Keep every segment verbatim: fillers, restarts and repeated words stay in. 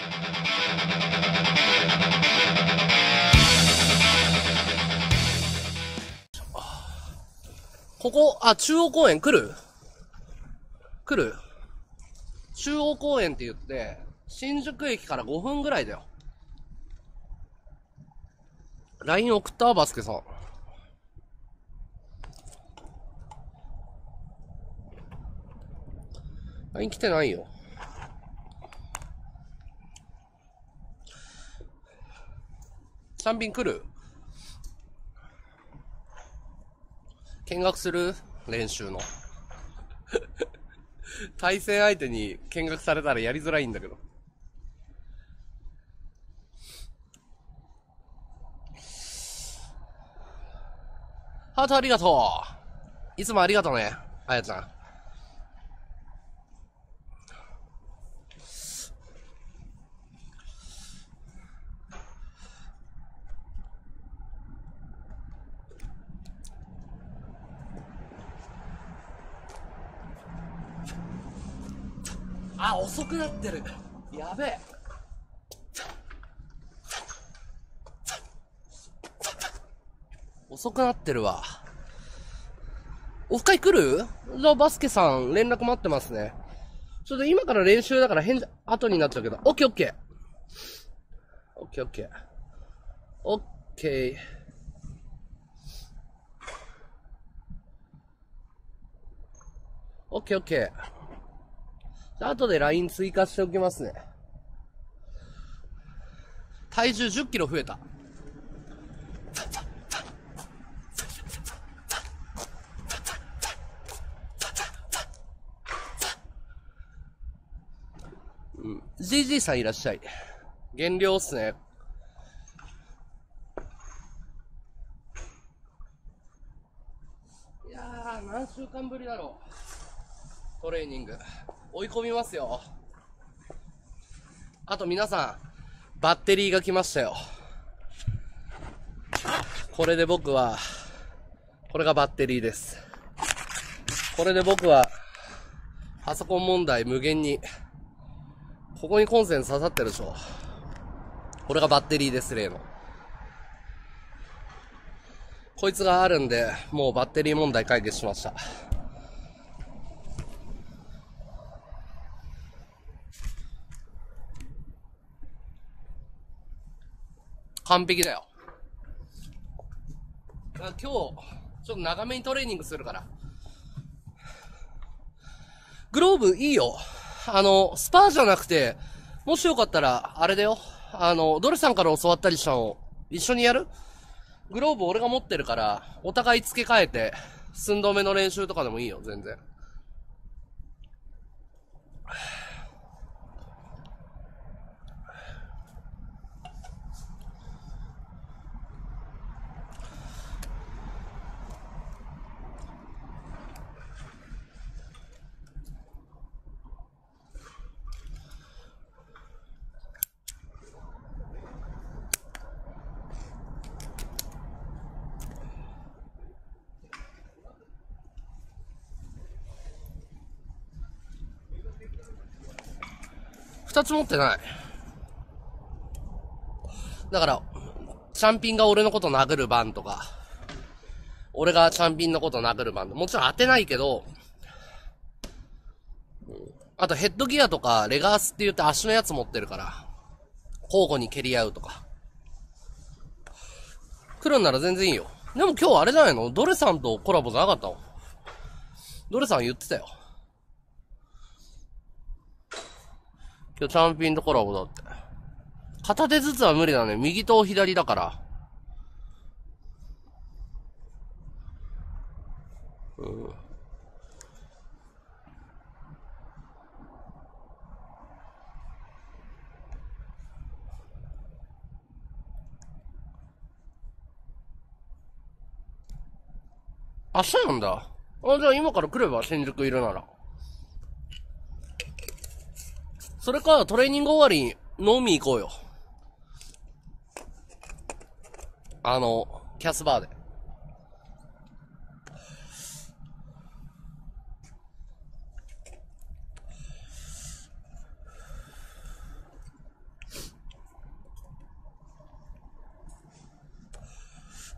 ここ、あ、中央公園来る来る中央公園って言って、新宿駅からごふんぐらいだよ。ライン 送ったバスケさん。ライン 来てないよ。チャンピン来る？見学する？練習の。対戦相手に見学されたらやりづらいんだけど。ハートありがとう。いつもありがとうね、あやちゃん。あ、遅くなってる。やべえ。遅くなってるわ。オフ会来る？じゃあバスケさん連絡待ってますね。ちょっと今から練習だから変、後になっちゃうけど。オッケーオッケー。オッケーオッケー。オッケー。オッケーオッケー。じゃあ後で ライン 追加しておきますね。体重じゅっキロ増えた。うん。ジージー さんいらっしゃい。減量っすね。いやー、何週間ぶりだろう。トレーニング。追い込みますよ。あと皆さん、バッテリーが来ましたよ。これで僕は、これがバッテリーです。これで僕は、パソコン問題無限に、ここにコンセント刺さってるでしょ。これがバッテリーです、例の。こいつがあるんで、もうバッテリー問題解決しました。完璧だよ。だから今日、ちょっと長めにトレーニングするから。グローブいいよ。あの、スパーじゃなくて、もしよかったら、あれだよ。あの、ドルさんから教わったりしたの、一緒にやる？グローブ俺が持ってるから、お互い付け替えて、寸止めの練習とかでもいいよ、全然。二つ持ってない。だから、チャンピンが俺のこと殴る番とか、俺がチャンピンのこと殴る番。もちろん当てないけど、あとヘッドギアとかレガースって言って足のやつ持ってるから、交互に蹴り合うとか。来るんなら全然いいよ。でも今日あれじゃないの？ドレさんとコラボじゃなかったの？ドレさん言ってたよ。今日チャンピンとコラボだって。片手ずつは無理だね。右と左だから。うん。明日なんだ。あ、じゃあ今から来れば新宿いるなら。それかトレーニング終わりに飲み行こうよ。あの、キャスバーで。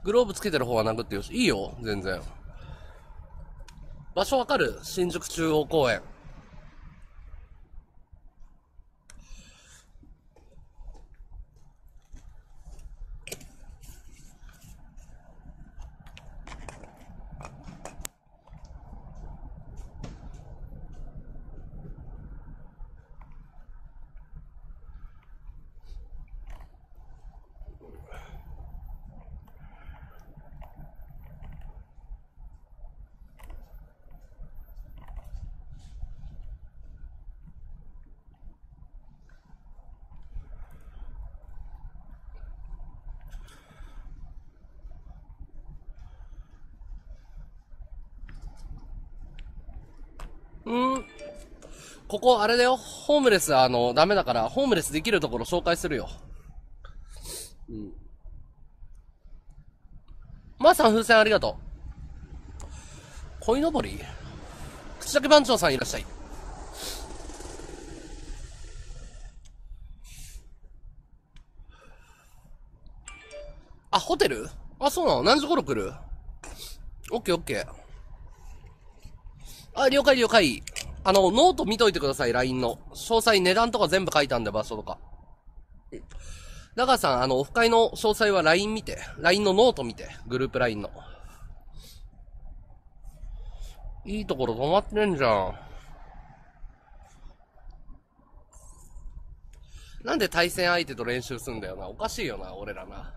グローブつけてる方は殴ってよし。いいよ、全然。場所わかる？新宿中央公園。うーん。ここ、あれだよ。ホームレス、あの、ダメだから、ホームレスできるところ紹介するよ。うん。まーさん風船ありがとう。鯉のぼり口だけ番長さんいらっしゃい。あ、ホテル？あ、そうなの？何時頃来る？オッケーオッケー。あ、了解了解。あの、ノート見といてください、ライン の。詳細、値段とか全部書いたんで、場所とか。だからさん、あの、オフ会の詳細は ライン 見て。ライン のノート見て。グループ ライン の。いいところ止まってんじゃん。なんで対戦相手と練習すんだよな。おかしいよな、俺らな。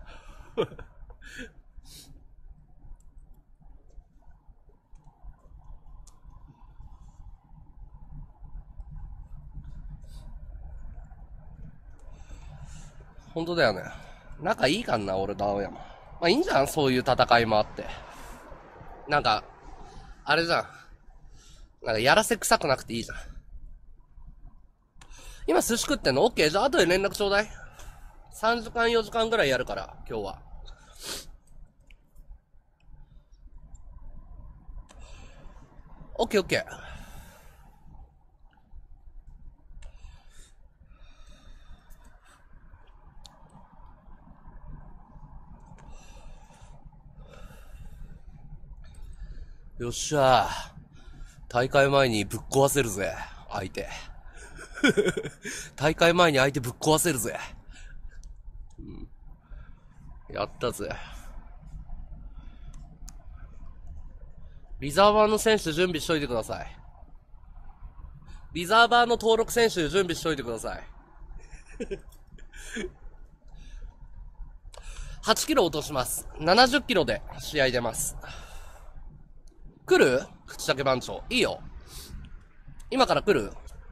本当だよね。仲いいかんな、俺と青山。まあいいんじゃん、そういう戦いもあって。なんか、あれじゃん。なんかやらせ臭くなくていいじゃん。今寿司食ってんの？オッケー、じゃあ後で連絡ちょうだい。さんじかんよじかんぐらいやるから、今日は。オッケーオッケー。よっしゃー。大会前にぶっ壊せるぜ、相手。大会前に相手ぶっ壊せるぜ。うん、やったぜ。リザーバーの選手準備しといてください。リザーバーの登録選手準備しといてください。はちキロ落とします。ななじゅっキロで試合出ます。来る？口だけ番長。いいよ。今から来る？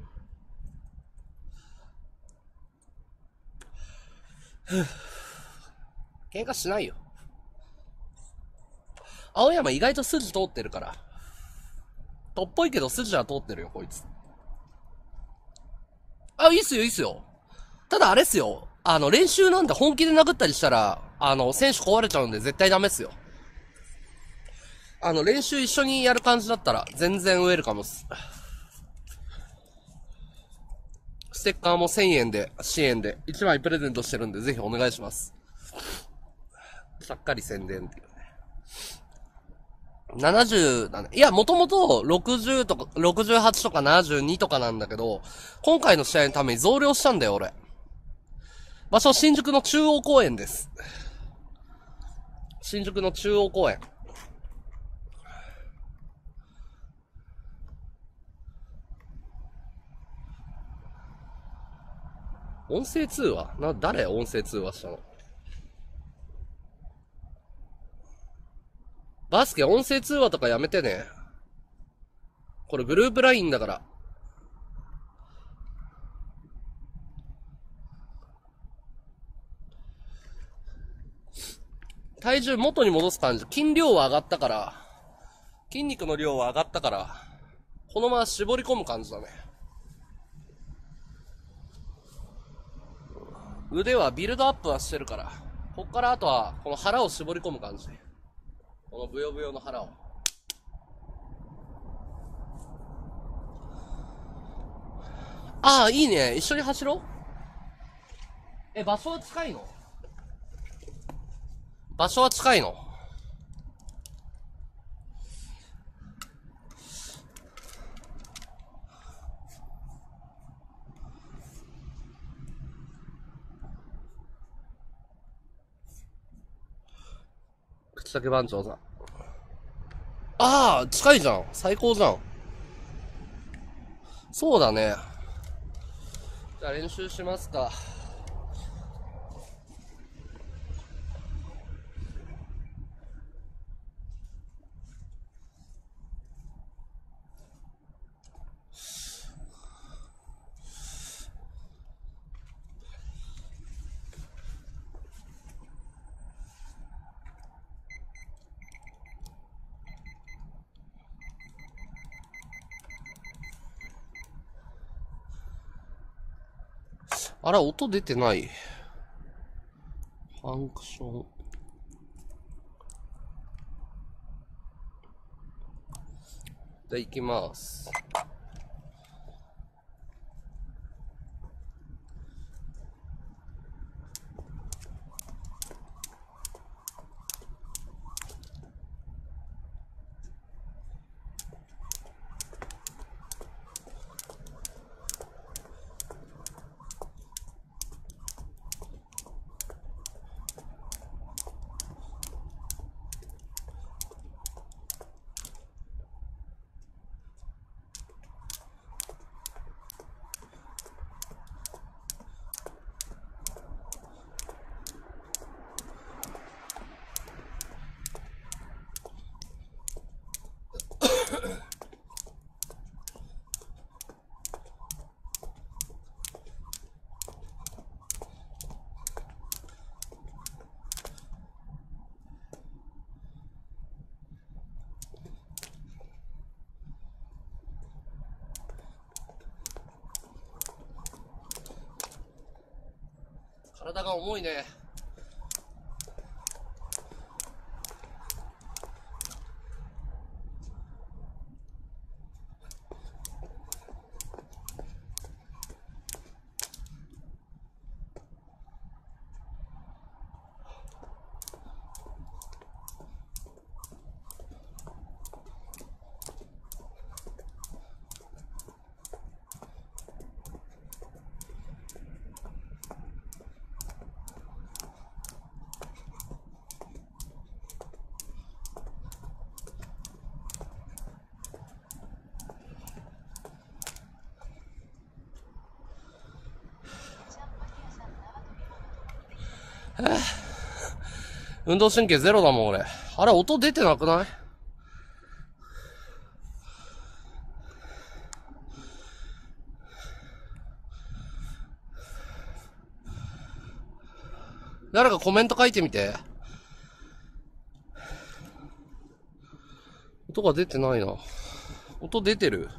喧嘩しないよ。青山意外と筋通ってるから。とっぽいけど筋は通ってるよ、こいつ。あ、いいっすよ、いいっすよ。ただあれっすよ。あの、練習なんで本気で殴ったりしたら、あの、選手壊れちゃうんで絶対ダメっすよ。あの、練習一緒にやる感じだったら、全然ウェルカムっす。ステッカーもせんえんで、支援で、いちまいプレゼントしてるんで、ぜひお願いします。さっかり宣伝っていうね。ななじゅうだね。いや、もともとろくじゅうとか、ろくじゅうはちとかななじゅうにとかなんだけど、今回の試合のために増量したんだよ、俺。場所、新宿の中央公園です。新宿の中央公園。音声通話？な、誰音声通話したの？バスケ音声通話とかやめてね。これグループ ライン だから。体重元に戻す感じ。筋量は上がったから、筋肉の量は上がったから、このまま絞り込む感じだね。腕はビルドアップはしてるから、こっからあとはこの腹を絞り込む感じ。このブヨブヨの腹を。ああ、いいね。一緒に走ろう。え、場所は近いの？場所は近いの？ 竹番長さん。ああ、近いじゃん。最高じゃん。そうだね。じゃあ練習しますか。あら、音出てない。ファンクション。じゃあ行きます。体が重いね。運動神経ゼロだもん、俺。あれ、音出てなくない？誰かコメント書いてみて。音が出てないな。音出てる？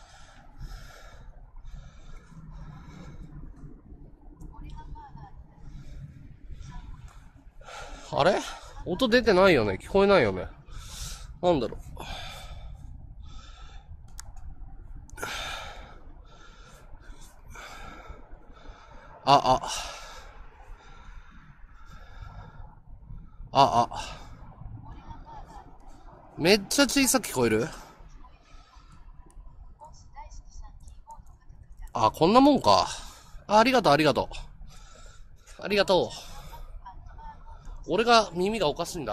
あれ？音出てないよね。聞こえないよね。なんだろう。あ、あ。あ、あ。めっちゃ小さく聞こえる？あ、こんなもんか。あ、ありがとう、ありがとう。ありがとう。俺が耳がおかしいんだ。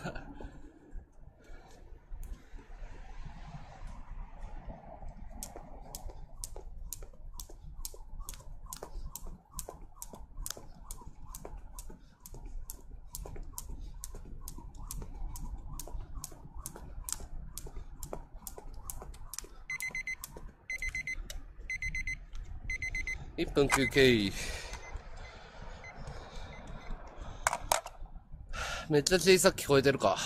いっぷん休憩。めっちゃ小さく聞こえてるか。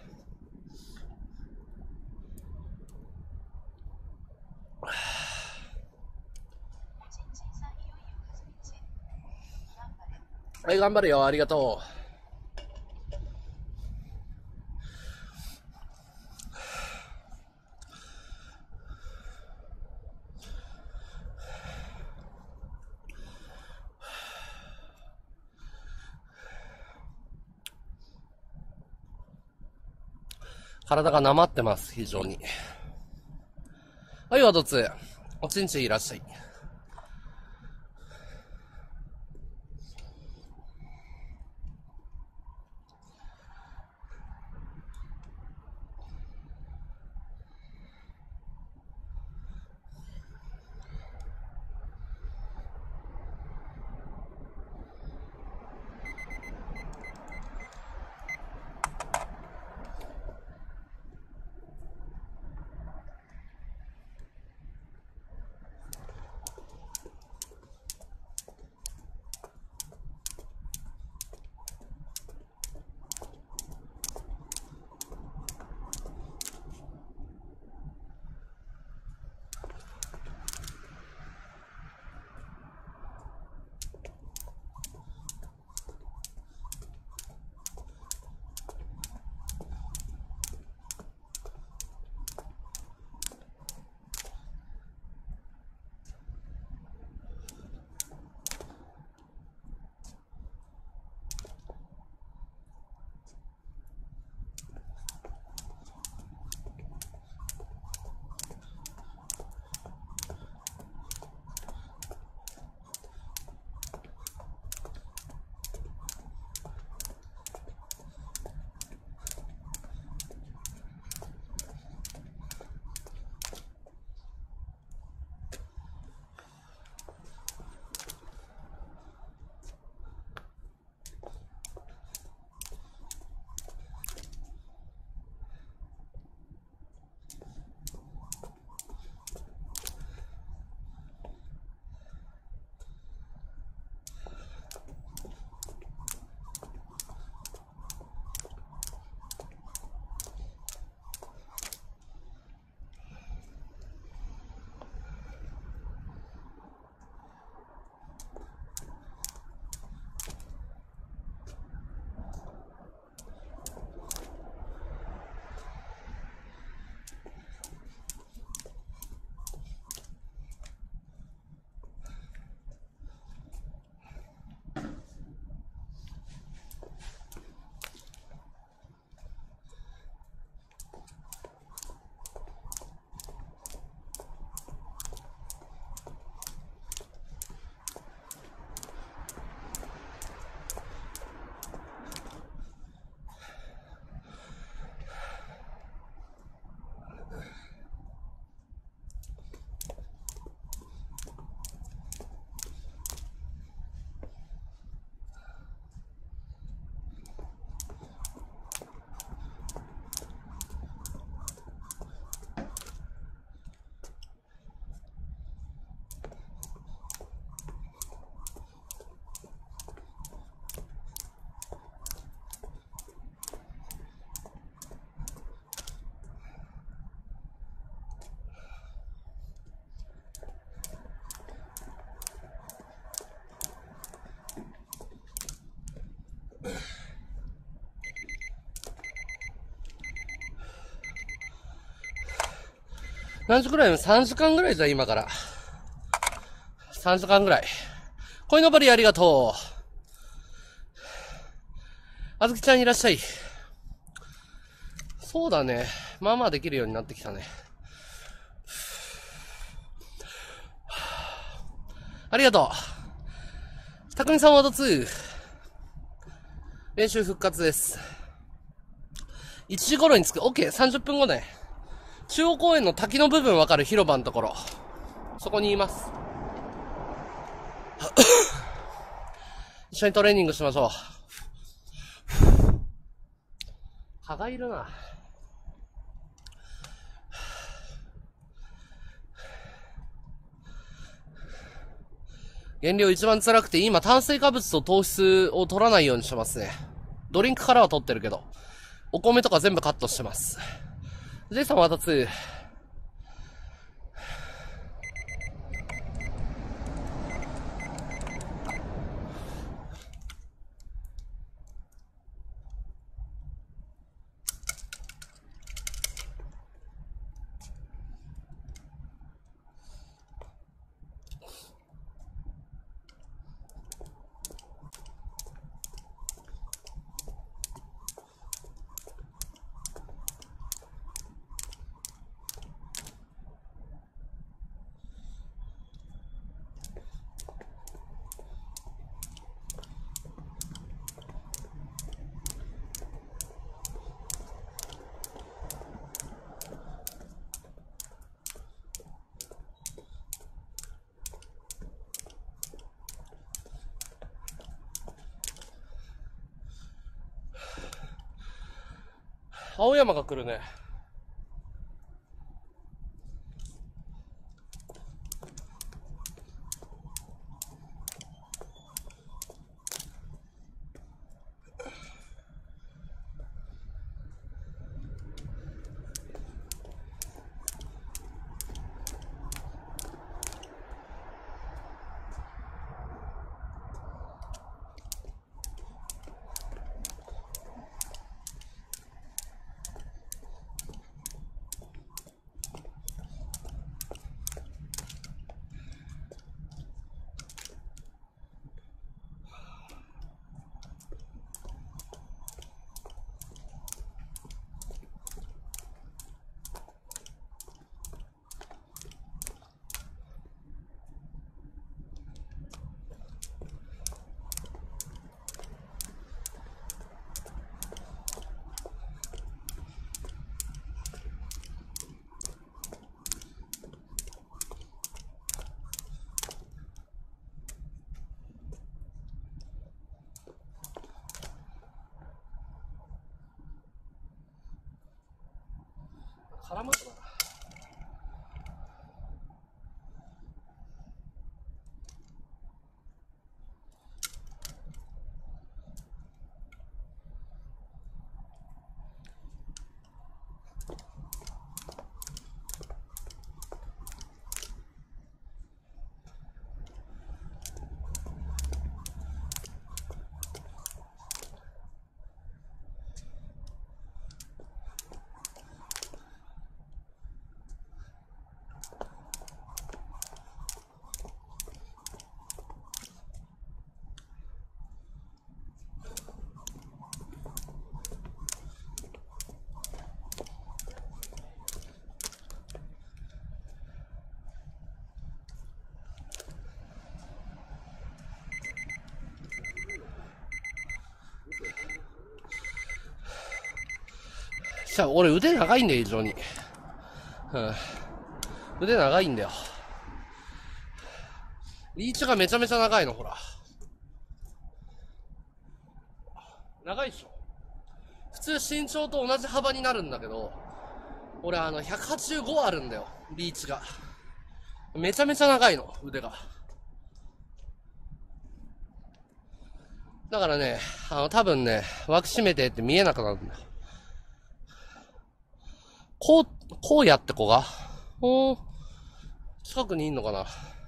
はい、頑張るよ。ありがとう。体がなまってます、非常に。はい、ワドツ。おちんちんいらっしゃい。 何時くらい？ さん 時間ぐらいじゃ、今から。さんじかんぐらい。恋のぼりありがとう。あずきちゃんいらっしゃい。そうだね。まあまあできるようになってきたね。ありがとう。たくみさんワードツー。練習復活です。いちじ頃に着く。オッケー、さんじゅっぷんごね。中央公園の滝の部分わかる広場のところ。そこにいます。一緒にトレーニングしましょう。蚊がいるな。減量一番辛くて、今炭水化物と糖質を取らないようにしてますね。ドリンクからは取ってるけど、お米とか全部カットしてます。ジェイさんまたツー。青山が来るね。絡まったな。じゃあ、俺腕長いんだよ、非常に。うん。腕長いんだよ。リーチがめちゃめちゃ長いの、ほら。長いでしょ。普通身長と同じ幅になるんだけど、俺あの、ひゃくはちじゅうごあるんだよ、リーチが。めちゃめちゃ長いの、腕が。だからね、あの、多分ね、脇締めてって見えなくなるんだよ。こう、こうやって子がおー、近くにいんのかな。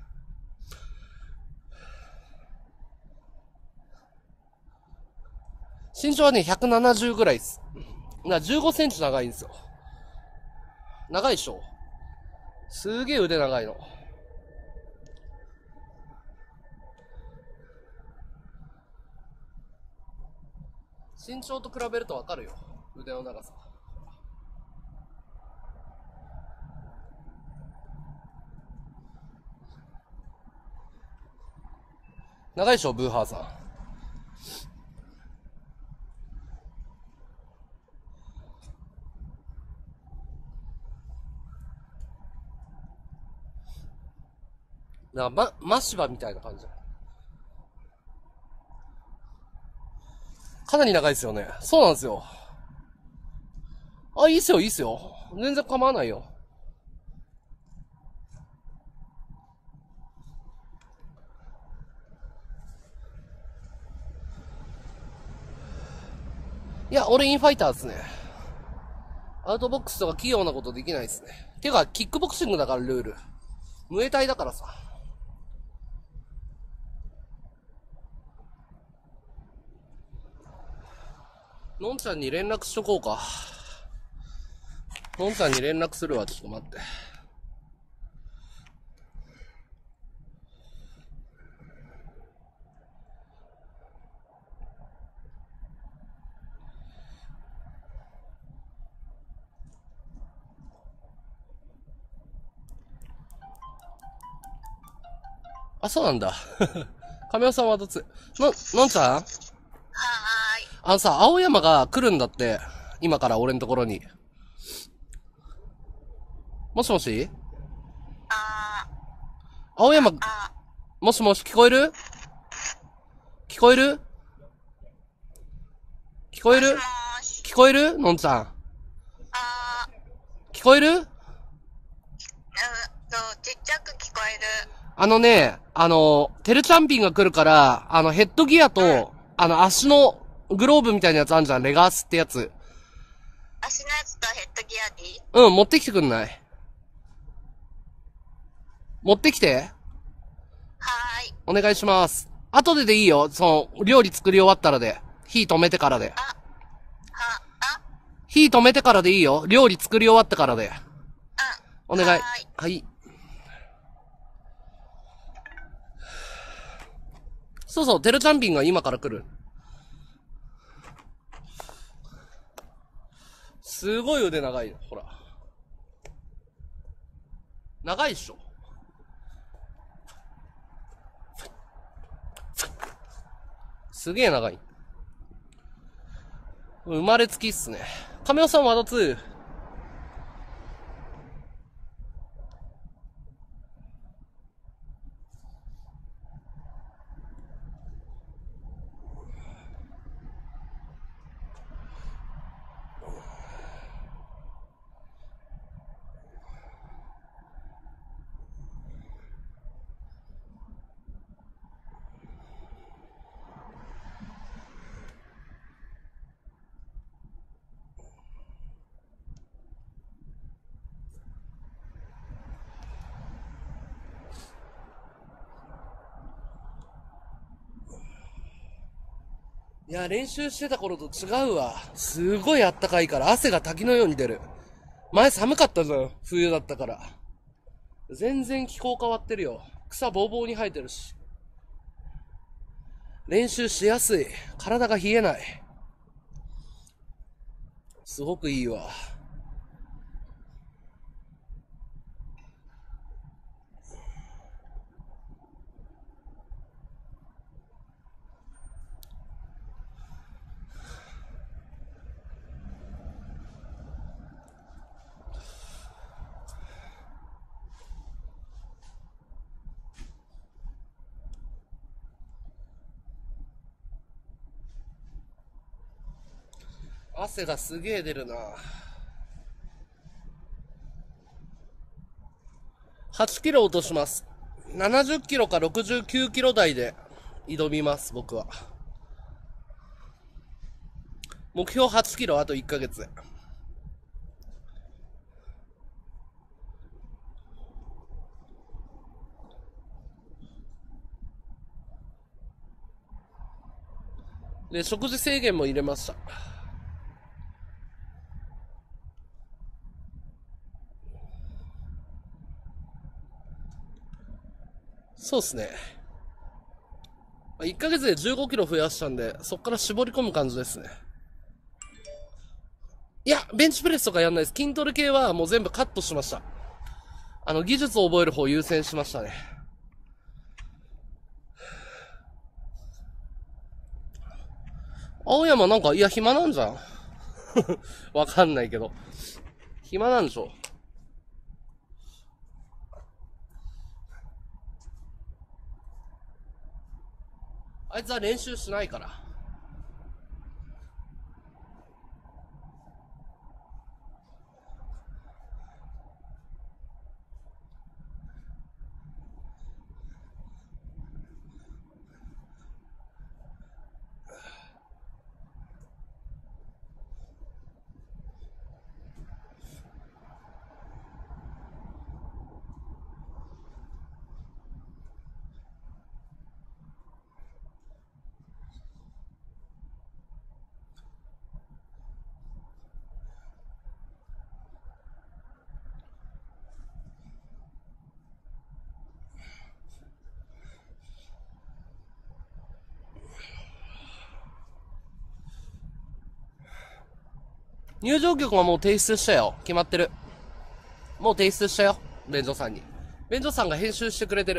身長はね、ひゃくななじゅうぐらいです。だからじゅうごセンチ長いんですよ。長いでしょ。 すげえ腕長いの。身長と比べるとわかるよ。腕の長さ。長いでしょ、ブーハーさん。なま、マシバみたいな感じ。かなり長いですよね。そうなんですよ。あ、いいっすよ、いいっすよ。全然構わないよ。いや、俺インファイターですね。アウトボックスとか器用なことできないですね。てか、キックボクシングだからルール。ムエタイだからさ。のんちゃんに連絡しとこうか。のんちゃんに連絡するわ、ちょっと待って。あ、そうなんだ。亀尾さんはどつ。の、のんちゃんはーい。 あのさ、青山が来るんだって。今から俺のところに。もしもしあ青山、 ー、あ、 もしもし聞こえる聞こえる聞こえるもしもーし。 聞こえるのんちゃん。 あ聞こえるー、うんと、ちっちゃく聞こえる。 あのね、あの、テルチャンピンが来るから、あの、ヘッドギアと、あの、足のグローブみたいなやつあんじゃん、レガースってやつ。 足のやつとヘッドギアに。 うん、持ってきてくんない持ってきて。 はーい。 お願いします。後ででいいよ。その、料理作り終わったらで。火止めてからで。 あ、は、あ、 火止めてからでいいよ。料理作り終わってからで。 うん。 お願い。 はーい。 はい。そうそう、テルチャンピンが今から来る。すごい腕長いよ、ほら。長いっしょ。すげえ長い。生まれつきっすね。亀尾さんワードツー。いや、練習してた頃と違うわ。すごいあったかいから汗が滝のように出る。前寒かったじゃん。冬だったから。全然気候変わってるよ。草ぼうぼうに生えてるし。練習しやすい。体が冷えない。すごくいいわ。汗がすげえ出るな。はちキロ落とします。ななじゅっキロかろくじゅうきゅうキロ台で挑みます、僕は。目標はちキロ、あといっかげつ。で、食事制限も入れました。 そうっすね。いっかげつでじゅうごキロ増やしたんで、そっから絞り込む感じですね。いや、ベンチプレスとかやんないです。筋トレ系はもう全部カットしました。あの、技術を覚える方を優先しましたね。青山なんか、いや、暇なんじゃん。わかんないけど。暇なんでしょ。あいつは練習しないから。入場曲はもう提出したよ。決まってる。もう提出したよ。便所さんに。便所さんが編集してくれてる。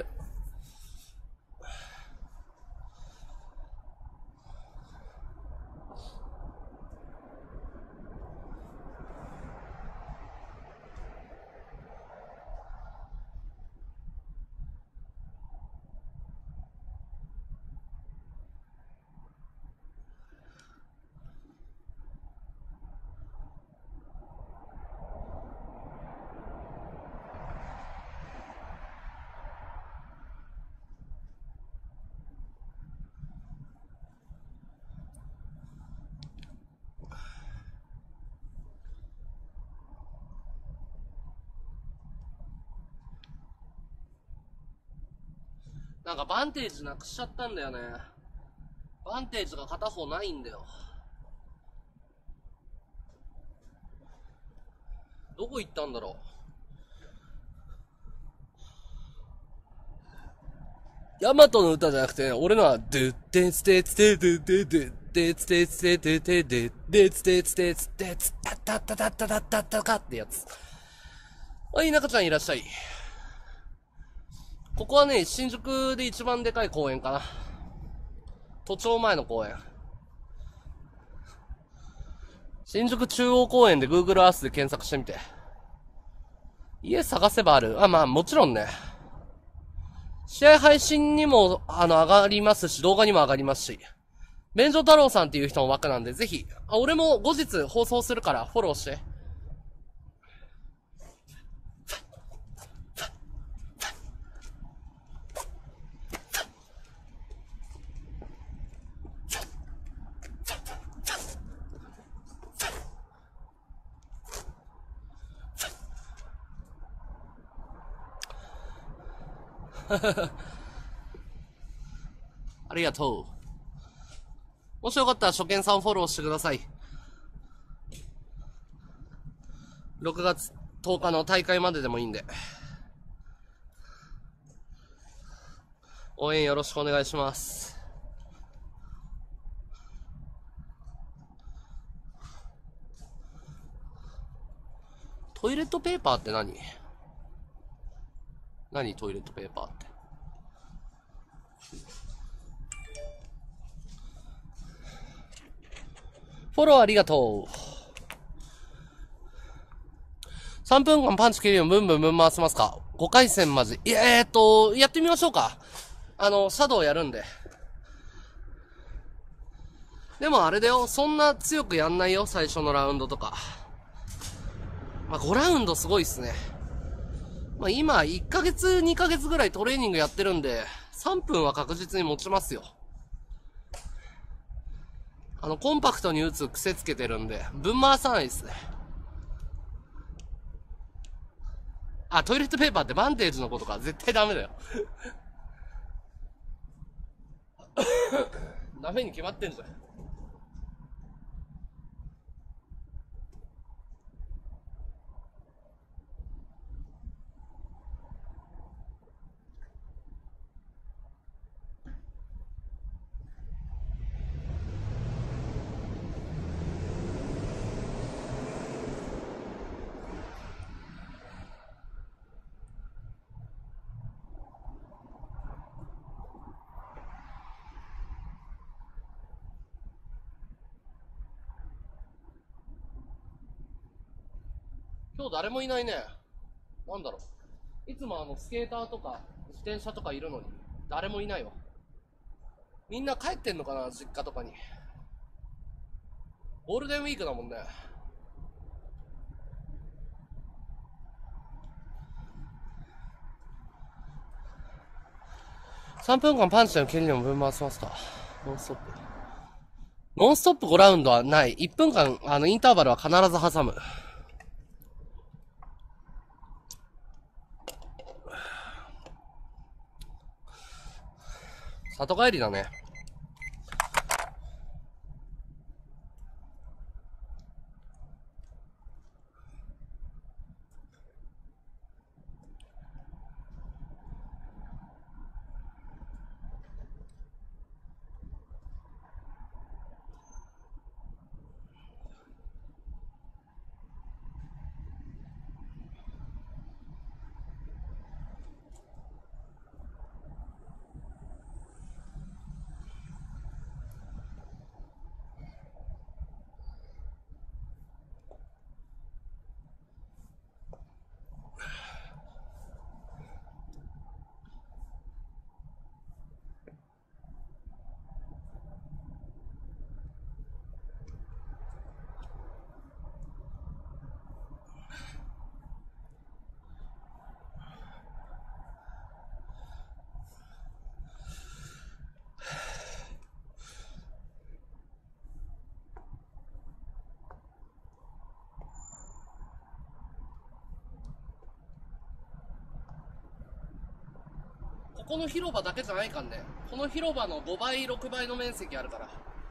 なんかバンテージなくしちゃったんだよね。バンテージが片方ないんだよ。どこ行ったんだろう。ヤマトの歌じゃなくて、俺のは、ドゥッテツテツテドゥドゥドゥデツテツテテテデデツテツテツテツタッタッタタッタタッタッタカってやつ。はい、中ちゃんいらっしゃい。ここはね、新宿で一番でかい公園かな。都庁前の公園。新宿中央公園で Google Earth で検索してみて。家探せばある。あ、まあもちろんね。試合配信にも、あの、上がりますし、動画にも上がりますし。便所太郎さんっていう人の枠なんで、ぜひ。あ、俺も後日放送するから、フォローして。ありがとう。もしよかったら初見さんフォローしてください。ろくがつとおかの大会まででもいいんで。応援よろしくお願いします。トイレットペーパーって何？何トイレットペーパーって。フォローありがとう。さんぷんかんパンチ切るよブンブンブン回せますか？ ご 回戦まじ。いや、えーっと、やってみましょうか。あの、シャドウやるんで。でもあれだよ、そんな強くやんないよ、最初のラウンドとか。まあ、ごラウンドすごいっすね。まあ、今、いっかげつ、にかげつぐらいトレーニングやってるんで、さんぷんは確実に持ちますよ。あの、コンパクトに打つ癖つけてるんで、ぶん回さないですね。あ、トイレットペーパーってバンテージのことか。絶対ダメだよ。ダメに決まってんじゃん。 今日誰もいないね。なんだろう。いつもあの、スケーターとか、自転車とかいるのに、誰もいないわ。みんな帰ってんのかな、実家とかに。ゴールデンウィークだもんね。さんぷんかんパンチの権利を分回しました。ノンストップ。ノンストップごラウンドはない。いっぷんかん、あの、インターバルは必ず挟む。里帰りだね。ここの広場だけじゃないかんね。この広場のごばい、ろくばいの面積あるから。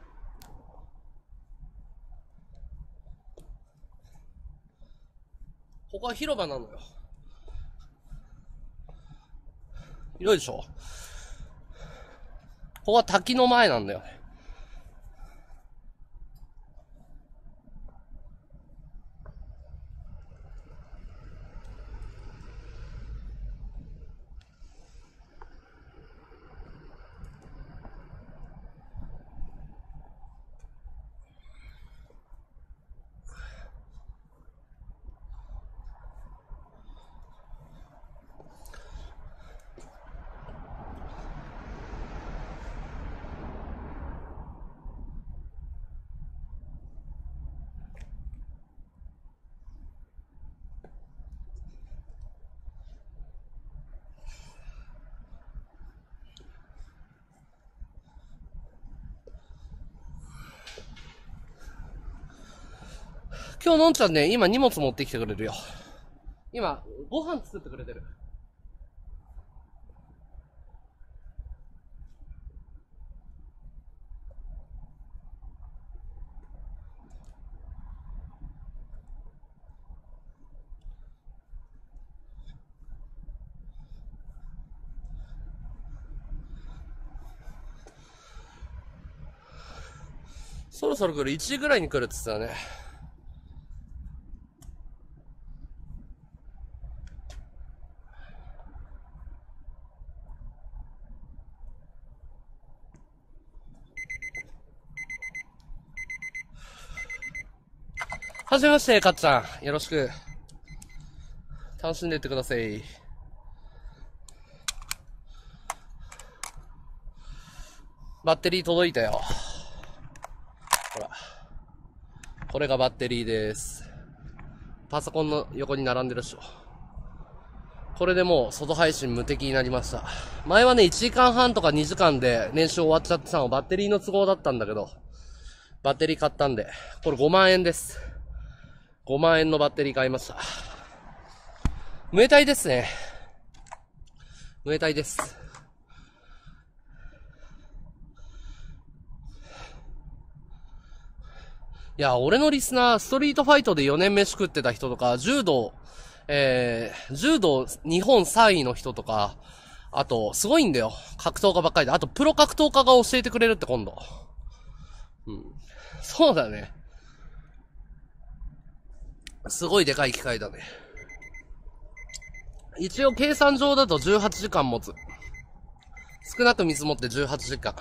ここは広場なのよ。広いでしょ。ここは滝の前なんだよね。今日のんちゃんね、今荷物持ってきてくれるよ。今、ご飯作ってくれてる。そろそろ来る。いちじぐらいに来るって言ってたね。はじめまして、かっちゃん。よろしく。楽しんでいってください。バッテリー届いたよ。ほら。これがバッテリーです。パソコンの横に並んでるでしょ。これでもう外配信無敵になりました。前はね、いちじかんはんとかにじかんで練習終わっちゃってたのバッテリーの都合だったんだけど、バッテリー買ったんで、これごまんえんです。ごまんえんのバッテリー買いました。ムエタイですね。ムエタイです。いや、俺のリスナー、ストリートファイトでよねん飯食ってた人とか、柔道、えー、柔道日本さんいの人とか、あと、すごいんだよ。格闘家ばっかりで。あと、プロ格闘家が教えてくれるって今度。うん。そうだね。すごいでかい機械だね。一応計算上だとじゅうはちじかん持つ。少なく見積もってじゅうはちじかん。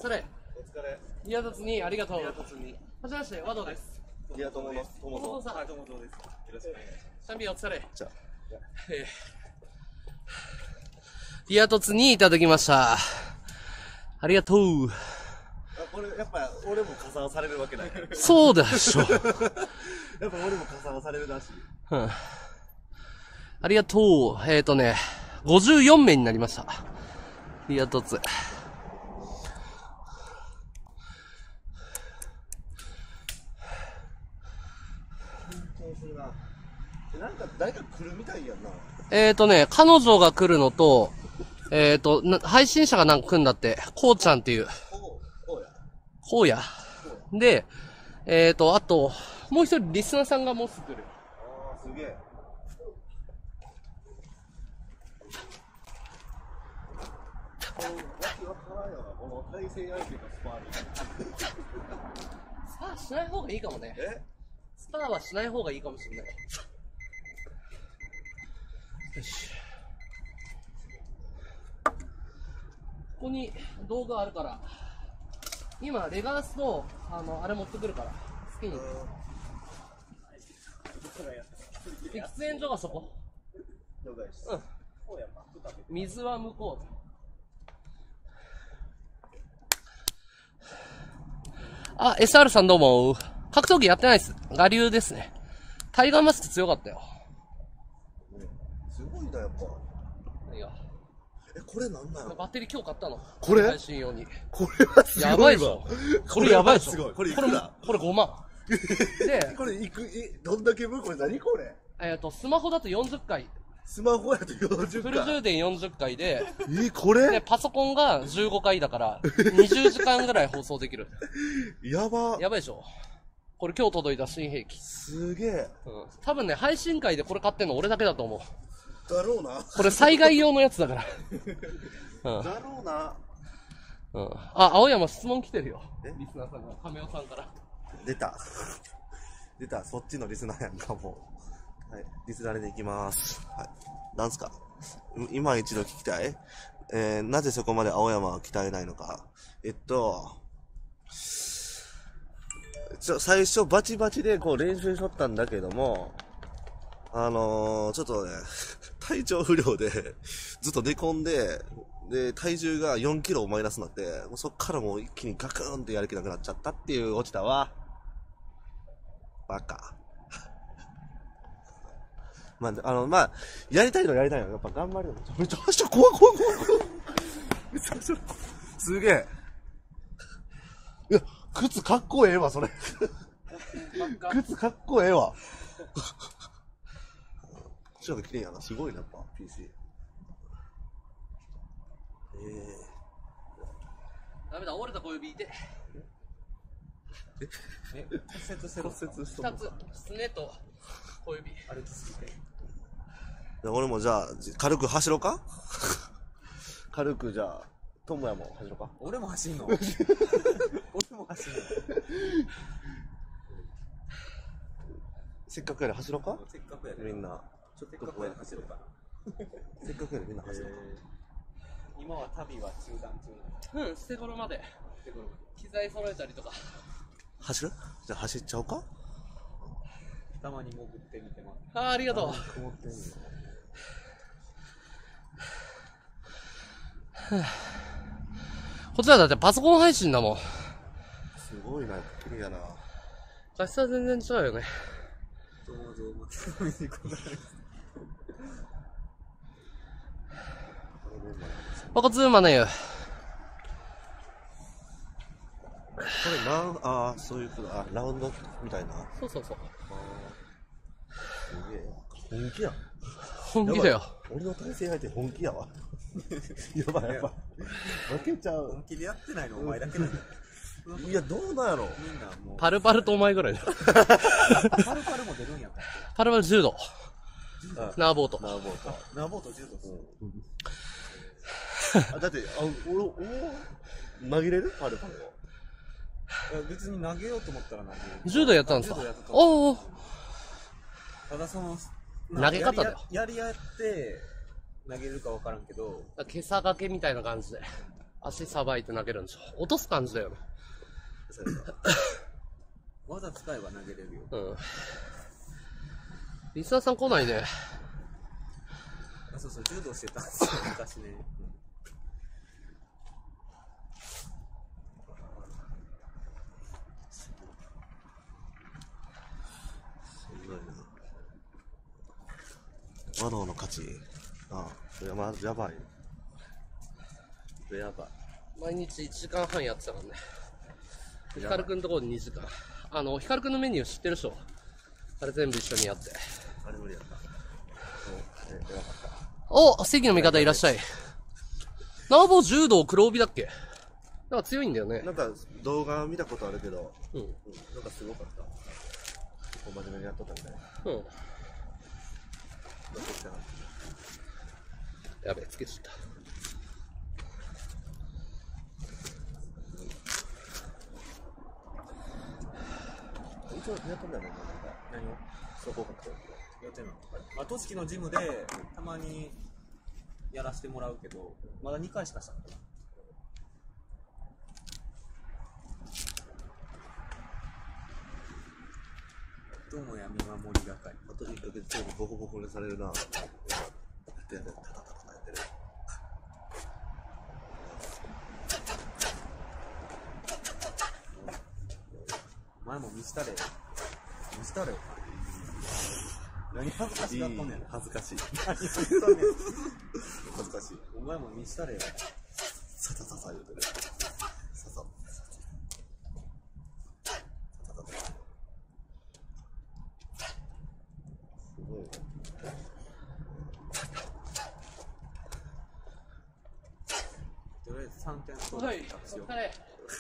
それ。 お疲れ。 リア凸にありがとう。 リア凸に。 はじめまして、和道です。 リア友の友友さん。 はい、友蔵です。よろしくお願いします。 シャンビンお疲れ。 じゃあ。 えー、リア凸にいただきました。ありがとう。 あ、これ、やっぱ、俺も加算されるわけない。 そうでしょ。 やっぱ俺も加算されるらしい。 うん。ありがとう。えっ、ー、とね、ごじゅうよんめいになりました。リア凸。 なんか誰か来るみたいやんな。 えっとね、彼女が来るのと、えっ、ー、とな、配信者がなんか来るんだって、こうちゃんっていう。 こうや。 こうや。で、えっ、ー、と、あと、もう一人リスナーさんがもうすぐ来る。 ああ、すげえ。この対戦相手がスパーに。 スパーしない方がいいかもね。 え？ スパーはしない方がいいかもしれない。よし。ここに動画あるから、今レガースと、あの、あれ持ってくるから、好きに。喫煙所がそこ。 了解です。 うん。水は向こう。あ、エスアール さんどうも。格闘技やってないです。我流ですね。タイガーマスク強かったよ。 すごいんだ、やっぱ。 いや。 え、これなんなの？ バッテリー今日買ったの。 これ配信用に。 これはすごいわ。 やばいでしょ。これやばいでしょ。 すごい。これいくら？ これごまん。で、 これいく、え、どんだけ分？これ何これ？ えっと、スマホだとよんじゅっかい。 スマホやとよんじゅっかい。 フル充電よんじゅっかいで、 え、これ？ で、パソコンがじゅうごかいだから、にじゅうじかんぐらい放送できる。 やば。 やばいでしょ。これ今日届いた新兵器。 すげえ。 うん。多分ね、配信会でこれ買ってんの俺だけだと思う。 だろうな。 これ災害用のやつだから。うん。 だろうな。 うん。あ、青山質問来てるよ。 え？ リスナーさんが、亀尾さんから。 出た。出た。そっちのリスナーやんか、もう。はい。リスナーで行きます。はい。なんすか？今一度聞きたい？えー、なぜそこまで青山は鍛えないのか。えっと、ちょ、最初バチバチでこう練習しとったんだけども、あのー、ちょっとね、体調不良で、ずっと寝込んで、で、体重がよんキロマイナスになって、もうそっからもう一気にガクーンってやる気なくなっちゃったっていう落ちたわ。バカ。まあ、あの、まあ、やりたいのやりたいの。やっぱ頑張るの。めっちゃ走った。怖い怖い怖い怖い。めっちゃ走る。すげえ。いや、靴かっこええわ、それ。靴かっこええわ。ちょっと綺麗やな。すごいな、やっぱ、ピーシー。ええダメだ、折れた小指痛い。 え骨折してる。骨折した。 二つ、すねと小指。 あれつけて。俺もじゃあ、軽く走ろうか軽くじゃあ、ともやも走ろうか。 俺も走んの俺も走んのせっかくやで走ろうか。 せっかくやでみんな。 ちょっとせっかくやで走ろうかな。 せっかくやでみんな走ろうか。 今は旅は中断中なの。 うん、捨て頃まで。機材揃えたりとか。 走る？じゃあ走っちゃおうか。 たまに潜ってみてます。 ああ、ありがとう。こっちはだってパソコン配信だもん。 すごいな、綺麗やな。 画質は全然違うよね。 どうぞどうぞ見に来ない。 バカツーマネよ。 これなん、ああ、そういうこと、あ、ラウンドみたいな。 そうそうそう。 すげえ。本気やん。 本気だよ。 俺の対戦相手本気やわ。やばいやばい。負けちゃう。 本気でやってないのお前だけなんだよ。 いや、どうなんやろ。 みんなもう。 パルパルとお前ぐらいだよ。 パルパルも出るんやったっけ？ パルパル柔道。ナーボート。 ナーボート。 ナーボート柔道する。 あ、だって、あ、俺、お投げれるパルパルを。 別に投げようと思ったら投げる。 柔道やったんですか？ 柔道やってた。 おお。 ただその、 投げ方だよ。 やりやって投げるか分からんけど、 けさ掛けみたいな感じで。 足さばいて投げるんでしょ。落とす感じだよね。 技使えば投げれるよ。 うん。リスナーさん来ないね。 あ、そうそう、柔道してたんですよ、昔ね。うん、 すごいな。和道の勝ち。ああ、やばやばい。やばい。 毎日いちじかんはんやってたからね。ヒカルくんところでにじかん。あの、ヒカルくんのメニュー知ってるでしょ。あれ全部一緒にやって。 あれ無理やった。え、やばかった。 お、正義の味方いらっしゃい。ナーボ柔道黒帯だっけ？なんか強いんだよね。 なんか動画見たことあるけど、 うん。 うん、なんかすごかった。結構真面目にやっとったみたいな。 うん。 残ってなかっやべえ、つけちゃった。 一応やったんだよね、なんか。 何を総合格闘。 やってんの？まあ、都築のジムでたまにやらせてもらうけど、まだにかいしかしたことない。どうもや見守り係。 あといっかげつちょいでボコボコにされるな。やってやって、タタタタやってる。 前も見したれよ。見したれよ。何恥ずかしがっとんねん。 恥ずかしい。 何言っとんねん。 恥ずかしい。 お前も見したれよ。 ささささ言うてる。ささ。ささささ。すごいね。 とりあえずさんてん取る。 はい、お疲れ。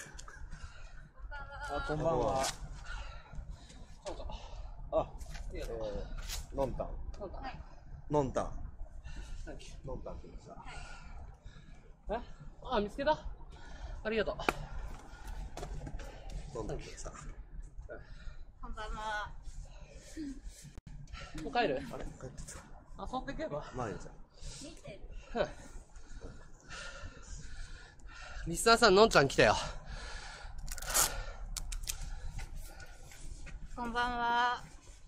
あ、こんばんは。 そうか。 あ、 いいやろ。 ノンタン。 なんだ。 ノンタン。 サンキュノンタンって言いました。 ー。え？あ、見つけた。ありがとう。 ノンタンってさ。 こんばんは。 もう帰る？ あれ帰ってた。 遊んでけば。 まあいいじゃん。 見てる。 リスナーさん、のんちゃん来たよ。 こんばんは。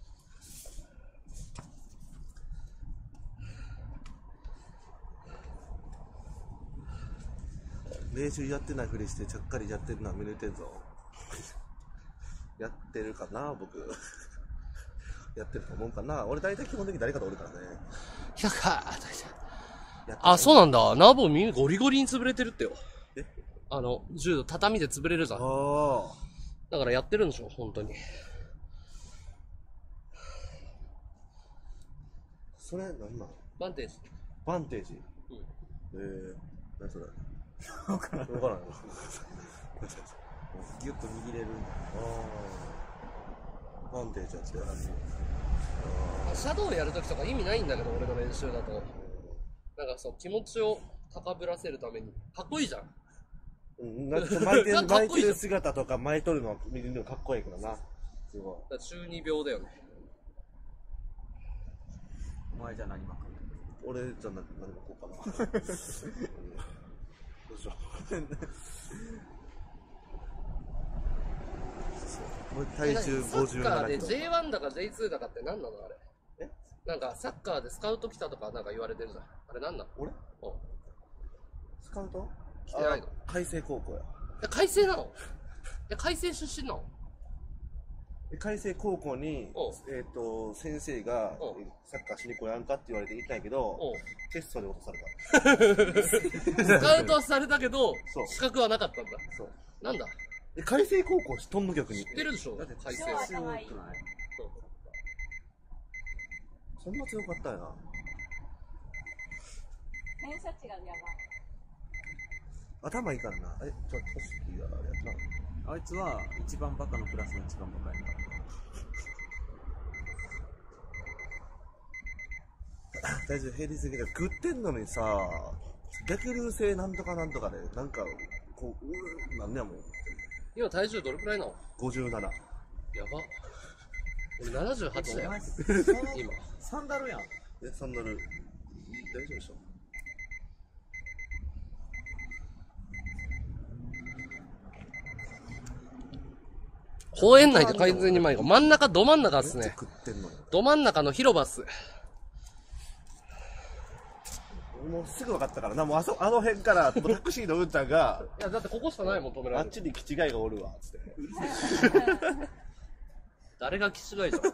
練習やってないふりしてちゃっかりやってるのは見れてんぞ。やってるかな僕。やってると思うかな。俺大体基本的に誰かとおるからね。 ひゃっかー。 やってあ、そうなんだ。ナーボ耳ゴリゴリに潰れてるってよ。 えあの、柔道畳で潰れるじゃん。 ああ。 だからやってるんでしょ、本当に。 それなんなんバンテージ。 バンテージ。 うん。 ええー、何それわからない。わからない。 ギュッと握れるんだ。 ああ。バンテージやってる。 シャドウやるときとか意味ないんだけど、俺の練習だと。なんかそう、気持ちを高ぶらせるために。かっこいいじゃん。 うん、なんか巻いてる、 なんかかっこいいじゃん巻いてる姿とか巻いとるの見るのかっこいいけどな。すごい。 だから中二病だよね。 お前じゃ何巻く？ 俺じゃなく何もこうかな。どうしよう。俺体重サごじゅうッカーでななキロ。 ジェイワン だか ジェイツー だかって何なのあれ。 えなんかサッカーでスカウト来たとかなんか言われてるじゃん。あれ何なの？ 俺うん。 スカウト来てないの？ あ海星高校や。 え、海星なの？え、海星出身なの？ で海星高校におう、 えっ、と、先生がおうサッカーしに来やんかって言われて行ったんやけど、 おうテストで落とされた。 スカウトはされたけどそう、 資格はなかったんだ。 そう。 なんだ？ で海星高校トンム局に。 知ってるでしょ？ だって海星強くは。 ない？ そんな強かったんやな。 偏差値がやばい。 頭いいからな。え、ちょっと組織があれやな。 あいつは一番バカのクラスの一番バカやな。 大丈夫、平日だけど食ってんのにさ、逆流性なんとかなんとかで、なんか、こう、うーなんねやもん。 今体重どれくらいなの？ ごじゅうなな。 やば。俺ななじゅうはちだよ。 お前今。 サンダルやん。 え、サンダル、大丈夫でしょ公園内で完全に迷子。真ん中、ど真ん中っすね。 食ってんのよ。 ど真ん中の広場っす。 もうすぐ分かったからな、もうあそあの辺からもうタクシーのうんちゃんが、 いや、だってここしかないもん、止められる。 あっちに気違いがおるわ、つって。 誰が気違いじゃん。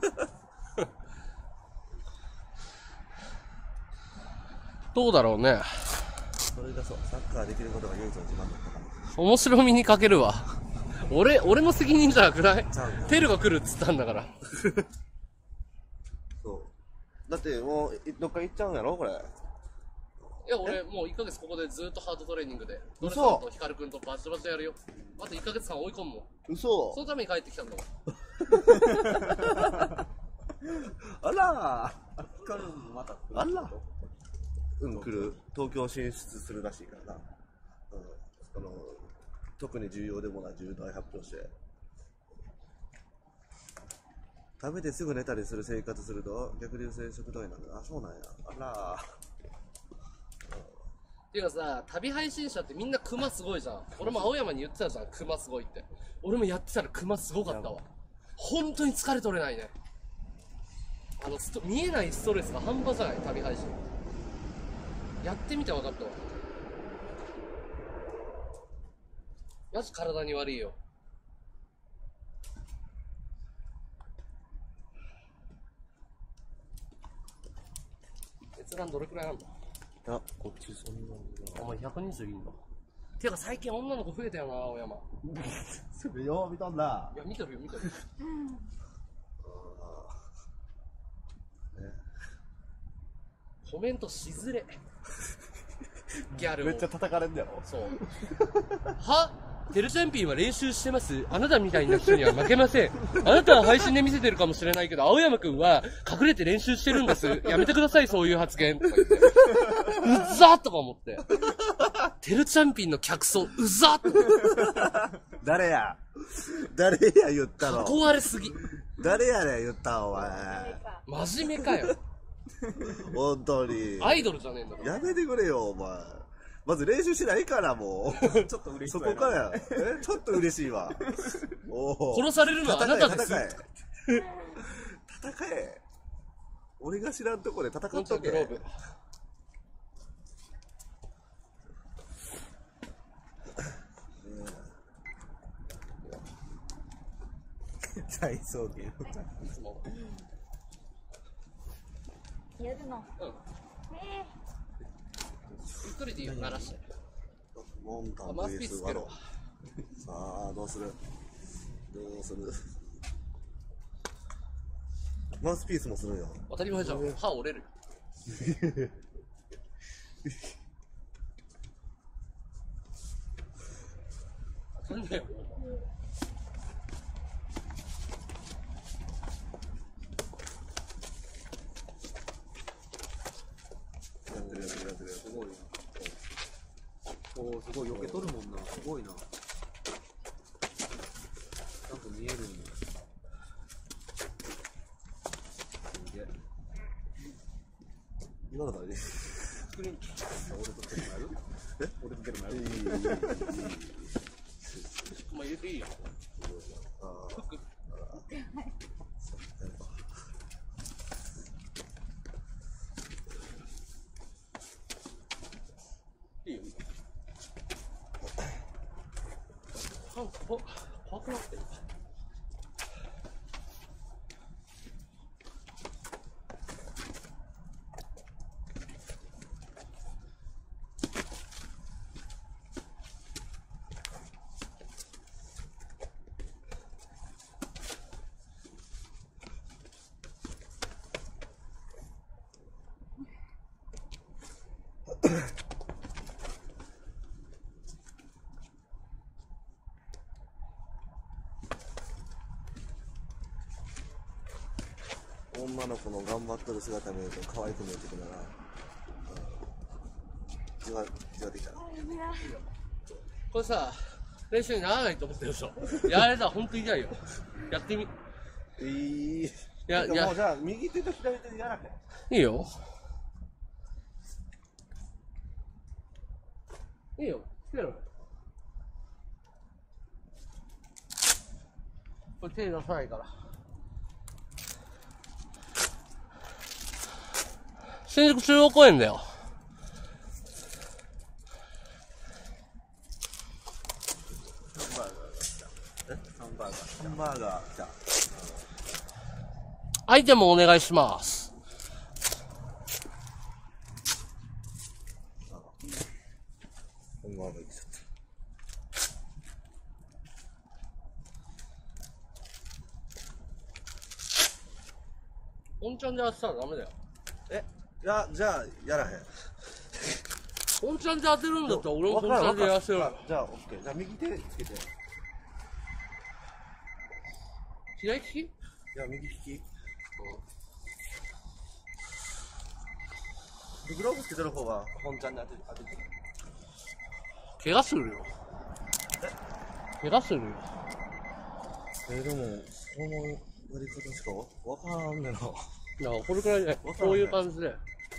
どうだろうね。 それがそう、サッカーできることが唯一の自慢だったから。 面白みに欠けるわ。俺、俺の責任じゃなくない？ ちゃうねテルが来るっつったんだから。 そう。だってもう、いどっか行っちゃうんやろこれ。 いや、俺、もういっかげつここでずっとハードトレーニングで、ドレ嘘さんとヒカルくんとバチバチやるよ。あといっかげつかん追い込むもん。 嘘そのために帰ってきたんだもん。 あらヒカルもまた来るあらうん、来る。東京進出するらしいからな。うん。あの、特に重要でもない重大発表して。食べてすぐ寝たりする生活すると逆流性食道炎なんだ。あ、そうなんや。あらっていうかさ、旅配信者ってみんなクマすごいじゃん。俺も青山に言ってたじゃん、クマすごいって。俺もやってたらクマすごかったわ。本当に疲れ取れないね。あのスト、見えないストレスが半端じゃない、旅配信。やってみて分かったわ。マジ体に悪いよ。閲覧どれくらいあんの？ あ、こっちそんなにお前ひゃくにじゅういいんだ。てか最近女の子増えたよな、青山。 すぐよう見とんな。 いや、見てるよ、見てるよ。コメントしづれ。ギャルを。 めっちゃ叩かれんだよ。 そう。はテルチャンピンは練習してます。あなたみたいな人には負けません。あなたは配信で見せてるかもしれないけど、青山くんは隠れて練習してるんです。やめてください、そういう発言。とか言って。うざっとか思って。テルチャンピンの客層、うざっと。 誰や誰や言ったの。 憧れすぎ。 誰やねん言ったお前。 真面目かよ。 本当に。 アイドルじゃねえんだから。 やめてくれよ、お前。まず練習しないから、もう。 ちょっと嬉しそそうやなこからや。えちょっと嬉しいわ。お殺されるのはあなたです。 戦え。戦え。俺が知らんとこで戦っとけ。 グローブ。 大草原。 いつも。 やるの。 うん。 えゆっくりでいいよ、鳴らして。 モンタンあマウスピースブイエスつけるわ。 さあ、どうするどうするマウスピースもするよ。 当たり前じゃん。歯折れるよ。なんだよ。 やってるやってるやってるやってる。 すごいな。おお、すごい避けとるもんな。すごいな。ちゃんと見えるんだ。すげえ。 今の誰にスクリーン。俺とつけてもらえる？え？俺とつけてもらえる？ いいいいいいいいまあ、入れていいよ。 あフック。いいよ。なんかこ怖くなってる。 女の子の頑張ってる姿見ると可愛く見えてくるな。じわじわできたな。 これさ、練習にならないと思ってるでしょ。やれたらほんと痛いよ。やってみ。 いい。いやいやもうじゃあ右手と左手でやらなきゃ。 いいよ。いいよ。つけろよ。 これ手出さないから。新宿中央公園だよ。 ハンバーガー。 ハンバーガー来た。 アイテムお願いします。 ハンバーガー来ちゃった。 本ちゃんでやってたらダメだよ。 え、いや、じゃあ、やらへん。 本ちゃんで当てるんだったら俺も本ちゃんでやらせる。 じゃあ、オッケー。じゃあ、右手つけて。い左利き？ や、右利き。でグローブつけてる方が本ちゃんに当てて。当てて怪我するよ。怪我するよ。 えー、でも、そのやり方しかわからんねんな。 だからこれくらいで、こういう感じで。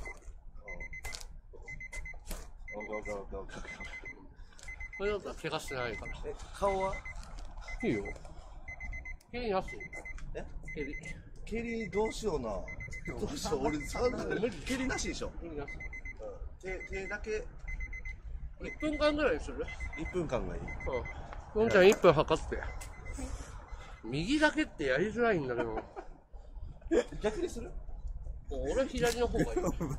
これだったら怪我してないから。 え、顔はいいよ。蹴りなし。 え蹴り。 蹴りどうしような。どうしよう、俺、さ蹴りなしでしょ。 蹴りなし。 手、手だけいっぷんかんぐらいにする？ いっぷんかんがいい。 うん。のんちゃんいっぷん測って。右だけってやりづらいんだけど。 逆にする？ 俺左の方がいい。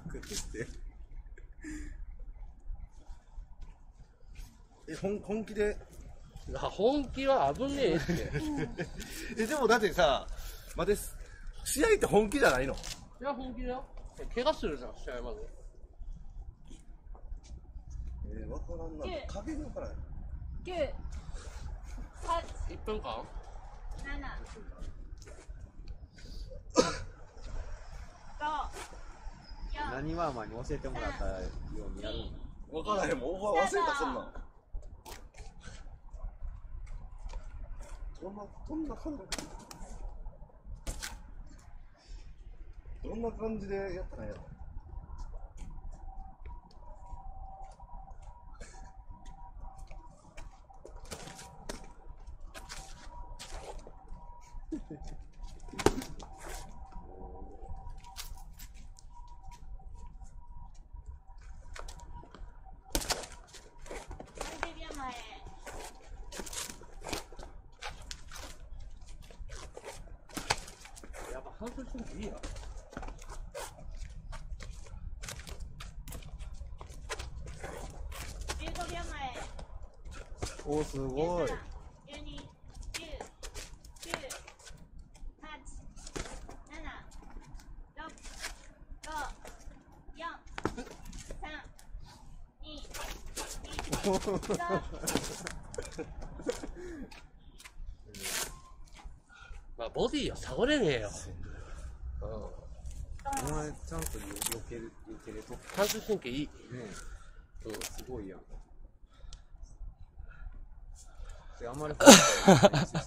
え、本本気で本気は危ねえって。 え、でもだってさ、待って、試合って本気じゃないの？ いや、本気だよ。怪我するじゃん、試合まで。 えー、わからんな。加減がわからない。 九、八、 いっぷんかん七、五、 何ワーマンに教えてもらったようにやるの？ わからへんもん。忘れた、そんなん。どんな、どんな感じどんな感じでやったらいいやろ。 さんじゅうびょうまえ。 やっぱ反省してもいいや。 じゅうごびょうまえ。 おー、すごい。 じゅうに、じゅう、きゅう、はち、なな、ろく、ご、よん、さん、に、いち、ご。 まあ、ボディは倒れねえよ。うん。 お前、ちゃんと避ける、避けれと。ね反射神経いい。 え、 うん。 すごいやん。それあんまり練習しやんと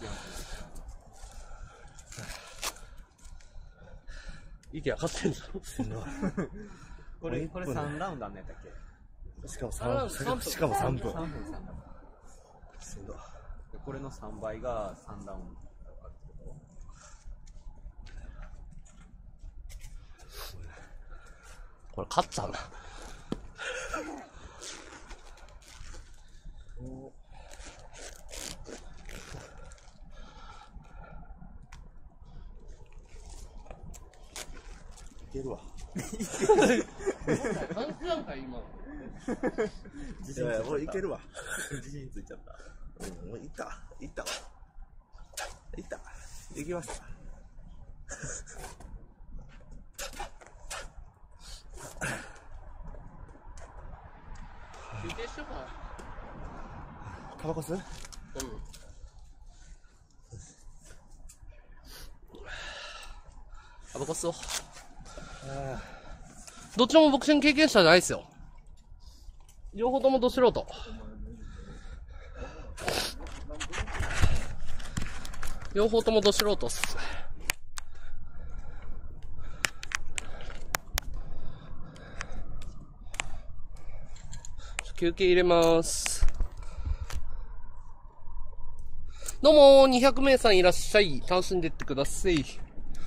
息上がってんだろ。 これ、これさんラウンドあんのやったっけ？ しかもさん 3分。しかもさんぶん。 さんぶんさんだ。 しんどい。 でこれのさんばいがさんラウンドあるってここれ勝ったな。 いけるわ。 何時なんか今の。 いやいや、もういけるわ。 と？自信ついちゃった。 うん、もういった。いったわ。いった。いきました。 休憩しようかな。 タバコ吸う？ うん。タバコ吸おう。どっちもボクシング経験者じゃないですよ。両方ともど素人。両方ともど素人っす。休憩入れます。 どうも、にひゃくめいさんいらっしゃい。楽しんでってください。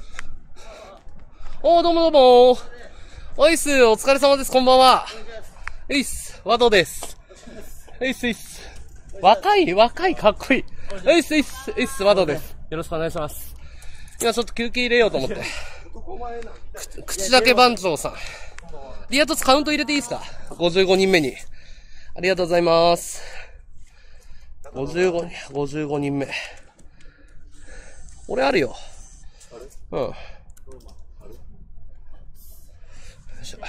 おー、どうもどうも。おいっす、お疲れ様です、こんばんは。ういっす、ワドです。ういっす、ういっす。若い、若い、かっこいい。ういっす、ういっす、ういっす、ワドです。よろしくお願いします。今ちょっと休憩入れようと思って。口だけ番長さん。リアトツカウント入れていいですか ?ごじゅうご 人目に。ありがとうございます。ごじゅうごにん、ごじゅうごにんめ。俺あるよ。うん。よいしょ。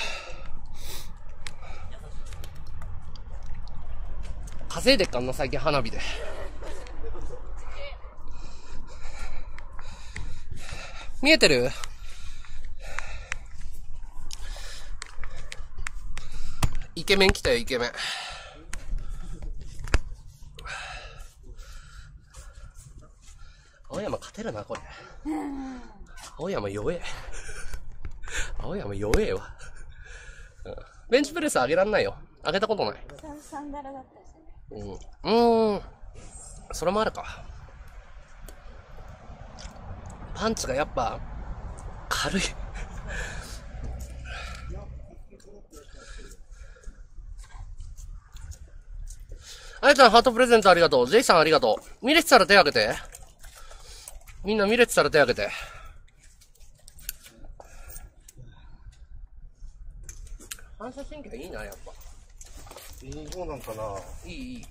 稼いでっかんな、最近花火で。見えてる？イケメン来たよ、イケメン。青山勝てるな、これ。青山弱え。青山弱えわ。うん、ベンチプレス上げらんないよ。上げたことない。 サンダルだったですね。 うん。うーん。それもあるか。パンチがやっぱ、軽い。あやちゃん、ハートプレゼントありがとう。ジェイさんありがとう。見れてたら手挙げて。みんな見れてたら手挙げて。反射神経いいな、やっぱ。 いい方なんかな。 いい、いい。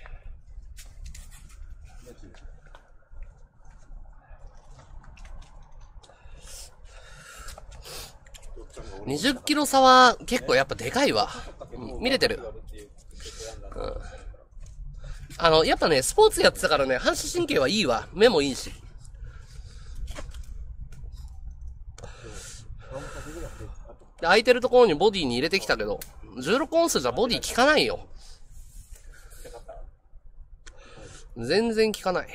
にじゅっキロ差は結構やっぱでかいわ。うん、見れてる。うん。あの、やっぱね、スポーツやってたからね、反射神経はいいわ。目もいいし。で、空いてるところにボディに入れてきたけど、じゅうろくオンスじゃボディ効かないよ。全然効かない。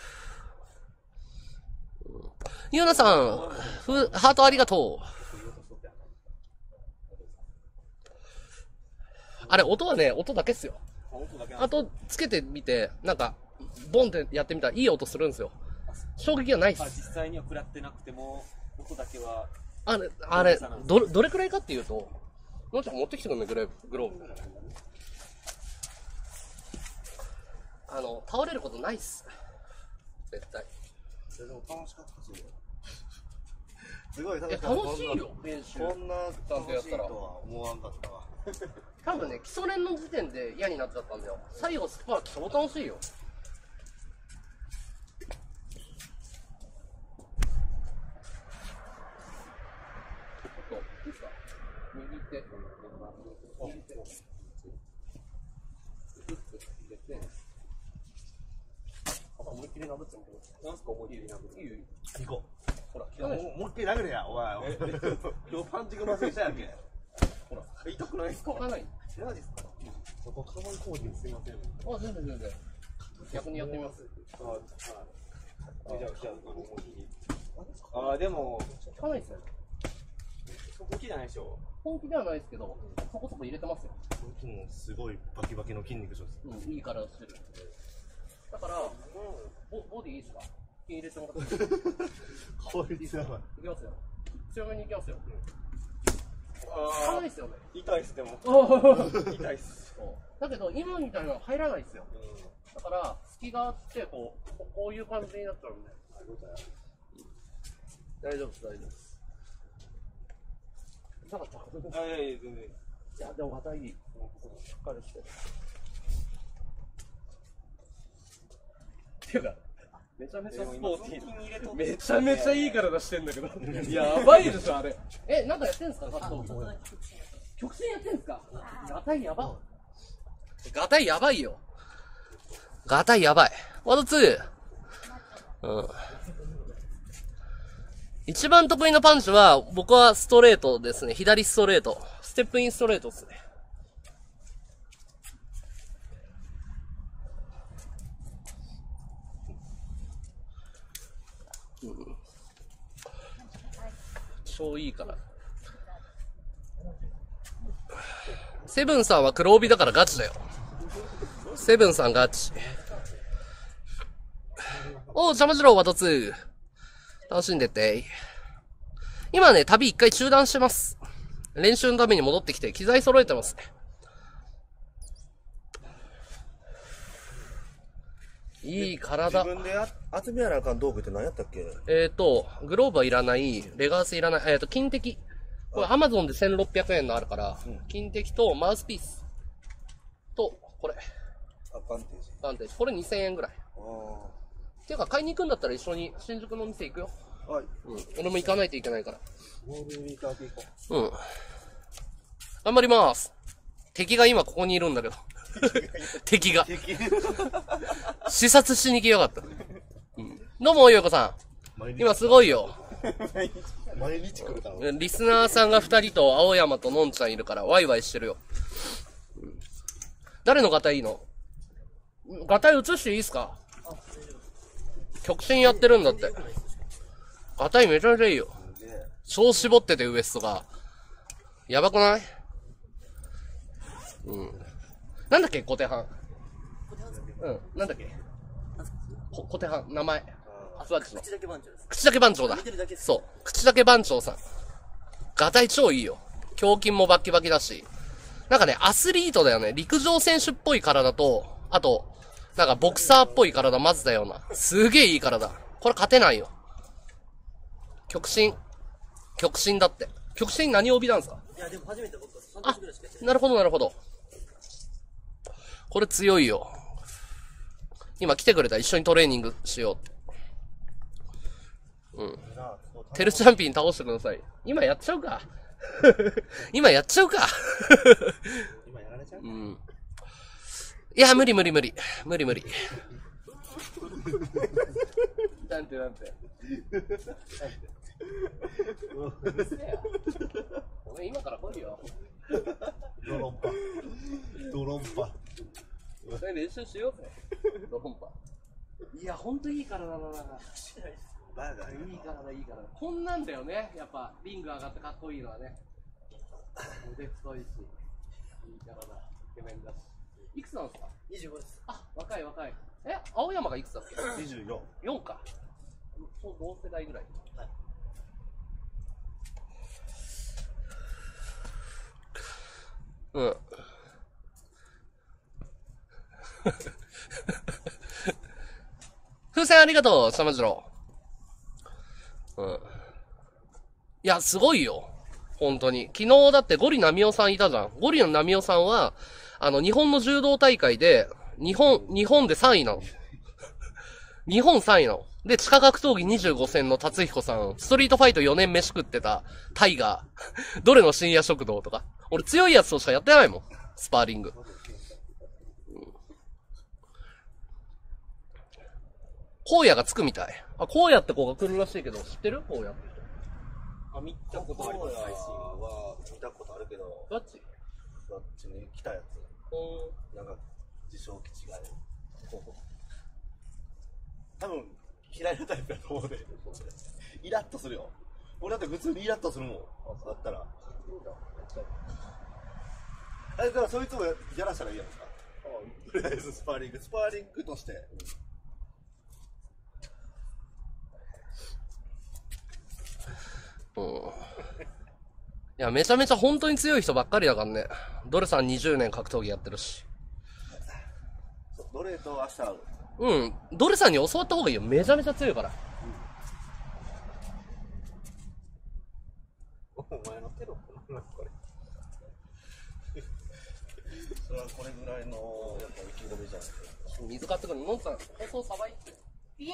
ゆうなさん、ふ、ハートありがとう。あれ、音はね、音だけっすよ。あと、つけてみて、なんか、ボンってやってみたらいい音するんですよ。衝撃はないっす。 実際には食らってなくても、音だけは。 あれ、あれ、ど、どれくらいかっていうと、のんちゃん持ってきてくんね、グレーブ、グローブ。あの、倒れることないっす。絶対。 それでも楽しかったですよ。すごい楽しかった。楽しいよ、練習。 こんな楽しいとは思わんかったわ。 多分ね、基礎練の時点で嫌になっちゃったんだよ。最後スパー超楽しいよ。ちょっと、いいっすか？右手。右手。入れて。思いっきり殴ってみてください。なんすか思いっきり殴って。いいよいいよ。 行こう。 ほら、 いやもうもう一回殴れや、お前。今日パンチング麻酔したやんけ。 ほら、 痛くないですか？ 効かない。 マジっすか？そこカバンコーディングすいません。 あ、全然全然。逆にやってみます。 あ、はい。じゃあ、じゃあ、あの、もういい。あ、でも、 効かないっすよ。 本気じゃないでしょ。 本気ではないですけど、そこそこ入れてますよ。 僕もすごいバキバキの筋肉です。 うん、いい体してる。だから、ボ, ボディいいっすか？筋入れてもらって。 こいつやばい。 いきますよ。強めにいきますよ。 あ効かないっすよね。 痛いっす、でも。痛いっす。 だけど、今みたいなの入らないっすよ。だから、隙があって、こう、こういう感じになっちゃうんで。大丈夫です、大丈夫です。痛かった。 あ、いやいや、全然。 いや、でも、硬い。しっかりして。っていうか、めちゃめちゃスポーティー。めちゃめちゃいい体してんだけど。やばいでしょ、あれ。え、なんかやってんすか、格闘技。曲線やってんすか？ガタイやば。ガタイやばいよ。ガタイやばい。ワードツー。うん。一番得意なパンチは、僕はストレートですね。左ストレート。ステップインストレートですね。うん、超いいから。セブンさんは黒帯だからガチだよ。セブンさんガチ。 おう、ジャマジローワトツー。楽しんでって。今ね、旅一回中断してます。練習のために戻ってきて、機材揃えてますね。いい体。 自分で集めやなあかん道具って何やったっけ？ えっと、グローブはいらない、レガースいらない、えっと、金敵。これアマゾンでせんろっぴゃくえんのあるから、うん、金敵とマウスピース。と、これ。 アバンテージ。 アバンテージ。これにせんえんぐらい。 ああ。 ていうか、買いに行くんだったら一緒に新宿の店行くよ。 はい。 うん。俺も行かないといけないから。 ゴールデンウィーク明け行こう。うん。頑張ります。敵が今ここにいるんだけど。敵が。敵視察しに来やがった。うん、どうも、ゆうこさん。今すごいよ。 毎日来るから。 リスナーさんがふたりと青山とのんちゃんいるからワイワイしてるよ。うん、誰のガタイいいの？ガタイ映していいっすか？極真やってるんだって。ガタイめちゃめちゃいいよ。超絞っててウエストが。やばくない？うん。なんだっけ小手半。うん。なんだっけこ小手半。名前。あ、そうだっけ。口だけ番長です。口だけ番長だ。そう。口だけ番長さん。ガタイ超いいよ。胸筋もバッキバキだし。なんかね、アスリートだよね。陸上選手っぽい体と、あと、なんかボクサーっぽい体混ぜたような。すげえいい体。これ勝てないよ。極真。極真だって。極真何帯なんですか？ いや、でも初めて僕は半年ぐらいしかやってない。 なるほど、なるほど。これ強いよ。今来てくれた。一緒にトレーニングしよう。うん。テルチャンピン倒してください。今やっちゃうか。今やっちゃうか。 今やられちゃう？ うん。いや、無理無理無理。無理無理。なんてなんて。お前今から来いよ。 ドロンパ。ドロンパ。 練習しようぜ。ドロンパ。いや、ほんといい体だな。 バーガーいい体、いい体。こんなんだよね。やっぱ、リング上がってかっこいいのはね。腕太いし、いい体、イケメンだし。いくつなんですか？ にじゅうごです。 あ、若い若い。え、青山がいくつだっけ？ にじゅうよん。 よんか。そう、同世代ぐらい。はい。うん。風船ありがとう、sama次郎。うん。いや、すごいよ。本当に。昨日だってゴリナミオさんいたじゃん。ゴリナミオさんは、あの、日本の柔道大会で、日本、日本でさんいなの。日本さんいなの。で、地下格闘技にじゅうご戦の達彦さん、ストリートファイトよねん飯食ってたタイガー、どれの深夜食堂とか。俺強いやつとしかやってないもん。スパーリング。荒野がつくみたい。あ、荒野って子が来るらしいけど、知ってる荒野って。 あ、見たことあります。 配信は見たことあるけど、 ガチガチに来たやつ。 うん。 なんか、自称基地がある。多分、嫌いなタイプだと思うで。イラッとするよ。俺だって普通にイラッとするもん。だったら。あれだからそいつもやらしたらいいやんか。とりあえずスパーリング。スパーリングとして。 うん。いや、めちゃめちゃ本当に強い人ばっかりだからね。ドレさんにじゅうねん格闘技やってるし。 ドレと明日会う。 うん。ドレさんに教わった方がいいよ。めちゃめちゃ強いから。 お前のテロップなんだこれ。それはこれぐらいのやっぱ意気込みじゃない。 水買ってくるの。のんさん、放送さばいて。いえ。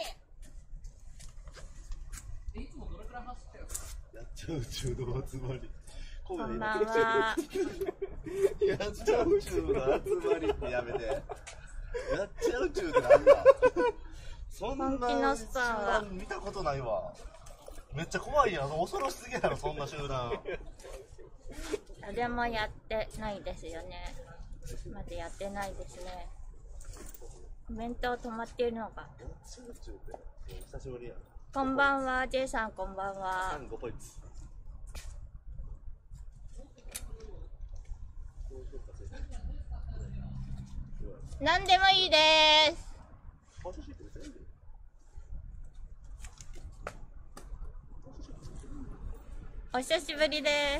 いつもどれくらい走ってるの？ やっちゃう中の集まり。 こんばんは。 やっちゃう中の集まりってやめて。やっちゃう中ってなんだ。そんな本気のスパーは見たことないわ。めっちゃ怖いやん。恐ろしすぎやろそんな集団。 誰もやってないですよね。まだやってないですね。コメント止まっているのか。 久しぶりや。 こんばんは、J さんこんばんは。 ごポイント。 何でもいいです。 お久しぶりです。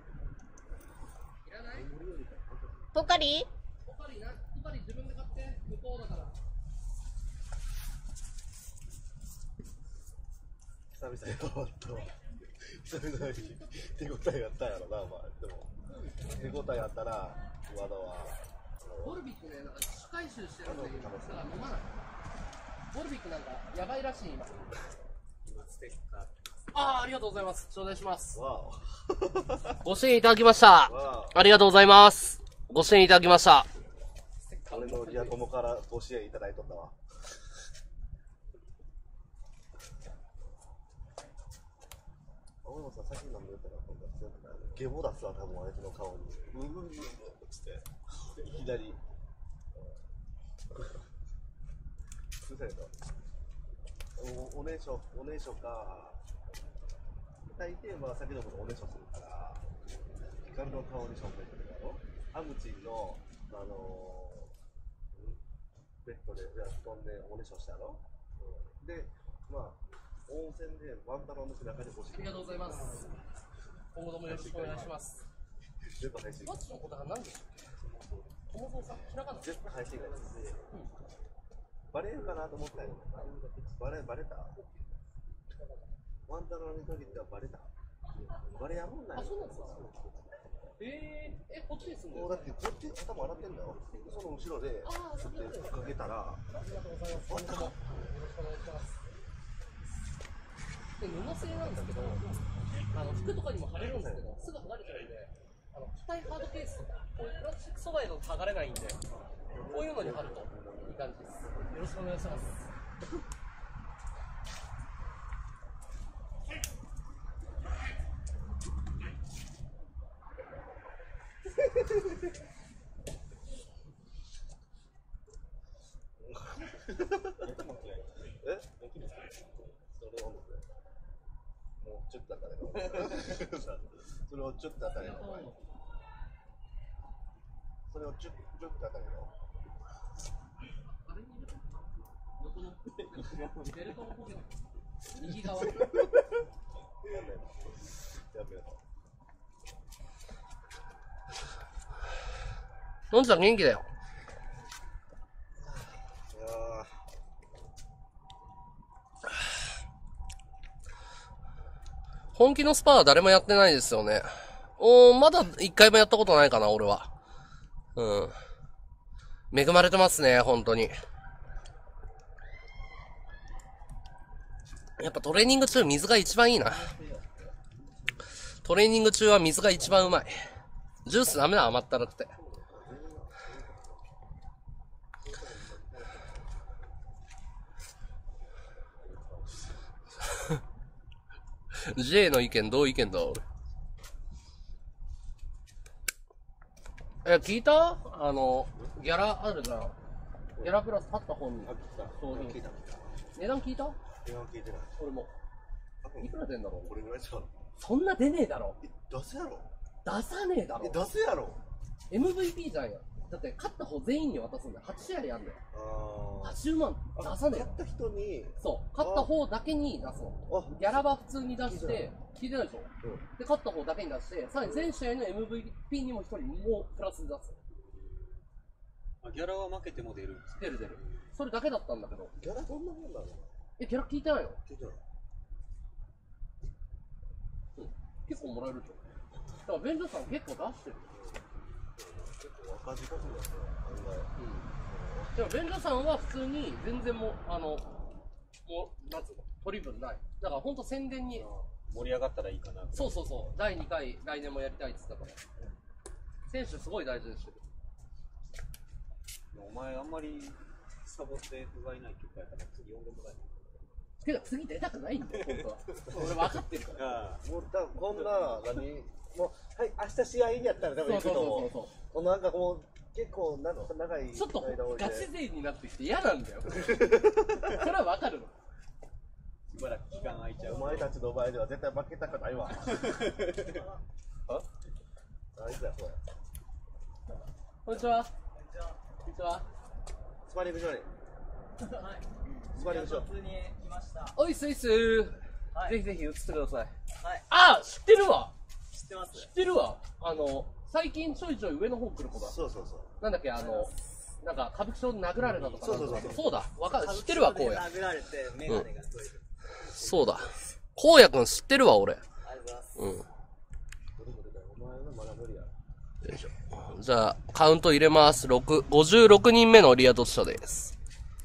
ポカリ？ ポカリな、ポカリ自分で買って向こうだから。 久々にほんと久々に手応えやったんやろな、お前。でも手応えやったら和田はボルビックね、なんか自主回収してるんだけど、だから飲まない。ボルビックなんかやばいらしい今。 今ステッカー。 ああ、ありがとうございます。頂戴します。 わご支援いただきました。 わありがとうございます。ご支援いただきました。 お俺のリア友からご支援いただいとったわ。俺もさ、さっきの見たら今度は強くない。ゲボ出すわ、多分あいつの顔に。ブンブンブンブンつって、いきなり。うるさいと。お、おねしょ、おねしょか。大抵は先のことおねしょするから、ヒカルの顔にしょんべんするやろ。アムチンの、あのー、ベッドで布団でおねしょしたやろ。うん、で、まあ、温泉でワンタロンの背中に腰。 ありがとうございます。今後ともよろしくお願いします。 全部配信。 マッチのことは何でしたっけ？友蔵さん、開かない。 全部配信がですね。バレるかなと思ったよ。バレ、バレた？ワンタロンに限ってはバレた？バレやもんない。 あ、そうなんですか？えー、え、こっちに住んでる？ もうだってこっち頭洗ってんだよ。その後ろで、 ああ、そうでかけたら、 ありがとうございます。今後ともよろしくお願いします。で、布製なんだけど、あの服とかにも貼れるんですけど、すぐ剥がれちゃうんで、あの硬いハードケースとか、こういうプラスチック素材だと剥がれないんで、こういうのに貼るといい感じです。よろしくお願いします。 え？それをもうちょっとだったけど。それをちょっとだったけど。それをちょっとだったけど。 あれに入れた横のベルトのポケット右側。 やめろ。やめろ。 のんちゃん元気だよ。 いや本気のスパは誰もやってないですよね。おー、まだ一回もやったことないかな、俺は。うん。恵まれてますね、本当に。やっぱトレーニング中、水が一番いいな。トレーニング中は水が一番うまい。ジュースダメだ、甘ったるって。J の意見どう意見だ俺。え、聞いた？あの、ギャラあるじゃん。ギャラプラス買った本に。商品。 聞いた。 値段聞いた？ 電話聞いてない。 俺も。いくら出んだろう？ これぐらいじゃん。 そんな出ねえだろ。 え、出せやろ。 出さねえだろ。 え、出せやろ。 エムブイピー じゃんや。だって勝った方全員に渡すんだよ。はち試合やんだよ。 あはちじゅうまん出さねえよ。 勝った人に、 そう。勝った方だけに出すの。 あ、 ギャラは普通に出して、聞いてないでしょ。 うん。 で、勝った方だけに出して、さらに全試合の エムブイピー にも一人もうプラスで出す。 あ、ギャラは負けても出るんですか？ 出る出る。それだけだったんだけど。 ギャラどんなもんなの？ え、ギャラ聞いてないの？ 聞いてない。 うん。結構もらえるでしょ。だから、便所さん結構出してる。 結構赤字稼ぎだね、案外。 うん。でも、便所さんは普通に全然もう、あの、もう、なんつうの、トリブルない。だから、ほんと宣伝に、 盛り上がったらいいかな。 そうそうそう、だいにかい来年もやりたいって言ってたから。選手すごい大事にしてる。 お前あんまりサボって不甲斐ない曲やから次呼んでもらえない。 けど次出たくないんだよ、本当は。俺分かってるから。 ああ、 もう多分こんな、何もう、はい、明日試合やったら多分行くとそうそうそう思。 そうなんかもう、結構な長いちょっと間置いてガチ勢になってきて嫌なんだよ。それは分かるの。 しばらく期間空いちゃう。 お前たちの前では絶対負けたくないわ。ああいつや、そうや。 こんにちは。こんにちは。 スパーリングしようね。 はい。 スパーリングしよう。 普通に来ました。 おいっすいっすー。ぜひぜひ映ってください。 はい。 あ、知ってるわ。 知ってます知ってるわ。あの、最近ちょいちょい上の方来る子だ。 そうそうそう。 なんだっけ、あの、なんか歌舞伎町で殴られたとかなんとか。 そうそうそうそうだ。わかる。知ってるわ、こうや。 殴られて、メガネが取れる。 そうだ。こうやくん知ってるわ、俺。 ありがとうございます。 うん。よお前はまだ無理や。 いしょ。じゃあ、カウント入れます。ろく、ごじゅうろくにんめのリア突者です。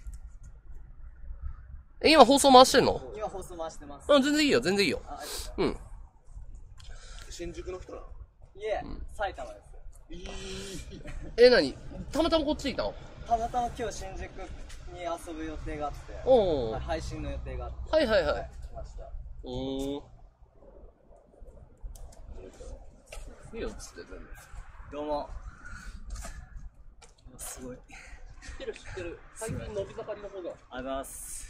え、今放送回してんの？ 今放送回してます。 うん、全然いいよ、全然いいよ。 あ、ありがとうございます。 うん。 新宿の人なの？ いえ、埼玉です。 え、なにたまたまこっちいたの？ たまたま今日新宿に遊ぶ予定があって、 おうはい配信の予定があって、 はいはいはい。 来ました。 うーん。いいよ、つって全然。 どうも。すごい。 知ってる知ってる。最近伸び盛りの方が。 ありがとうございます。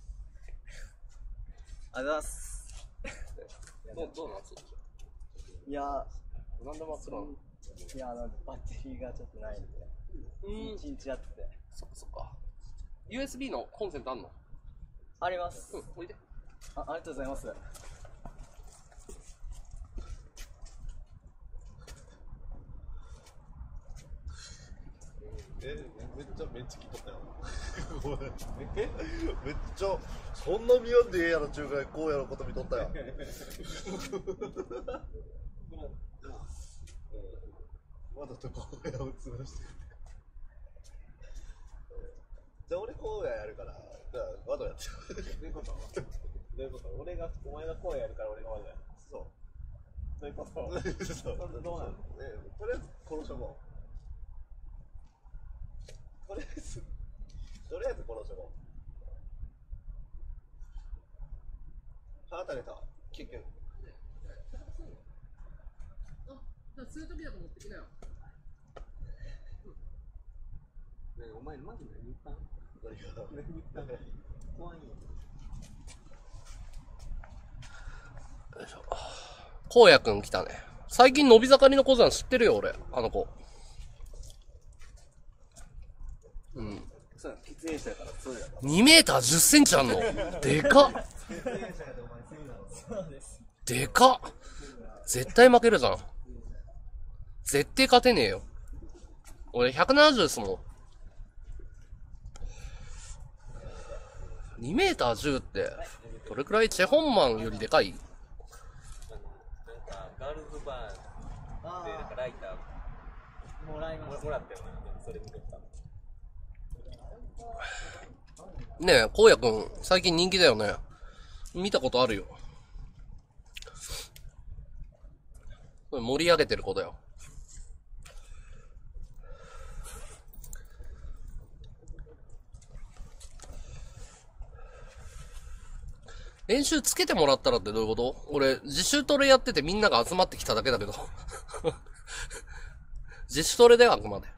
ありがとうございます。 どう、どうなんすか？ いやなんで真っ暗なの？ いや、なんかバッテリーがちょっとないんで、 うん。 一日やってて。 そっかそっか。ユーエスビー のコンセントあんの？ あります。 うん、おいで。 あ、ありがとうございます。 え、めっちゃ、めっちゃ来とったよ。えめっちゃ、そんな見やんでええやろ、中華こうやること見とったよ。わざとこうやを潰してる。じゃあ俺こうややるから、じゃあわざとやってよ。 どういうことどういうこと俺が、お前がこうやるから俺がわざやる。 そう。 そういうことそうどうなのえとりあえず殺しとこう。とりあえず、とりあえず殺しとこう。歯当たれた。キック。 あ、そういう時だと持ってきなよ。 ねえお前マジ何言ったん何が何言ったん怖いよ。 よいしょ。こうやくん来たね。最近伸び盛りの小山知ってるよ、俺。あの子。うん。 そう、喫煙者やから、そうやから。 にメーターじゅっセンチあんの。でかっ。 そうです。 でかっ。絶対負けるじゃん。絶対勝てねえよ。俺ひゃくななじゅうですもん。にメーターじゅうって、どれくらいチェホンマンよりでかい？ なんかガールズバーでなんかライターもらいます。 もらったよな。それ見てた。 ねえ、こうやくん、最近人気だよね。見たことあるよ。これ盛り上げてる子だよ。練習つけてもらったらってどういうこと？俺、自主トレやっててみんなが集まってきただけだけど。自主トレだよ、あくまで。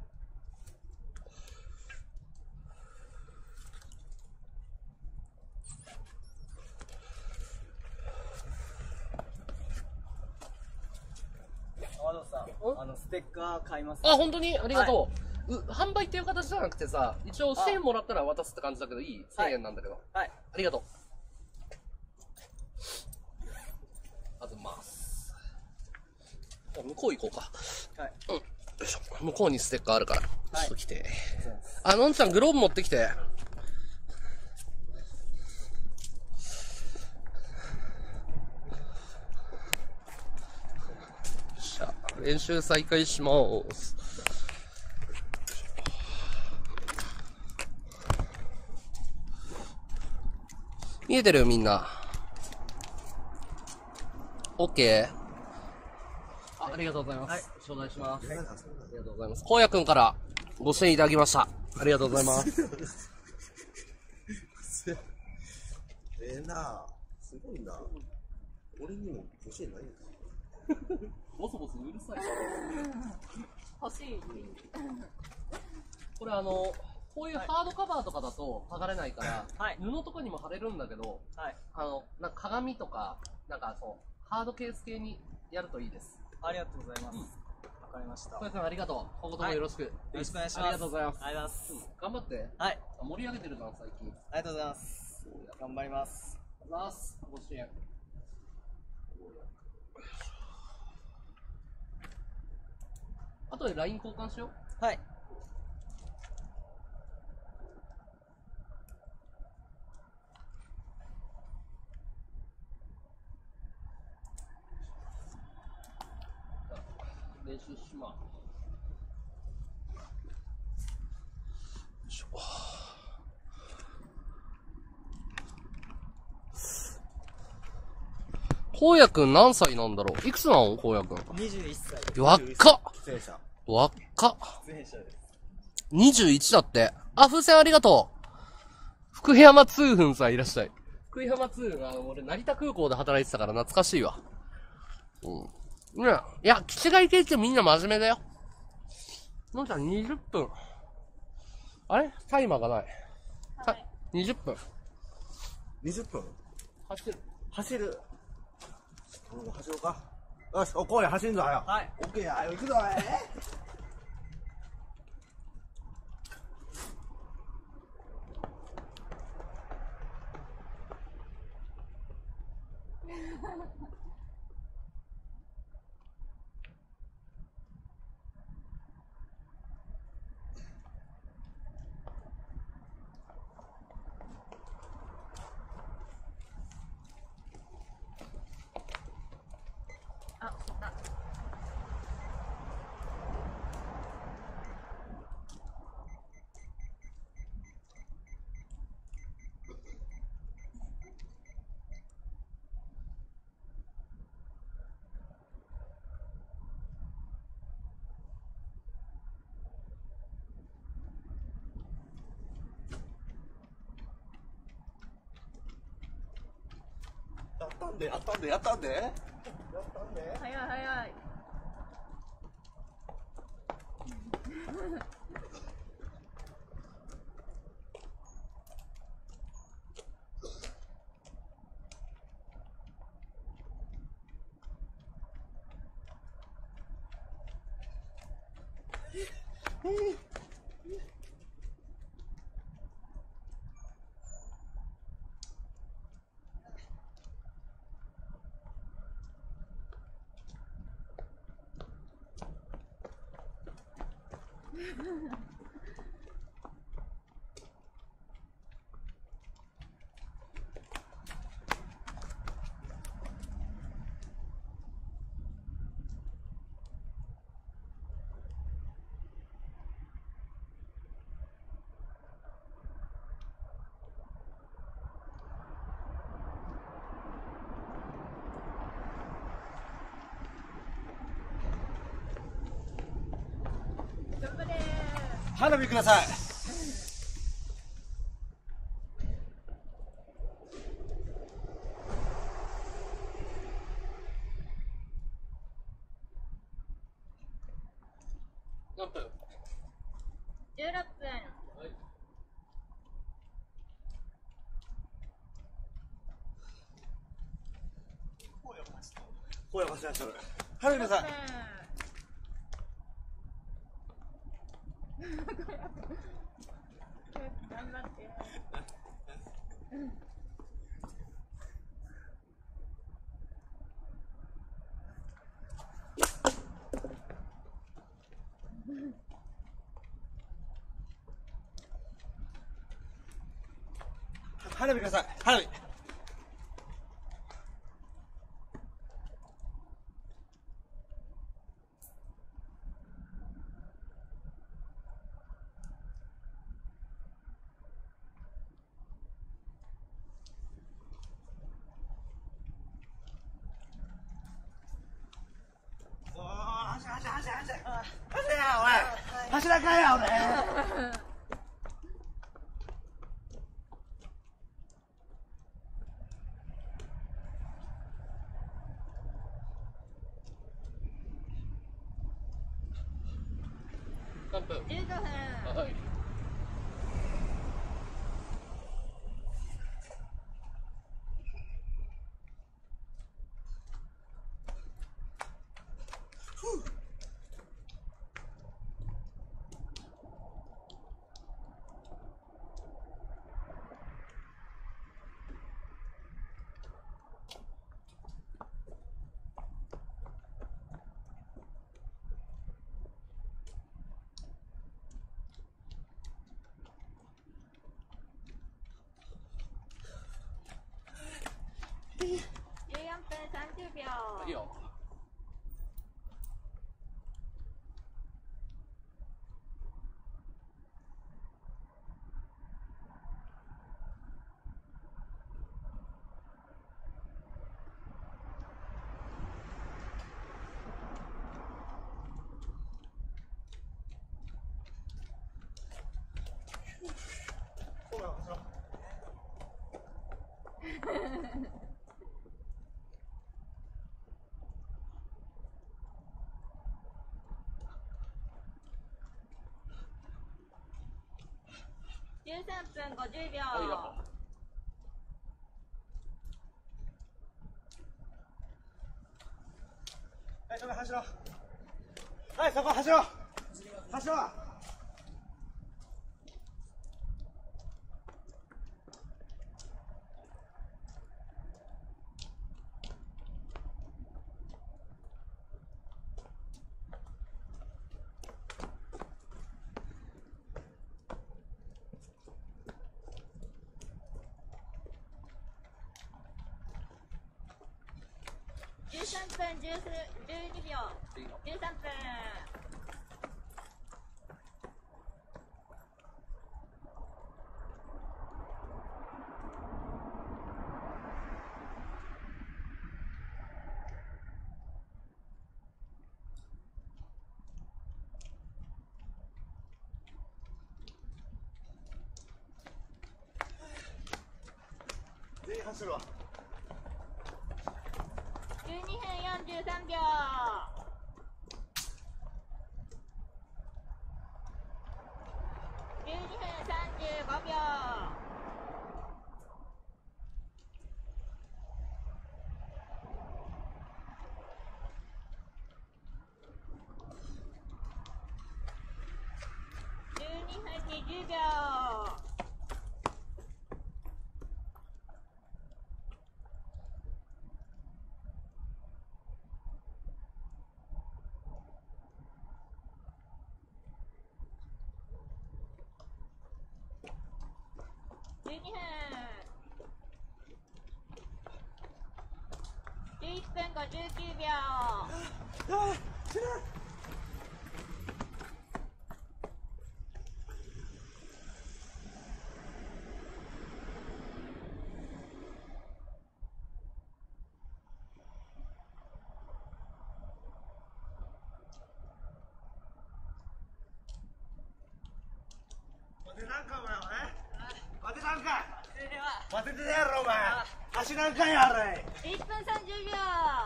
川野さん、あの、ステッカー買います。 あ、本当にありがとう。う、販売っていう形じゃなくてさ、一応せんえんもらったら渡すって感じだけど、いい ?せん 円なんだけど。 はい。 ありがとう。あずます。あ向こう行こうか。 はい。 うん。よいしょ。向こうにステッカーあるから。ちょはいっと来て。あ、のんちゃんグローブ持ってきて。よっしゃ。練習再開しまーす。見えてるみんな。オッケー。あ、ありがとうございます。 はい頂戴します。ありがとうございます。こうやくんからご支援いただきました。ありがとうございます。 ええなあ、すごいな。俺にも教えないんだ。 ボソボソうるさい。 欲しい。 これあの、こういうハードカバーとかだと剥がれないから、 はい布とかにも貼れるんだけど、 はい。 あの、なんか鏡とか、なんかそう、ハードケース系にやるといいです。 ありがとうございます。わかりました。 小谷さんありがとう。今後ともよろしく。よよろしくお願いします。 ありがとうございます。 ありがとうございます。 頑張って。 はい。 あ盛り上げてるじゃん、最近。 ありがとうございます。頑張ります。 ありがとうございます。ご支援。 あとで ライン 交換しよう。 はい。 練習します。よいしょ。荒野くん何歳なんだろう。いくつなの荒野くん。 にじゅういっさい。 若っ。 出演者。 若っ。 出演者です。 にじゅういちだって。あ、風船ありがとう。福山通粉さんいらっしゃい。福山通粉、あの、俺成田空港で働いてたから懐かしいわ。うん。ねいや、気違い系ってみんな真面目だよ。のんちゃんにじゅっぷん。あれタイマーがない。 はい。 にじゅっぷん。 にじゅっぷん走る。 走る。うん、走ろうか。よし、お、こうや、走んぞ、はよ。 はい。 オッケーや、行くぞ、えあ、あ、 やったんで、やったんで、やったんで。やったんで。 早い早い。頑張れー。 花火ください。 何分？ じゅうろっぷん。 こうや、走らせてる。花火ください。 頑張って。 花火ください。花火。おー、走れ走れ走れ走れ。走れや、おい。走らかや、俺。 何分？ じゅうごふん。 はい。 分ごじゅうびょう。 ありがとう。 はい、そこ走ろう。はい、そこ走ろう。走ろう。 じゅうさんぷんじゅうにびょう。じゅうさんぷん。 全員走るわ。 じゅうにふんよんじゅうさんびょう。じゅうにふんさんじゅうごびょう。じゅうにふんにじゅうびょう。じゅうにふん。じゅういっぷんごじゅうきゅうびょう。 待てなんかお前、え待てなんか待ててねやろお前。足なんかやあれ。 いっぷんさんじゅうびょ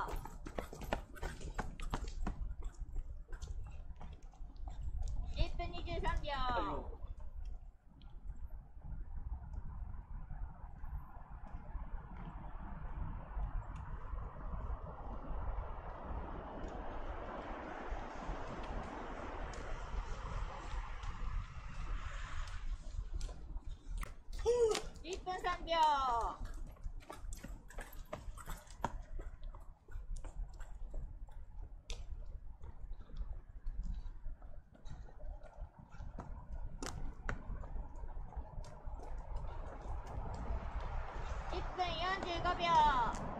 う。いっぷんにじゅうさんびょう。いっぷんさんびょう。いっぷんよんじゅうごびょう。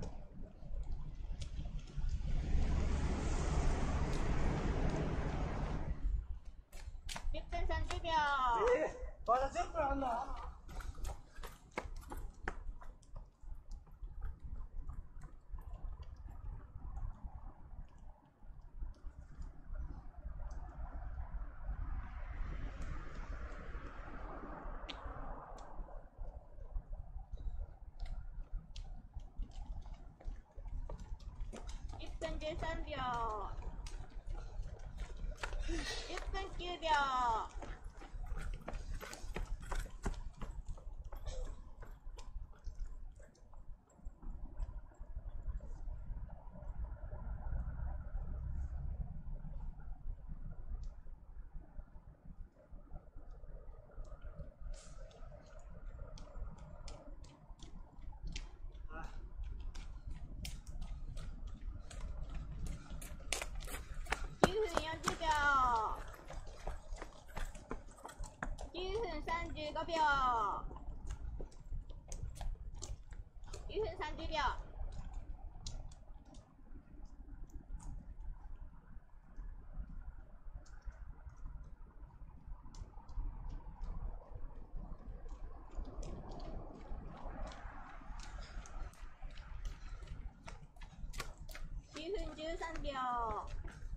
いっぷんさんじゅうびょう。 えー、まだじゅっぷんあんの。 いっぷんじゅうさんびょう。いっぷんきゅうびょう。きゅうふんよんじゅうびょう。きゅうふんさんじゅうごびょう。きゅうふんさんじゅうびょう。きゅうふんじゅうさんびょう。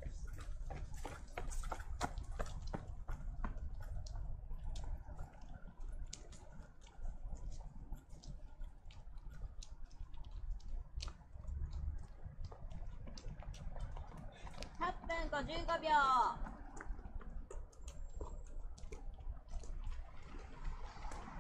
はっぷんごじゅうごびょう。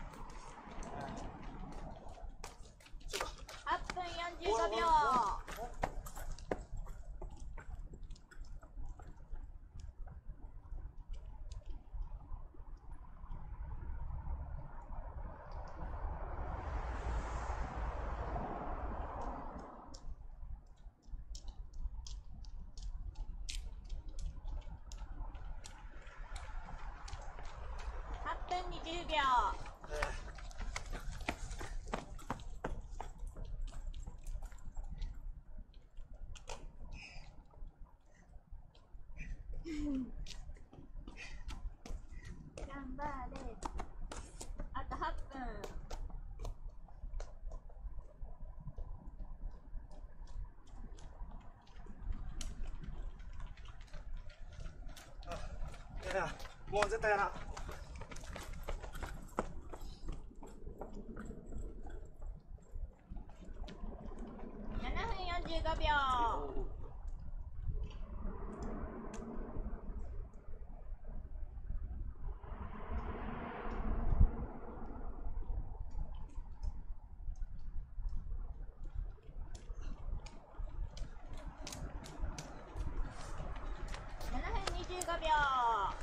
秒。頑張れ。あとはっぷん。 いや、もう絶対やな。 ななふんよんじゅうごびょう。ななふんにじゅうごびょう。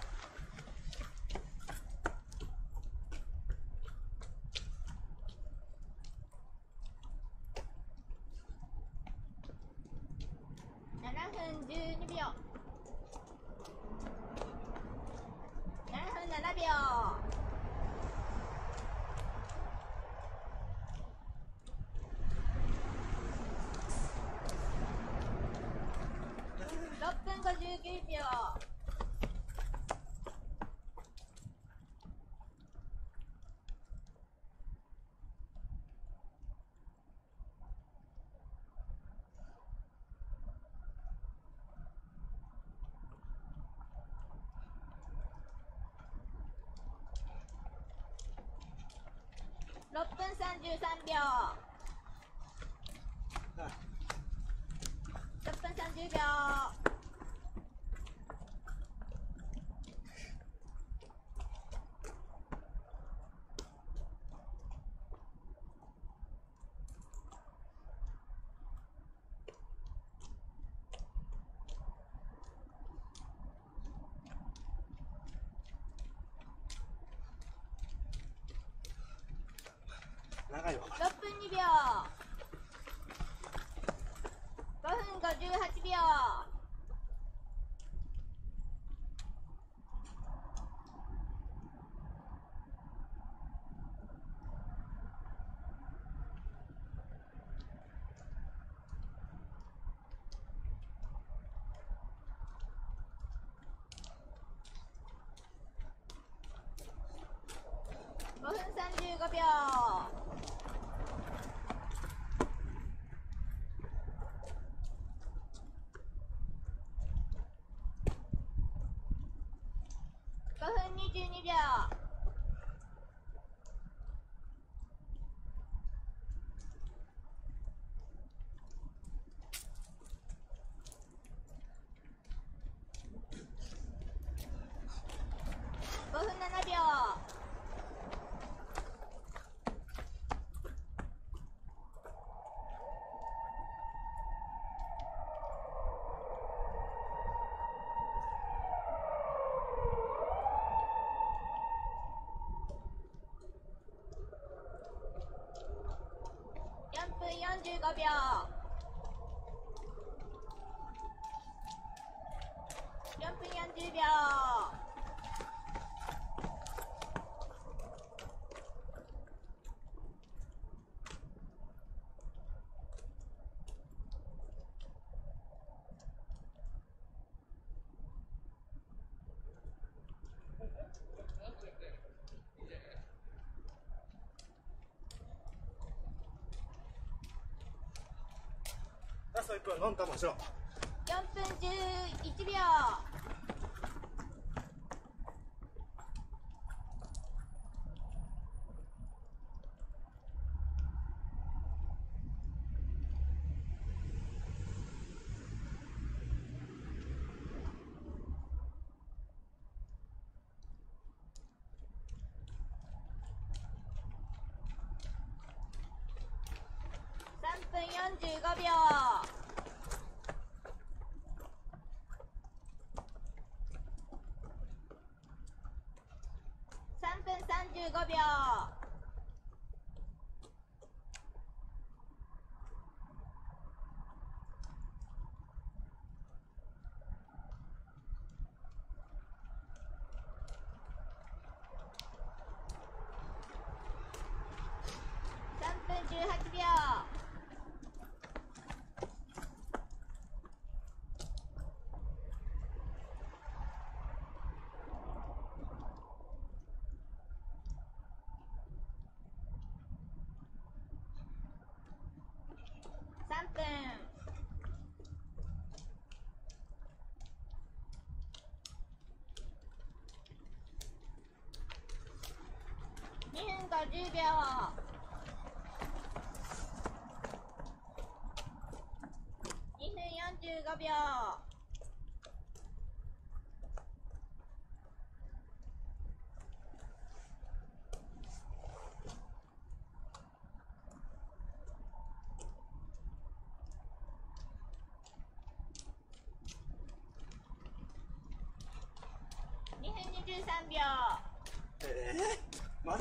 ななふんじゅうにびょう。ななふんななびょう。ろっぷんごじゅうきゅうびょう。ろっぷんさんじゅうさんびょう。ろっぷんさんじゅうびょう。 長いわ。 ろっぷんにびょう。ごふんごじゅうはちびょう。ごふんさんじゅうごびょう。ごふんにじゅうにびょう。ごふんななびょう。よんぷんよんじゅうごびょう。よんぷんよんじゅうびょう。 ラストいっぷん、飲んだもんしろ。 よんぷんじゅういちびょう。さんぷんよんじゅうごびょう。さんぷんさんじゅうごびょう。 じゅうびょう。にふんよんじゅうごびょう。にふんにじゅうさんびょう。 えー、まだ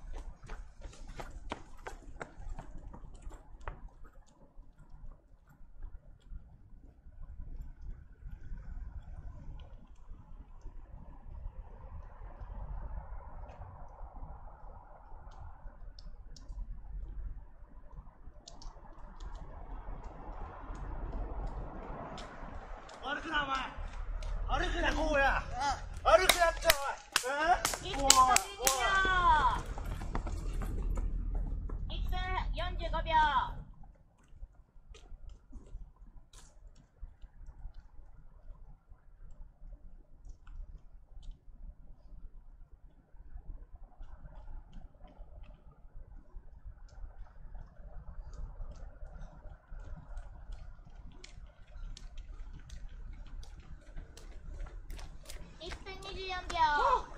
歩くなお前歩くなこうや歩くなっておいいっぷんごじゅうにびょう。いっぷんよんじゅうごびょう。いっぷんにじゅうよんびょう。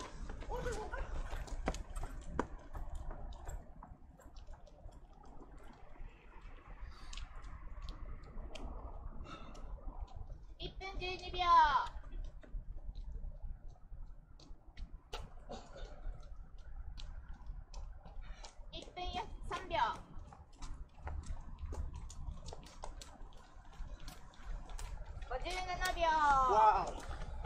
いっぷんじゅうにびょう。いっぷんさんびょう。ごじゅうななびょう。 わお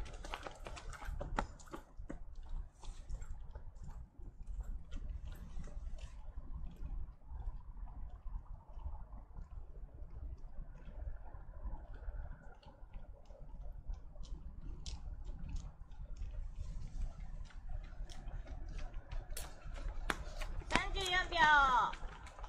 さんじゅうよんびょう。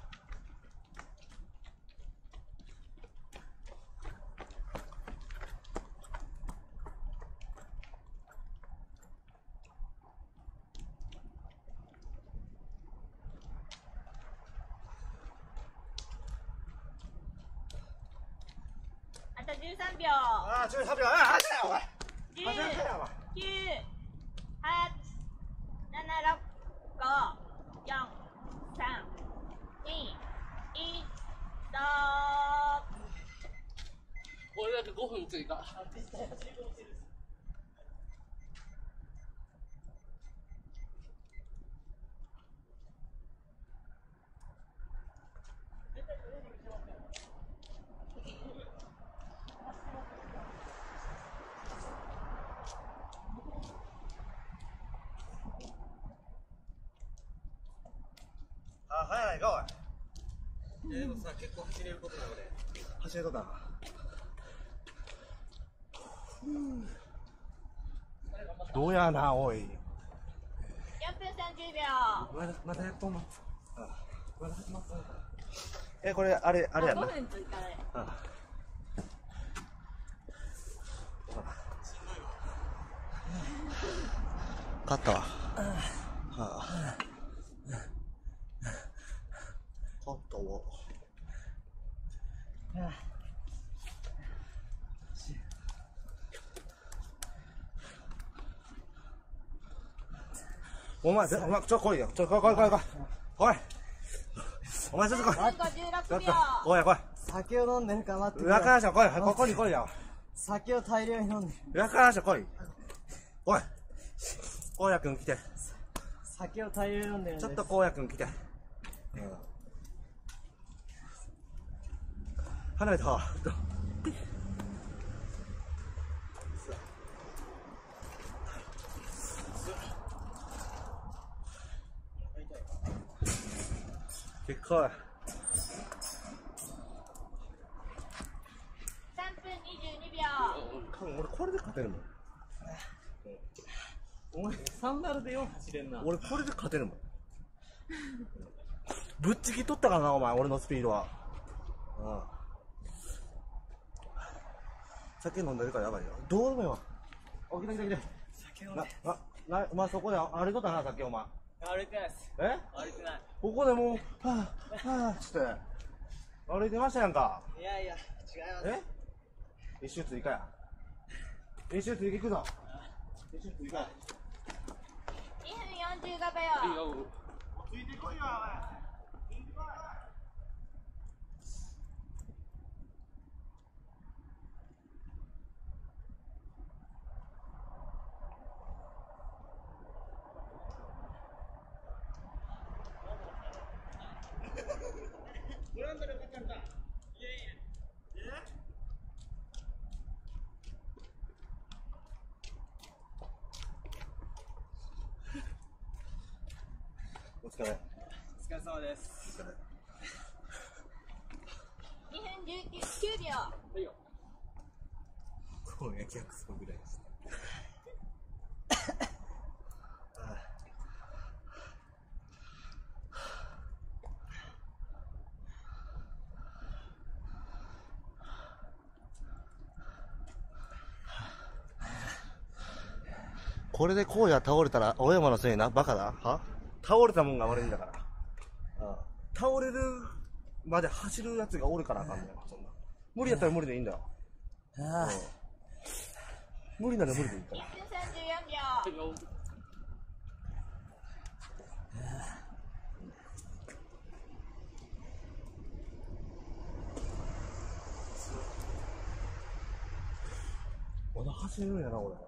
あとじゅうさんびょう。 ああじゅうさんびょうああ走れよお前じゅう、 走れよお前きゅう、はち、なな、ろく、ご、よん、さん、に、いち、ストップ。 これだけごふん追加。 あ早ないかおいえーでもさ、結構走れることなので。 走れとったなどうやなおいよんぷんさんじゅうびょう。 まだ、まだやっと待つ。まだ待つ。 えこれあれあれやんなごふん追加で。 うん勝ったわ。はあ。勝ったわ。お前、お前、ちょ、来いよ。ちょ、来い、来い、来い、来い。来い。お前、ちょっと来い。 さんぷんごじゅうろくびょう。 来い、来い。 酒を飲んでるから待ってくれ。 裏からしょ、来い。ここに来いよ。 酒を大量に飲んでる。 裏からしょ、来い。来い。荒野くん来て。 酒を大量に飲んでるんです。 ちょっと荒野くん来て。うん。離れたわ。結構。 さんぷんにじゅうにびょう。 俺これで勝てるもん。 お前、サンダルでよん走れんな。 俺これで勝てるもん。ぶっちぎっとったからな、お前、俺のスピードは。うん。酒飲んでるからやばいよ。どうでもいいわ。お、来た来た来た。 酒をね。 な、な、な、お前そこで歩いとったな、さっきお前。 歩いてないです。 え歩いてない。 ここでもう、はぁ、はぁ、つって、歩いてましたやんか。 いやいや、違います。 え一周追加や。一周追加行くぞ。一周追加。 にふんよんじゅうごびょう。 ついてこいよ、お前。グラウンドで勝ったんだ。いやいや。えお疲れ。 お疲れ様です。 にふんじゅうきゅうびょう。 こうや逆走ぐらいです。これで荒野倒れたら青山のせいな、バカだは倒れたもんが悪いんだから。ああ倒れるまで走るやつがおるからあかんねん、そんな。無理やったら無理でいいんだよ。 あうん無理なら無理でいいから。 いっぷんさんじゅうよんびょう。 まだ走れるんやな、俺。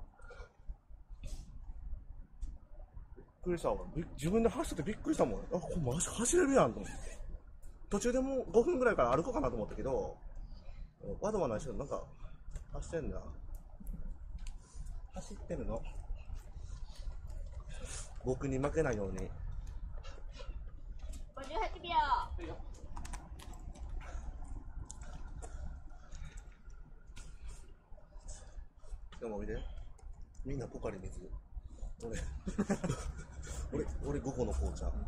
びっくりしたわ。び自分で走ってびっくりしたもん。あ、これマジ走れるやんと思って。途中でもうごふんぐらいから歩こうかなと思ったけど、わざわざ一緒になんか走ってんだ。走ってるの。僕に負けないように。 ごじゅうはちびょう。 でもおいで。みんなポカリ水。俺、俺、俺ごこの紅茶。うん、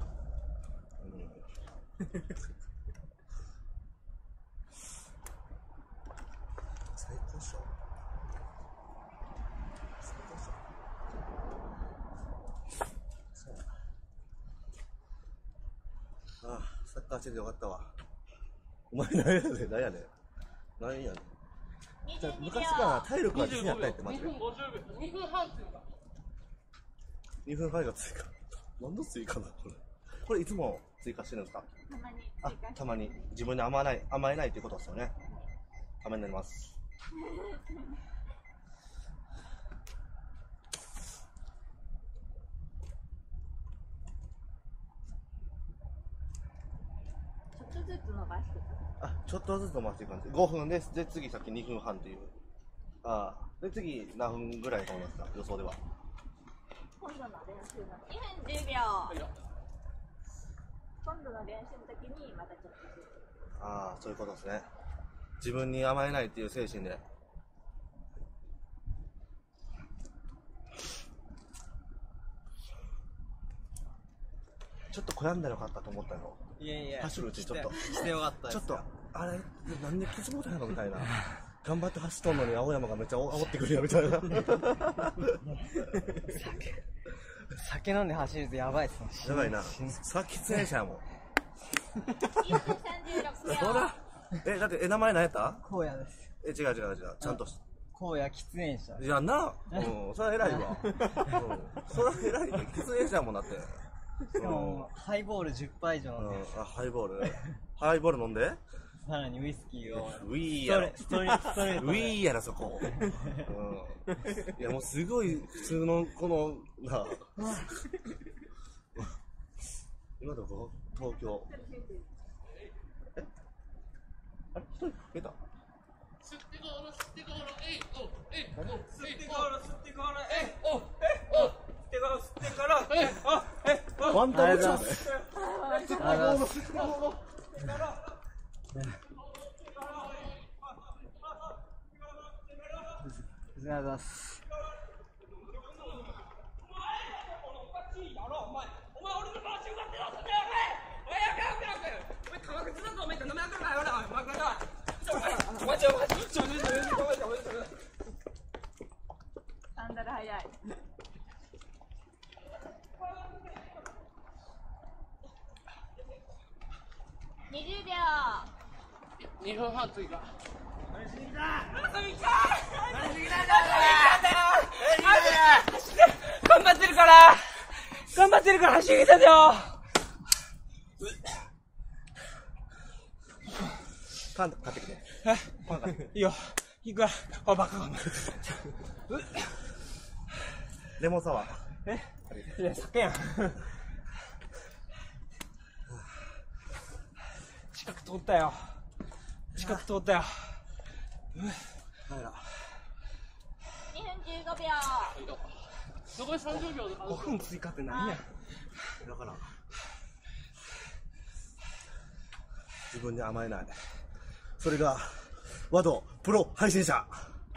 最高っしょ。最高っしょ。そうああ、サッカーしててよかったわ。お前何やねん、何やねん。何やねん。 にじゅうにびょう。 昔から体力が自信あったりってマジで。 にふんごじゅうびょう。にふんはんっていうか。 にふんはんが追加。何の追加なのこれ。これいつも追加してるんですか？ たまにあ追加、 たまに自分に甘えない、甘えないっていうことですよね。ためになります。 ちょっとずつ伸ばしてく。 あ、ちょっとずつ飲ませていく感じ。ごふんです。で、次さっきにふんはんっていう。ああ。で、次何分ぐらいと思いますか予想では。 今度の練習のにふんじゅうびょう。今度の練習の時にまたちょっとずつ。 ああ、そういうことですね。自分に甘えないっていう精神で。ちょっと悔やんだよかったと思ったの。 いやいや。 走るうちにちょっと。 してよかったです。 ちょっと、あれ、なんできつもうたんやろみたいな。頑張って走っとんのに青山がめっちゃ煽ってくるよみたいな。 酒飲んで走るとやばいっすね。 やばいな。さっき喫煙者やもん。 いっぷんさんじゅうろくびょう。 どうだえ、だって、え、名前何やった荒野です。 え、違う違う違う。ちゃんとし荒野喫煙者。 いやな。うん、それは偉いわ。うん。それは偉いね。喫煙者やもんだって。 しかも、ハイボールじゅっぱい以上飲んで、 うん、あ、ハイボール。ハイボール飲んでさらにウイスキーを。 ウィーやろ。 ストレストレートで。 ウィーやな、そこ。うん。いや、もうすごい、普通の、この、な、今どこ東京。えあれ一人増えた吸ってゴール、吸ってゴール、えい、お、えい、お、 吸ってから吸ってからえおえお吸ってから吸ってからえあえあワンタッチだね。 ありがとうございます。ありがとうございます。 サンダル早い。 にふんはん追加。 頑張ってるから頑張ってるから走りたよ。 パン買ってきて。 いいよ。いくらあ、バカ。 レモンサワー。 えいや、酒やん。近く通ったよ。近く通ったよ。 はいな。 にふんじゅうごびょう。 残りさんじゅうびょうでごふん追加って何や。 だから自分に甘えない。それが和道プロ配信者。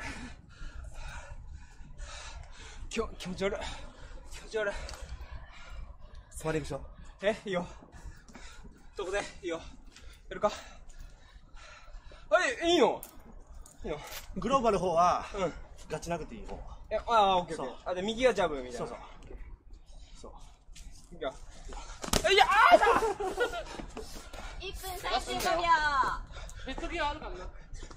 きょ気持ち悪い。気持ち悪い。 スパーリングしよえいいよ。どこでいいよ。やるか。はいいいよ。いいよ。 う。グローバル方はうん。 ガチなくていい方。 えああオッケーオッそうケー。あで右がジャブみたいな。 そうそう。 いくよ。いやあーだ。 いっぷんさんじゅうごびょう。 ヘッドギアあるからな。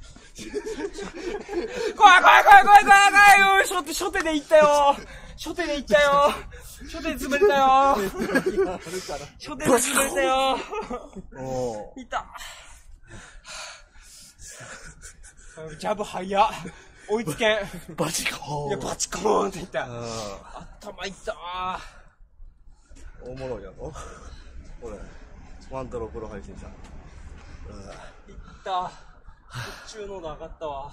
怖い怖い怖い怖い怖い怖い。初手初手で行ったよ。初手で行ったよ。初手で潰れたよ。初手で潰れたよ。 おいた。ジャブ早っ。追いつけん。 ーバチコーン。 いやバチコーンっていった。 あ頭いった。 ーおもろいやろこれワントロプロ配信者。 いった中濃度上がったわ。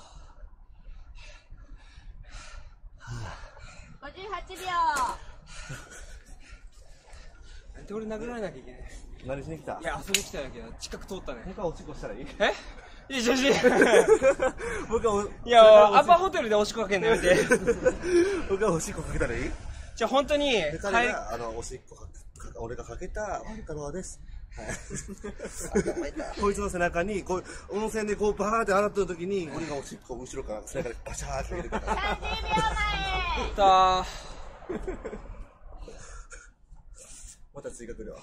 ごじゅうはちびょう。 なんで俺殴られなきゃいけない。 何しに来た。 いや遊びに来ただけど近く通ったね。 僕はおしっこしたらいい。 えいやいやいや僕はおいやアパホテルでおしっこかけんのやめて。 僕はおしっこかけたらいい。 じゃあ本当にで彼があのおしっこかけ俺がかけたワン太郎です。はい。こいつの背中にこう温泉でこうバーって洗ってる時に俺がおしっこを後ろから背中でバシャーってかけるから。 さんじゅうびょうまえ。 たーまた追加来るわ。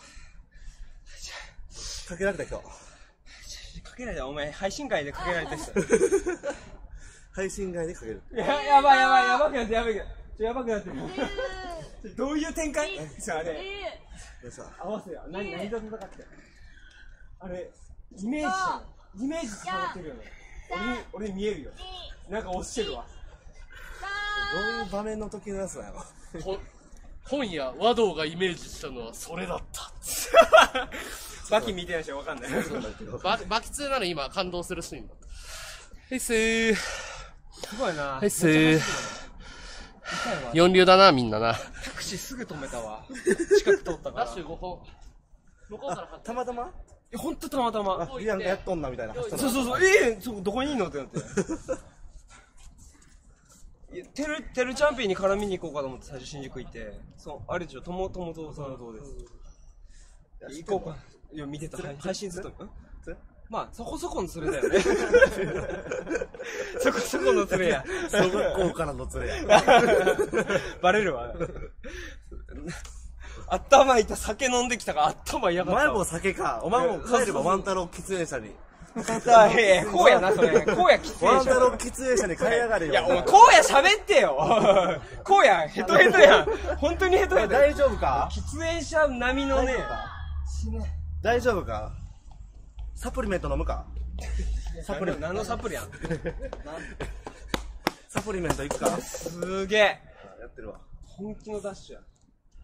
かけられた人。 かけられたお前配信会でかけられた人。 配信外でかける。 いややばいやばいやばくなってやばいけどちょやばくなってる。どういう展開？さああれでさ合わせや何何と戦ってあれイメージじゃんイメージ伝わってるよね。俺に俺に見えるよ。なんか押してるわ。 どういう場面の時のやつだよ。 ほ今夜和道がイメージしたのはそれだったバキ見てない人わかんない。 ババキツーなら今感動するシーンだった。はいっすーすごいな。 はいっすー四流だなみんなな。 タクシーすぐ止めたわ。近く通ったから。 ダッシュごほん向こうからたまたまえほんとたまたま。 あリアンがやっとんなみたいな。 そうそうそうええそこどこにいんのってなって。いやてるてるチャンピオンに絡みに行こうかと思って最初新宿行って、そうあれでしょともともとさんそうです。行こうか。いや見てた配信ずっと。まあそこそこの連れだよね。そこそこの連れや。 小学校からの連れや。 バレるわ。頭いた酒飲んできたから頭やばかった。 お前も酒か。お前も帰ればワン太郎喫煙者に。 あいやこうやなそれ。こうや喫ワン煙者。 太郎喫煙者に帰りやがれよ。 いやお前こうや喋ってよ。こうやヘトヘトやん。本当にヘトヘト。 大丈夫か喫煙者並みのね。 大丈夫かサプリメント飲むかサプリ何のサプリやん。 サプリメントいくかすげえ。 やってるわ。 本気のダッシュや。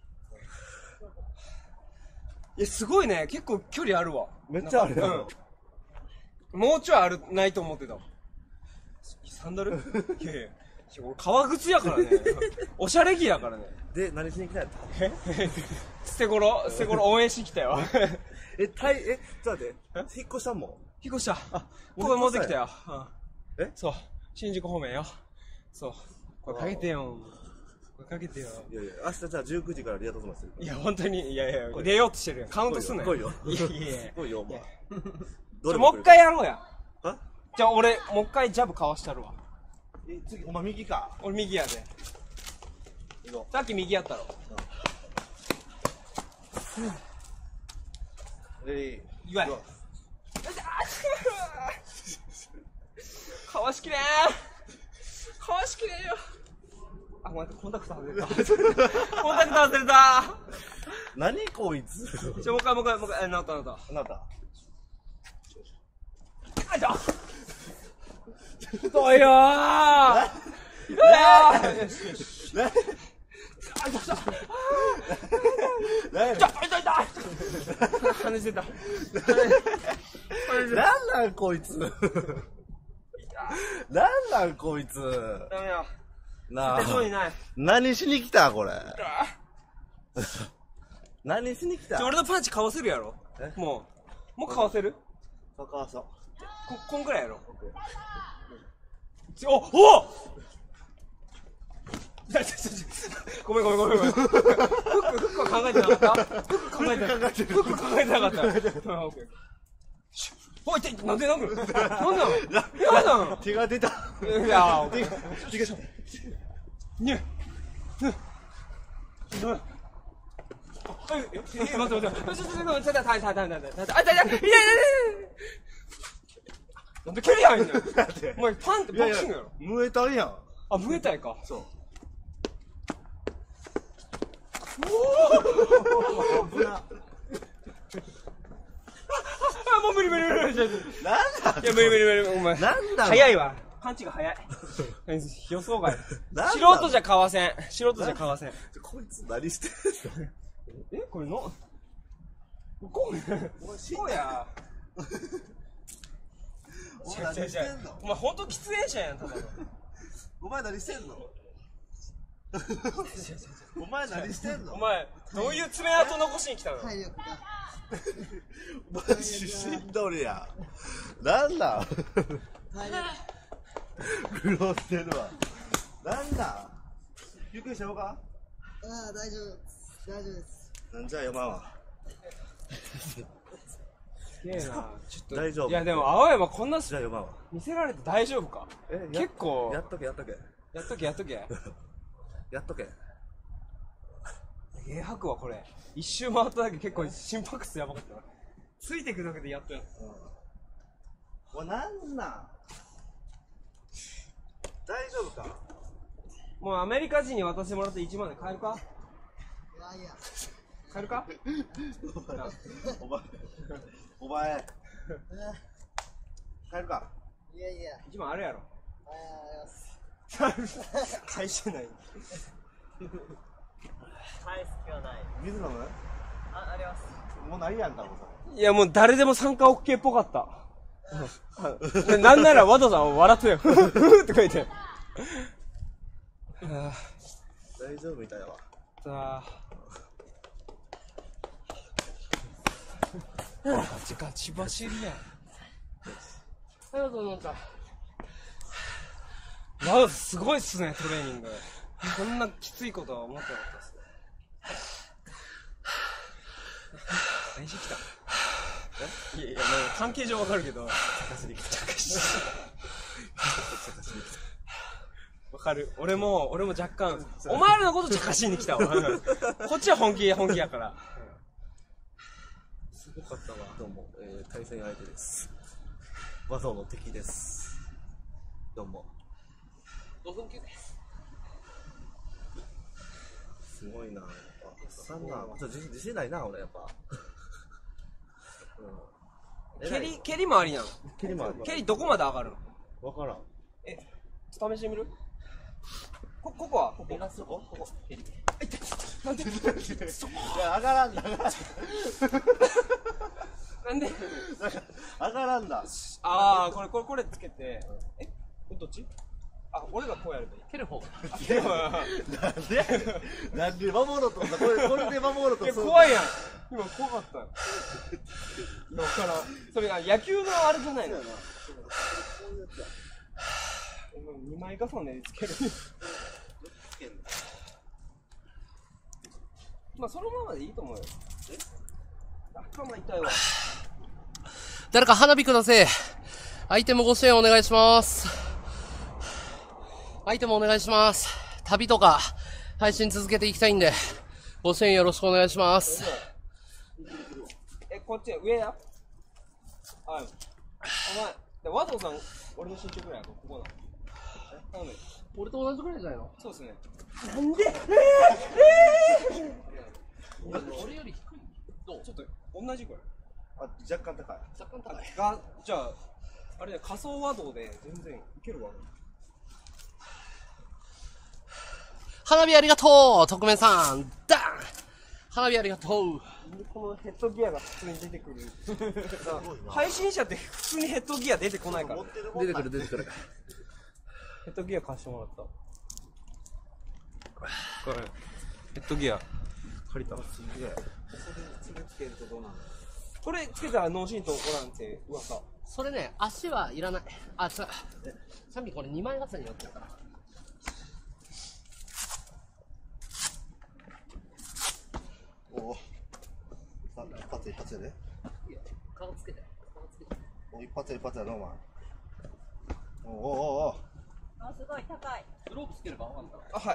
いやすごいね結構距離あるわ。 めっちゃあるよ。 うん。もうちょいあるないと思ってた。サンダル？いやいや。俺革靴やからね。おしゃれ着やからね。 で、何しに来たんやったえ？捨て頃捨て頃応援してきたよ。 え、たい、え、ちょっと待って。引っ越したんもん。 引っ越した。あ、これ持ってきたよ。うんえそう。新宿方面よ。そう。これかけてよ。これかけてよ。 いやいや、明日じゃあじゅうくじからリアトスマする。 いや、本当に、いやいや、出ようとしてるよ。カウントすんなよ。 来いよ。 いやいやいや。 来いよ、お前。 ちょもう一回やろうや。 あじゃあ俺、もう一回ジャブかわしたるわ。 え、次、お前右か。 俺右やで。 行こさっき右やったろ。 う。レディー。 いわゆる。 かわしきれんかわしきれんよ。あ、待って、コンタクト外れた。コンタクト外れた。 何こいつ。 ちょ、もう一回、もう一回、もう一回、え、なった、なった。 なった。 あいた。太いよー。痛いよー。よしよし。あ、痛い痛い。痛い痛い痛い。鼻血出た。 なんなんこいつ。なんなんこいつ。 ダメよ。 なあ。 そうにない。 何しに来たこれ。何しに来た。 俺のパンチかわせるやろ。もう、もうかわせる。 かわそう。 こ、こんぐらいやろ。お、お。ごめんごめんごめんごめん。フック、フックは考えてなかった。フック考えてなかった。フック考えてなかった。おい、なんでなんでなんでなんなの。 手が出た。 いやー、手が、手がしょ。にゅ。にゅ。え、え、待って待って。ちょ、ちょ、ちょ、ちょ、ちょ、ちょ、ちょ、ちょ、ちょ、ちょ、ちょ、ちょ、ちょ、ちょ、ちょ、なんで蹴り入んのよ。お前パンってボクシングやろ。 ムエタイやん。 あ、ムエタイか。 そう。 おお。危な。あ、もう無理無理無理無理。 なんだ。 いや無理無理無理。お前。 なんだ。 早いわ。パンチが早い。予想外。素人じゃかわせん。素人じゃかわせん。 こいつ何してんの。 え、これの。こうや。こうや。 お前何してんの。 お前本当喫煙者やん、ただの。 お前何してんの。お前何してんの。 お前どういう爪痕残しに来たの。 体力が。 マジしんどるやん。なんだ。 体力。 苦労してるわ。なんだ。ゆっくりしようか。 ああ、大丈夫。大丈夫です。 なんじゃ読まんわ。 すげえな。ちょっと大丈夫。 いやでも青山こんなじゃ読まんわ。 見せられて大丈夫か。 え、 結構やっとけやっとけ。 やっとけやっとけ。 やっとけ。 ええ吐くわこれ。一周回っただけ結構心拍数やばかったな。ついてくだけでやっとやった。 おい、なんなん大丈夫か。 もうアメリカ人に渡してもらっていちまんで買えるか。 いやいや。 買えるか。 お前お前帰るか。 いやいや。 いちまんあるやろ。 ああ、あります。 返してない。 返す気はない。 水飲む。 あ、あります。 もうないやんかもう。 いやもう誰でも参加 オーケー っぽかった。なんなら和田さん笑ってよ。ふふって書いて。 大丈夫みたいわ。 さあ。ガチガチ走りやん。ありがとうございました。わあ、すごいっすね、トレーニング。こんなきついことは思ってなかったっすね。何してきた。いやいや、もう関係上わかるけど。わかる。俺も、俺も若干、お前らのこと茶化しに来たわ。こっちは本気、本気やから。すごかったわ。 どうも、えー、対戦相手です。和道の敵です。どうも。 ごふん休憩です。 すごいな。やっぱ、さんな、ちょっと自自信ないな、俺やっぱ。うん。 蹴り、蹴りもありなの。 蹴りもある。 蹴りどこまで上がるの。 わからん。 え、試してみる。こ、ここはここ。 あそこここ。蹴り。 なんでいや、上がらんだ。 なんで上がらんだ。 ああ、これ、これ、これつけて。え、これどっち。あ、俺がこうやればいい。 蹴る方。 なんでなんで守ろうとこれ、これで守ろうといや、怖いやん。今怖かったよ。だから、それが野球のあれじゃないの。にまい重ねでつける。まあ、そのままでいいと思うよ。え、頭痛いわ。 誰か花火ください。アイテムご支援お願いします。アイテムお願いします。旅とか配信続けていきたいんで、ご支援よろしくお願いします。 え、こっち上や。はい。お前、和道さん、 俺の身長ぐらいやろ、ここな。頼む。 俺と同じぐらいじゃないの？ そうですね。 なんで？えー、えー、俺より低い？どう？ ちょっと同じぐらい。 あ、若干高い。 若干高い。 が、じゃあ、あれね、仮想和道で全然いけるわ。 花火ありがとう、特命さん。ダン。花火ありがとう。 このヘッドギアが普通に出てくる。配信者って普通にヘッドギア出てこないから。 出てくる出てくる。 ヘッドギア貸してもらった。これ、ヘッドギア借りた。すげえ。 それつけるとどうなの？ これつけたら脳震盪起こらんって噂。 それね、足はいらない。あ、違う。サミこれにまい重ねになってるから。 おお。さ一発一発やで。 いや、顔つけて。顔つけて。 お一発一発やろお前。おおおお。 あ、すごい高い。 スロープつければあんた。 あ、はい。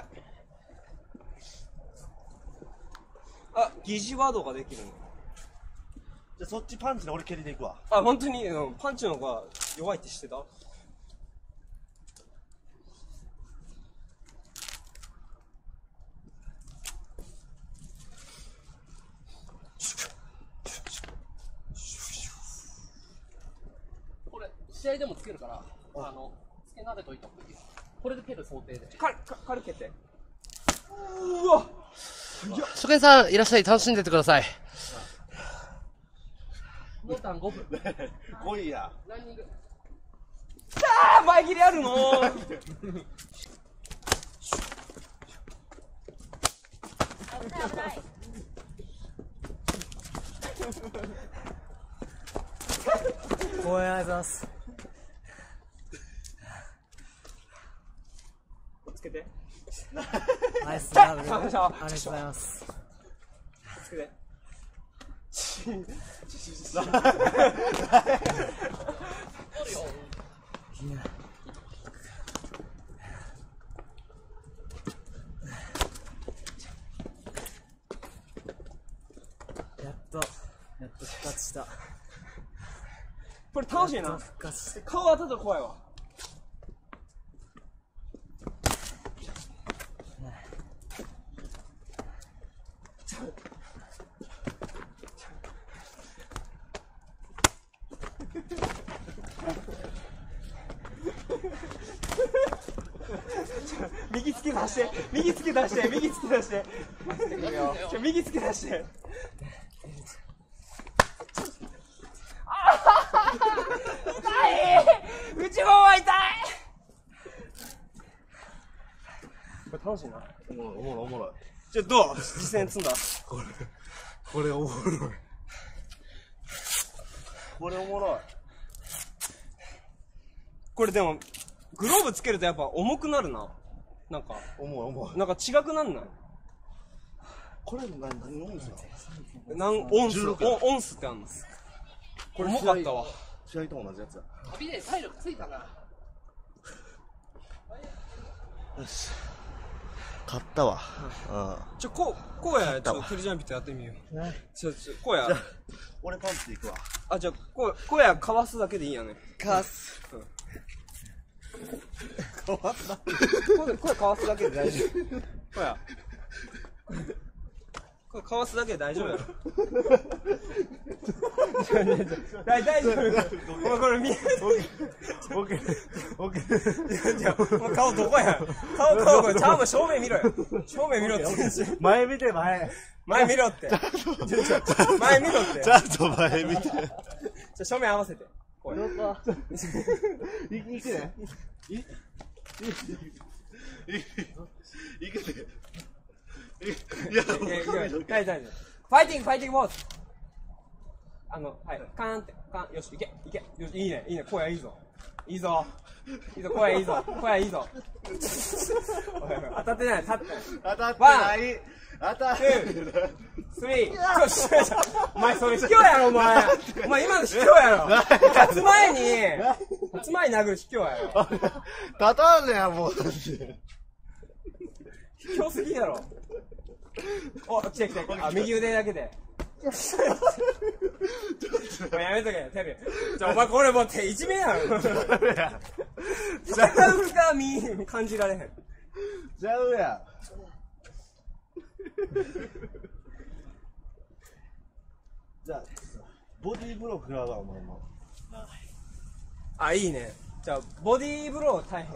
あ、疑似ワードができるの。 じゃあそっちパンチで俺蹴りでいくわ。 あ、本当に、うん、パンチの方が弱いって知ってた？ これ、試合でもつけるから、あの、つけ慣れといた方がいいよ。これで蹴る想定で。 か、か、軽く蹴って。うわ初見さん、いらっしゃい、楽しんでってください。モータンごふん。 来いや。 ランニング。 あー、前切りあるのー。 危ない危ない。 応援ありがとうございます。 つけて。 ナイスダブル。ありがありがとうとうございます。 つけて。 やっと、やっと復活した。 これ楽しいな。 復活した。 顔当たったら怖いわ。右突き出して、右突き出して、右突き出して。ちょ、右突き出して。痛い！内もも痛い！これ楽しいな。 おもろいおもろいおもろい。 ちょ、どう実践積んだ。 これ、これおもろい。これおもろい。 これでも、グローブつけるとやっぱ重くなるな。なんか、 重い重い。 なんか違くなんない？ これ何、何オンスなの？ 何オンス、 じゅうろくオンオンスってあんの？これ重かったわ。 試合と同じやつや。 旅で体力ついたな。 よし。勝ったわ。うん。 ちょ、こう、こうや、ちょっとクリジャンピットやってみよう。ちょ、ちょ、こうや。 俺パンチでいくわ。 あ、じゃあ、こう、こうや、かわすだけでいいやね。 かわす。 変わった。 これ、これかわすだけで大丈夫。こうや。これかわすだけで大丈夫やろ。大丈夫。お前これ見えオッケー。オッケー。 じゃあ、もう顔どこや。顔、顔、これ、ちゃんと正面見ろよ。正面見ろって。 前見て前。 前見ろって。前見ろって。 ちゃんと前見て。 じゃあ正面合わせて。こうや。 い、いくね。い、い、い、いくね。いや、 いやいや、大丈夫。ファイティング、ファイティングモード。あの、はい、カーンって、カーン、よし、いけ、いけ、よし、いいね、いいね、声いいぞ。いいぞ。いいぞ、声いいぞ。声いいぞ。当たってない、立ってない。 当たってない。当たってない。 スリー、よし、お前それ卑怯やろ、お前。お前今の卑怯やろ。立つ前に、立つ前に殴る卑怯やろ。 立たんねや、もう。 卑怯すぎやろ。お、来て来て。あ、右腕だけで。 もうやめとけ、テル。じゃ、お前これもう手いじめやん。戦う深み感じられへん。 ちゃうやん。じゃあ、ボディーブロー食らうわ、お前も。 あ、いいね。じゃあ、ボディーブロー大変。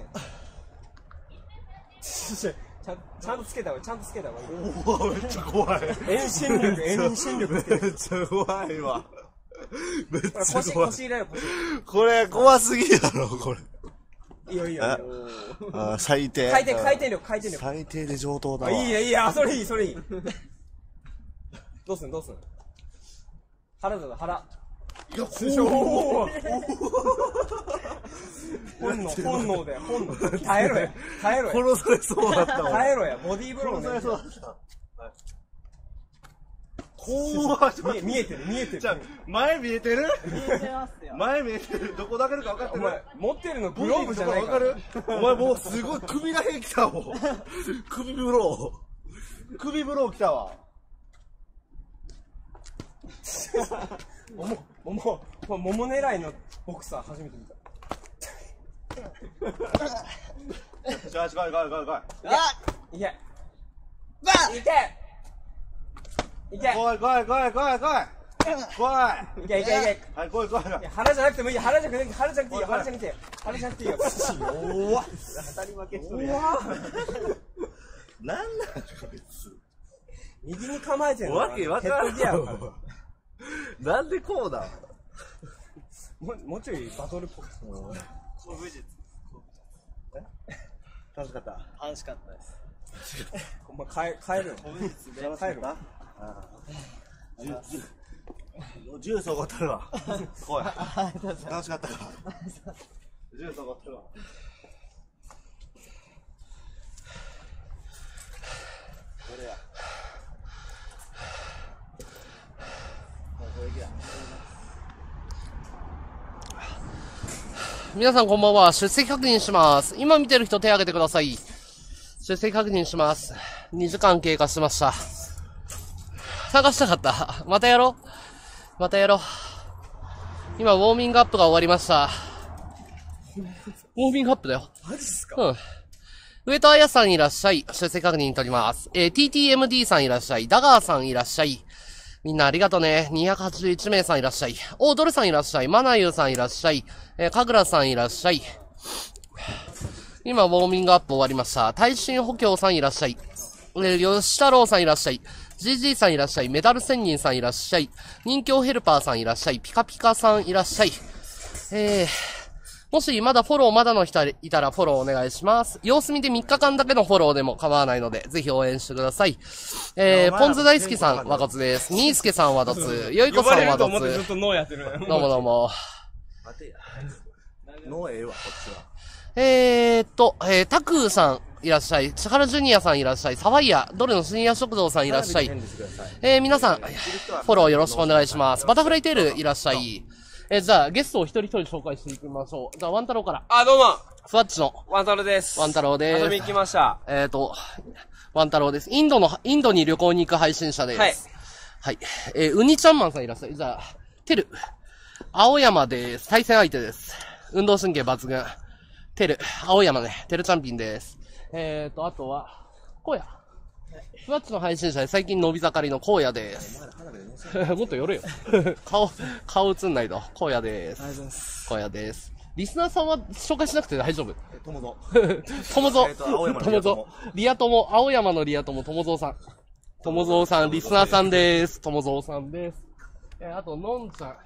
ちゃん、ちゃんとつけた方がいい、ちゃんとつけた方がいい。 おお、めっちゃ怖い。 遠心力、遠心力つけて。 めっちゃ怖いわ。めっちゃ腰、 怖い。 腰入れよ、腰。 これ、怖すぎやろ、これ。 いいよ、いいよ。 ああ、最低。 回転、回転力、回転力。 最低で上等だあ、 わ。 いいや、いいや、それいい、それいい。どうすん、どうすん。腹だぞ、腹。 いや、 おー本能、本能で、本能。耐えろや、耐えろや。 殺されそうだったわ。 耐えろや、ボディーブローね。 殺されそうだった。怖い。 見えてる、見えてる。 じゃあ、前見えてる見えてますよ。 前見えてるどこだけるか分かってるお前、持ってるのグローブじゃないか。 分からるお前もうすごい首らへん来たもん。首ブロー。首ブロー来たわ。 もも、もも、もも狙いのボクサー初めて見た。 よしよし、来い来い来い来い。 いけ。いけいけ来い来い来い来い来い。来い。 いけいけいけ。 はい、来い来い。 いや、腹じゃなくてもいい、腹じゃなくて、腹じゃなくていいよ、腹じゃなくていいよ。腹じゃなくていいよ。 おわ。当たり負けしとるやん。なんなんこいつ。 右に構えてるの。 わけわからんヘッドギアやからなんでこうだもう、もうちょいバトルっぽく。 古武術。 楽しかった楽しかったです。 お前、帰、帰るよ。 古武術で。 楽しかったジュジュースおごったるわ来い楽しかったかジュースおごったるわこれや皆さんこんばんは。出席確認します。今見てる人手挙げてください。出席確認します。にじかん経過しました。探したかった。またやろう。またやろう。今、ウォーミングアップが終わりました。ウォーミングアップだよ。 マジっすか？ うん。上戸彩さんいらっしゃい。出席確認取ります。えー、ティーティーエムディー さんいらっしゃい。ダガーさんいらっしゃい。みんなありがとね。にひゃくはちじゅういちめいさんいらっしゃい。オードルさんいらっしゃい。マナユーさんいらっしゃい。えー、かぐらさんいらっしゃい。今、ウォーミングアップ終わりました。耐震補強さんいらっしゃい。えー、吉太郎さんいらっしゃい。ジージー さんいらっしゃい。メダル仙人さんいらっしゃい。人形ヘルパーさんいらっしゃい。ピカピカさんいらっしゃい。えー、もしまだフォローまだの人いたらフォローお願いします。様子見でみっかかんだけのフォローでも構わないので、ぜひ応援してください。えー、ポンズ大好きさん、和骨です。ニースケさんはドツ。よいこさんはドツ。 ずっとノーやってる。 どうもどうも。 待てやのええわこっちはえーっと、えー、タクーさんいらっしゃい。チカラジュニアさんいらっしゃい。サワイヤ、ドルの深夜食堂さんいらっしゃい。えー、皆さん、フォローよろしくお願いします。バタフライテールいらっしゃい。えー、じゃあ、ゲストを一人一人紹介していきましょう。じゃあ、ワンタロウから。 あ、どうも。 スワッチのワンタロウです。 ワンタロウです。 遊びに来ました。 えーっと、ワンタロウです。インドの、インドに旅行に行く配信者です。 はい。 はい。えー、ウニちゃんマンさんいらっしゃい。じゃあ、テル。青山です。対戦相手です。運動神経抜群。テル。青山ね。テルチャンピンです。えーと、あとは、荒野。スワッチの配信者で最近伸び盛りの荒野です。もっと寄るよ。顔、顔映んないと。荒野です。 ありがとうございます。 荒野です。リスナーさんは紹介しなくて大丈夫。 ともぞともぞえーと青山。のともぞ。リアとも、青山のリアとも、ともぞうさん。ともぞうさん、リスナーさんです。ともぞうさんです。えー、あと、のんちゃん。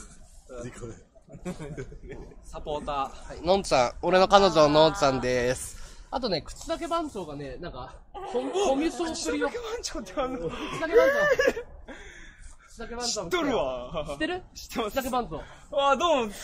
サポーター。 はい、のんちゃん。俺の彼女ののんちゃんです。あとね、口だけ番長がね、なんか、コミコミュ障するよ。 番長ってあの、 口だけ番長。口だけ番長。 知っとるわ。 知ってる知ってます。 口だけ番長。 あ、どうも。うん。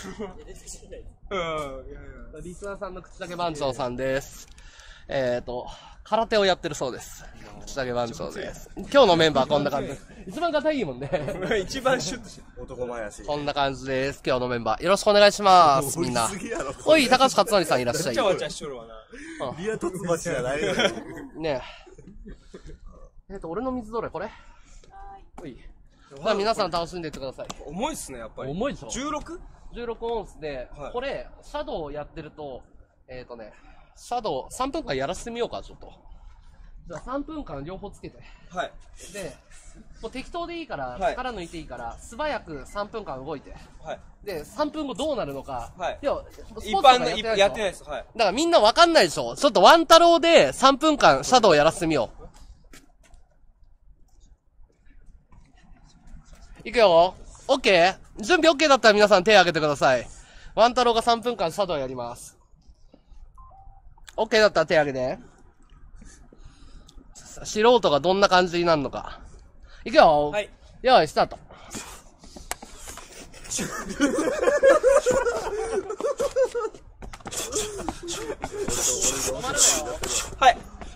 リスナーさんの口だけ番長さんです。えーと、空手をやってるそうです。口だけ番長です。今日のメンバーこんな感じです。一番硬いもんね。 一番シュッとしてる。 男前やしこんな感じです。今日のメンバー。よろしくお願いします。みんな。おい、高橋克典さんいらっしゃい。 わちゃわちゃしとるわな。 リアトツバチじゃないのよねえ。えっと、俺の水どれこれおい。 まあ皆さん楽しんでいってください。 重いっすね、やっぱり。 重いでしょじゅうろく? じゅうろくオンスで、 はいこれ、シャドウやってると、えっ、ー、とね、シャドウさんぷんかんやらせてみようか、ちょっと。じゃあさんぷんかん両方つけて。 はい。 で、もう適当でいいから、 はい力抜いていいから、素早くさんぷんかん動いて。 はい。 で、さんぷんごどうなるのか。 はいいや、ス一ポーツとか般の、 やってないでしょやってないです。はい。 だからみんなわかんないでしょ。ちょっとワン太郎でさんぷんかんシャドウやらせてみよう。いくよ。オッケー準備オッケーだったら皆さん手挙げてください。ワン太郎がさんぷんかんシャドウやります。オッケーだったら手挙げて。素人がどんな感じになるのか。いくよ。 はい。 よい、スタート。 はい。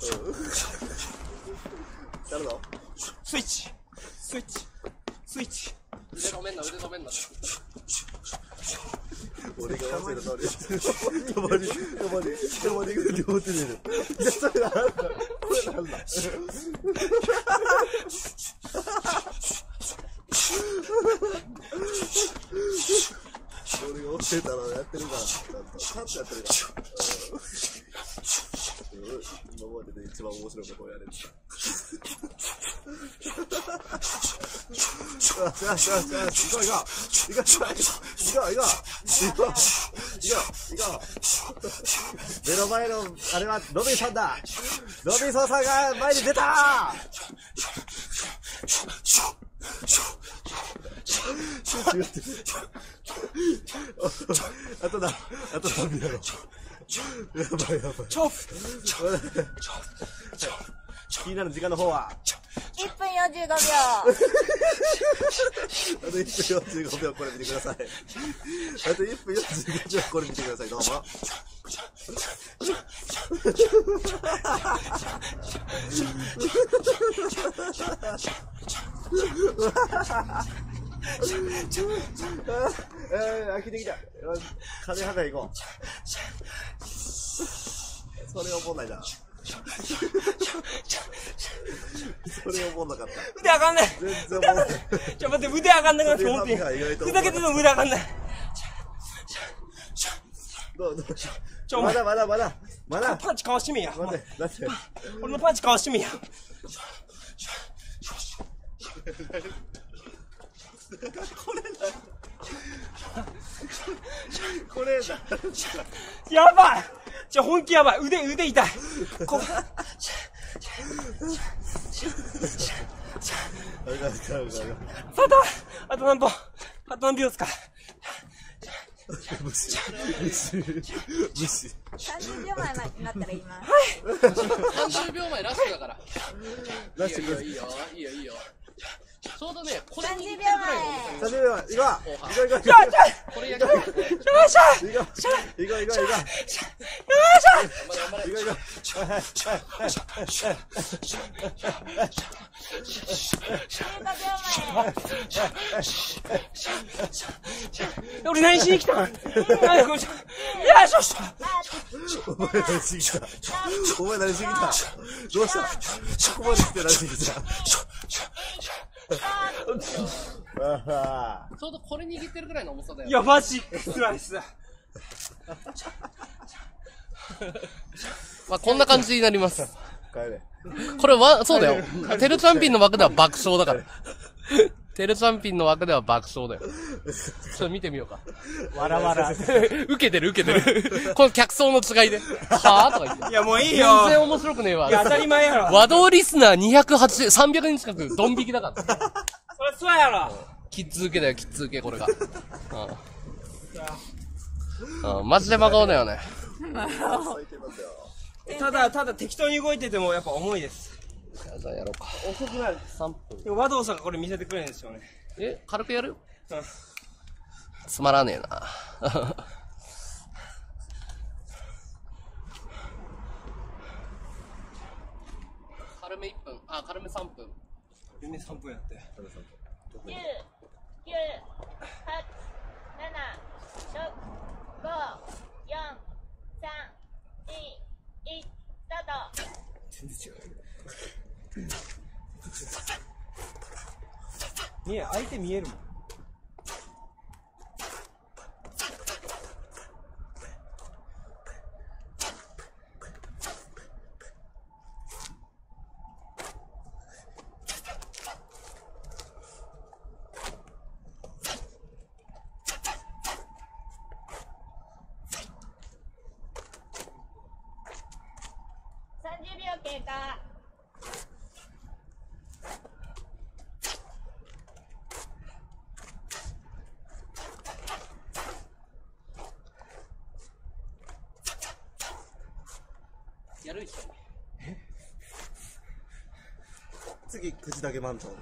やるのスイッチ。スイッチ。スイッチ。 腕止めんな、腕止めんな。 俺が忘れた通り。たまに、たまに、たまに両手でる。いや、それなんだ。これなんだ。俺が忘れたらやってるから、ちゃんと、ちゃんとやってるから。今までで一番面白いことをやれる。よしよしよしよし、行こう行こう行こう行こう行こう行こう行こう行こう。目の前のあれはロビンさんだ。ロビンソンさんが前に出た。あとだ、あと何やろ。やばいやばい。 チョ気になる時間の方は。 いっぷんよんじゅうごびょう。 あといっぷんよんじゅうごびょうこれ見てください。あといっぷんよんじゅうごびょうこれ見てください。どうも。えー、飽きてきた。金はた行こう。それおもんないな。それおもんなかった。 腕上がんない。 全然おもんない。 ちょ、待って、腕上がんなくなって思って。ふざけてても腕上がんない。 どうどうちょ、お前、 まだまだまだまだパンチかわしてみや。 待ってだって俺のパンチかわしてみや。 これだやばい。じゃ本気やばい。腕、腕痛い。こあかんあかんあかんあかんあと、あと何本。あと何秒ですか。 無視無視無視さんじゅうびょうまえになったら言います。 さんじゅうびょうまえラッシュだから。 ラッシュいいよいいよいいよいいよ。ちょうどね、これさんじゅうびょうまえ。 さんじゅうびょうまえ行こう行こう行こうちょ、ちょ、 これやりたい。 よいしょ。 行こう行こう行こう行こうよいしょ。 行こう行こうはいはい俺何しに来たん。よいしょ。 お前何しに来たお前何しに来たどうしたここまで来て何しに来たあちょうどこれ握ってるぐらいの重さだよ。 いや、マジスライス。 まあこんな感じになります。 帰れこれは、そうだよ。テルチャンピンの枠では爆笑だから。テルチャンピンの枠では爆笑だよ。ちょっと見てみようか。わらわら。受けてる受けてる。この客層の違いで。はぁとか言って。 いや、もういい全よ。 然面白くねえわ。 いや、当たり前やろ。 和道リスナーにひゃくはちじゅう、さんびゃくにん近くドン引きだから。 そりゃそうやろ。 キッズ受けだよ、キッズ受け、これが。うん。うん、マジで真顔だよね。 ただ、ただ適当に動いててもやっぱ重いです。 じゃあやろうか。 遅くなる。 さんぷん。 でも和道さんがこれ見せてくれるんですよね。 え、軽くやるうん。 つまらねえな。軽めいっぷん。あ、軽めさんぷん。 全然さんぷんやって。 じゅう、きゅう、はち、なな、ろく、ご、よん、さん、に、いち、スタート。 全然違う。 見え、相手見えるもん。 さんじゅうびょう経過。 やる一緒に。 次、口だけ番長。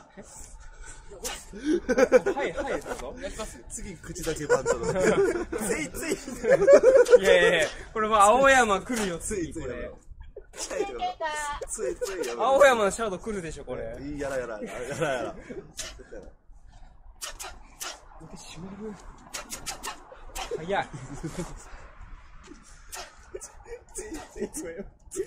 はいはいどうぞ。 やります。 次、口だけ番長。ついつい。 いやいやいや、これもう青山来るよ、 ついついこれ。 やめろ。 経過。 ついついやめろ。 青山のシャドウ来るでしょ、これ。 いいやらやら。やらやら。 早い。 ついついよ。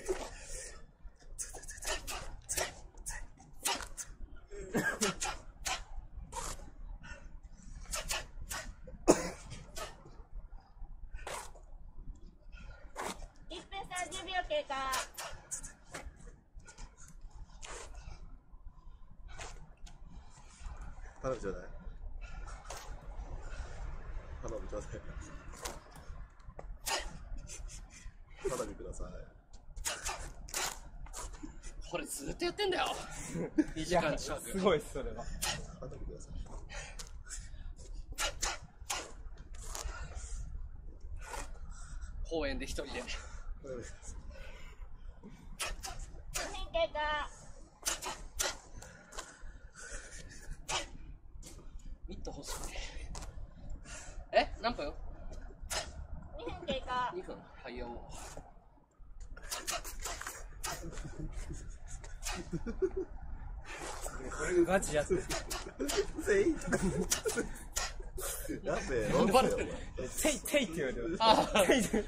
いっぷんさんじゅうびょう経過。 頼むちょうだい。頼むちょうだい。頼みください。 これずっとやってんだよ。にじいやかん近く。 すごいっす、それは。 頼みください。 公園で一人で。 頼みください。 ごふん経過。 ミット欲しい。え何分？ にふん経過。 にふん。はいよ。 これがガチやつ。 せい。やべえ、 頑張れてる。 テイテイって言われてる。 あテイって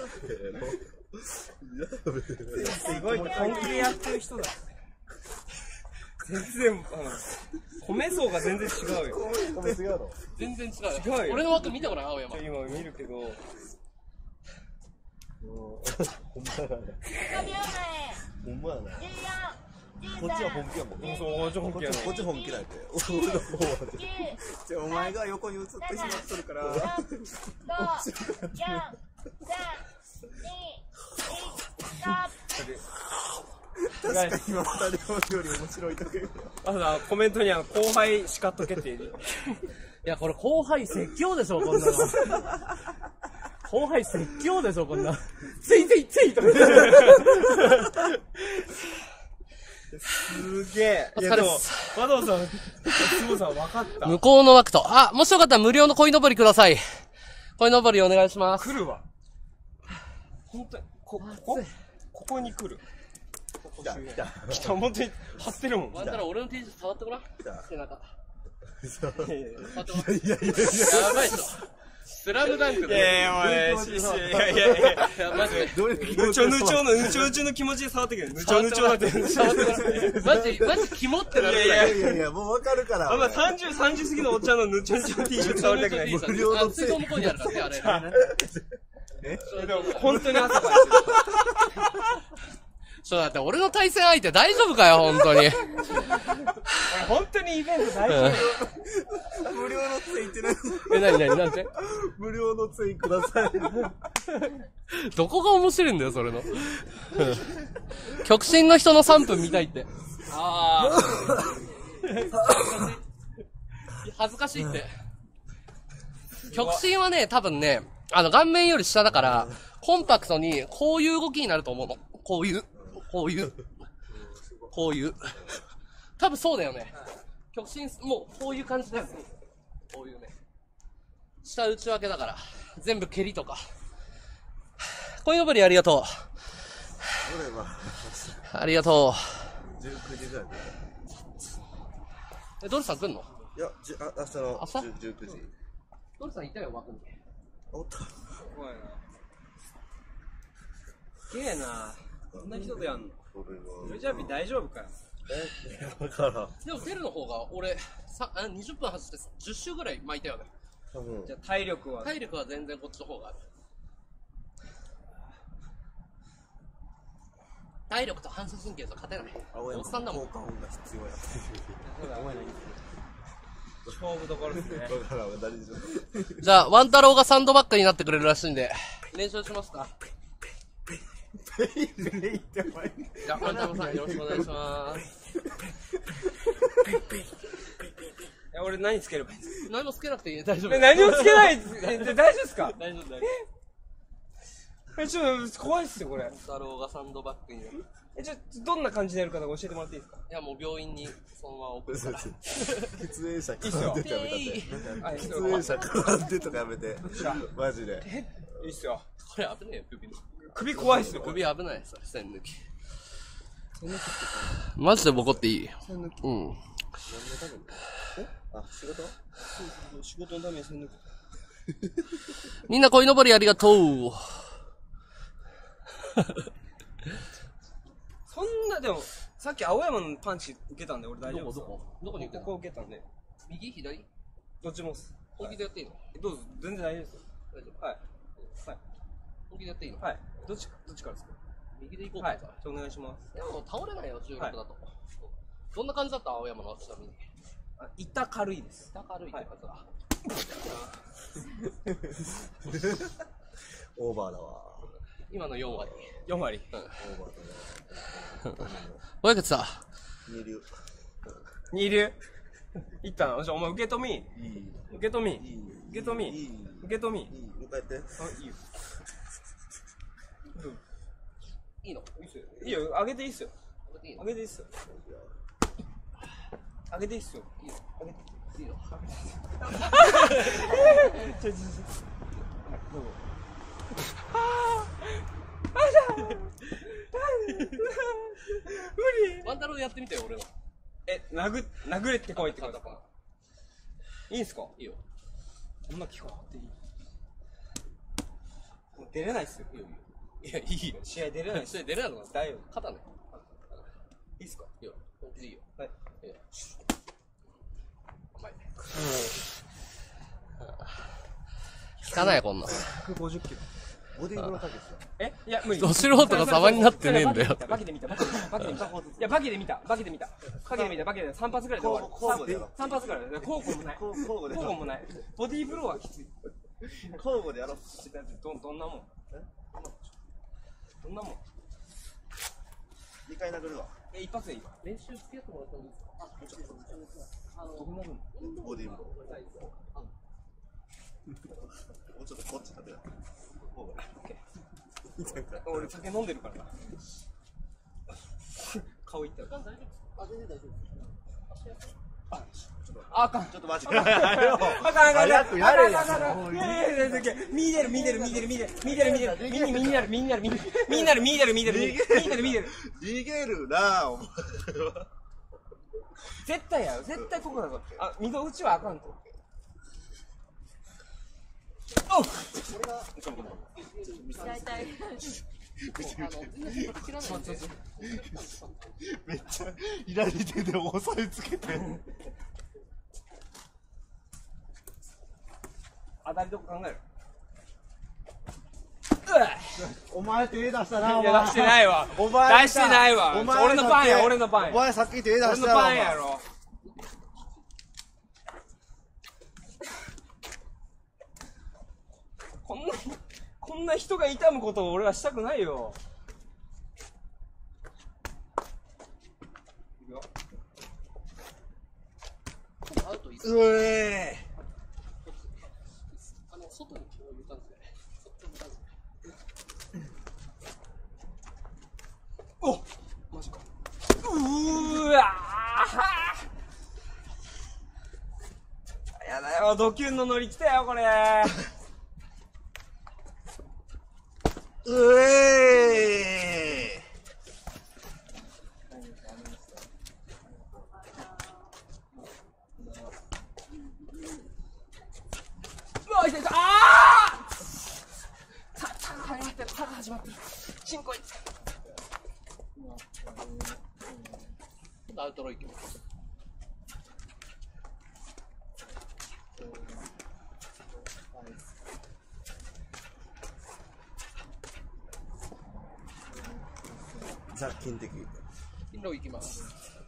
すごい本気でやってる人だ。全然、あの、米層が全然違うよ。 米違うの？ 全然違う違うよ俺の枠見てごらん、青山。 今見るけど、 ほんまやな。 ごびょうほんまやな。 まえ。じゅうよん。じゅうこっちはさん。 本気やもん。 もうそう、ちょ、本気やね。 こっち本気なんて。俺の方はね。 じゅう。 じゃあお前が横に映ってしまっとるから。 ろく、ご、よん、さん、に、いち、ストップ。 確かに今二人より面白いという。 あとさ、コメントには後輩叱っとけって言う。 いや、これ後輩説教でしょ、こんなの。後輩説教でしょ、こんな。ついついついとか言って。 すげえ。 お疲れっすいやでも、和藤さん、つぼさん分かった。 向こうの枠と。あ、もしよかったら無料の鯉のぼりください。鯉のぼりお願いします。 来るわ。本当に、こ、ここここに来る。 来た、来た。 来た、本当に張ってるもん。 終わったら俺の T シャツ触ってごらん。 来た。 背中。 いやいやい触ってごらん。 いやいやいや。 やばいっしょ。スラムダンクだよ。 やいや、お前、しし、いやいやいや。 いや、マジで。 どういうぬちょぬちょの、ぬちょぬちょの気持ちで触ってくる。ぬちょぬちょだって。 触ってごらん。マジ、マジキモってなるぐらい。 いやいや、もうわかるから。 あんまさんじゅう、さんじゅう過ぎのおっちゃんのぬちょぬちょの T シャツ触りたくない。 無料のあ、水道向こうにあるからね、あれ。 えでも、本当に朝から。 そうだって、俺の対戦相手大丈夫かよ、本当に。 俺本当にイベント大丈夫。 無料のツインって何？ え、なになになんて無料のツインください。 どこが面白いんだよ、それの。極真の人のさんぷん見たいって。ああ。恥ずかしいって。極真はね、多分ね、あの、顔面より下だから、コンパクトに、こういう動きになると思うの。こういう。こういう。こういう。多分そうだよね。極真、もう、こういう感じだよね。こういうね。下打ち分けだから。全部蹴りとか。鯉のぼりありがとこれは、 う。ありがとじゅうくじぐらいで。 う。え、ドルさん来んの？ いや、じあ明日の朝じゅうじゅうくじ。 ドルさんいたよ、枠に。 おった。 すごいな。すげえな。こんな人でやんの。 これはジョジャビ大丈夫かよ。 だからでもテルの方が俺さあにじゅっぷん走ってじゅっ周ぐらい巻いたよね。 多分じゃあ体力は体力は全然こっちの方がある。体力と反射神経じゃ勝てない。 青山おっさんだもん。 効果音が必要やって思えないんです勝負どころですね。 だから何しろじゃあワン太郎がサンドバッグになってくれるらしいんで練習しますか。じゃあワン太郎さんよろしくお願いします。 え、俺何つければいいんですか？ 何もつけなくていいね、大丈夫。 え、何もつけないえ、で大丈夫ですか？ 大丈夫大丈夫。 え、ちょっと怖いっすよこれ。 太郎がサンドバッグになる。 え、ちょっとどんな感じでやるか教えてもらっていいですか？ いやもう病院にそのまま送るから。 喫煙者絡んでとかやめたってあ、いいっすよ。 喫煙者絡んでとかやめてマジでいいっすよ。 これ危ねえよ、首の。 首怖いっすよ。 首危ない、それ、線抜き。マジでボコっていい？うん。 あ仕事仕事のために線抜き。 みんな鯉のぼりありがとう。 そんな、でも、さっき青山のパンチ受けたんで俺大丈夫です。 どこどこに受けたここ受けたんで。 右左どっちもっす。 本気でやっていいの？ えどうぞ、全然大丈夫ですよ。 大丈夫。 はい。はい。 本気でやっていいの？ はい。どっち、どっちからですか？ 右で行こうか。 はい。じゃあお願いします。 いやもう倒れないよ、じゅうろくだと。どんな感じだった青山のちなみに。 あ、板軽いです。 下軽いって感じだ。 オーバーだわ今のよん割。 よん割。 オーバーだねおやけつさ。 二流二流いったな。じゃあお前受け止み。 いい受け止み。 いい受け止み。 いい受け止み。 いい迎えてあ、いいよ。 いいの？ いいっすよ。いいよ、上げていいっすよ。 いいの？ 上げていいっすよ。上げていいっすよ。 いいの？ 上げていいの？ ちょちょちょ。どうぞ。無理。 ワン太郎やってみてよ、俺は。 え、殴、殴れってこいってことか。いいんすか？ いいよ。 こんな聞かなくていい。もう出れないっすよ。 いや、いいよ。 試合出れないっすそれ出れないのかな？ 大丈夫。 肩ね。 いいっすか？ いいよ。本気でいいよ。 はい。 いいよ。甘いね。効かないこんなん。 ひゃくごじゅっキロ。 ボディーブローかけてえいや、無理。 ど素人が様になってねえんだよ。 バキで見た、バキで見た、バキで見た。いや、バキで見た、バキで見た。バキで見た、バキで見た。さん発ぐらいで終わる。 交互でやろうさん発ぐらいで。交互もない。 交互でやろう交互もない。ボディーブローはきつい。 交互でやろうど、どんなもんどんなもん二回殴るわえ、一発でいいわ。 練習付き合ってもらったんですか？あの、 どこなるのボディーブローもうちょっとこっち食べよう交互で俺酒飲んでるからな。顔いったよ。 大丈夫？あ、全然大丈夫。 あかん。 ちょっと待ってあかんあかんあかん。 早くやれやあかんあかんあかんいやいやいやいや見出る見出る見出る見出る見出る見出る見に見になる見になる見に見になる見になる見になる見になる見になる逃げるなお前絶対やろ絶対ここだぞ。あ、溝打ちはあかんと。おっ大体めっちゃ左手で押さえつけて当たりどこ考える。 お前手出したなおいや出してないわ。 お前出してないわ。 お前俺のパンや俺のパンや。 お前さっき手出した俺のパンやろ。こんなこんな人が痛むことを俺はしたくないよ。いくよ。 アウトいいっす。 うえあの、外に気を入れたんで。外に入れたんで。 おマジか。うーわーやだよ、ドキュンのノリ来たよ、これ。 うえうわ、痛い痛い。あーた、たが始まってる、たが始まってる。チンコいって。 今度アウトローいきます。 ザ・金的。 金ローいきます。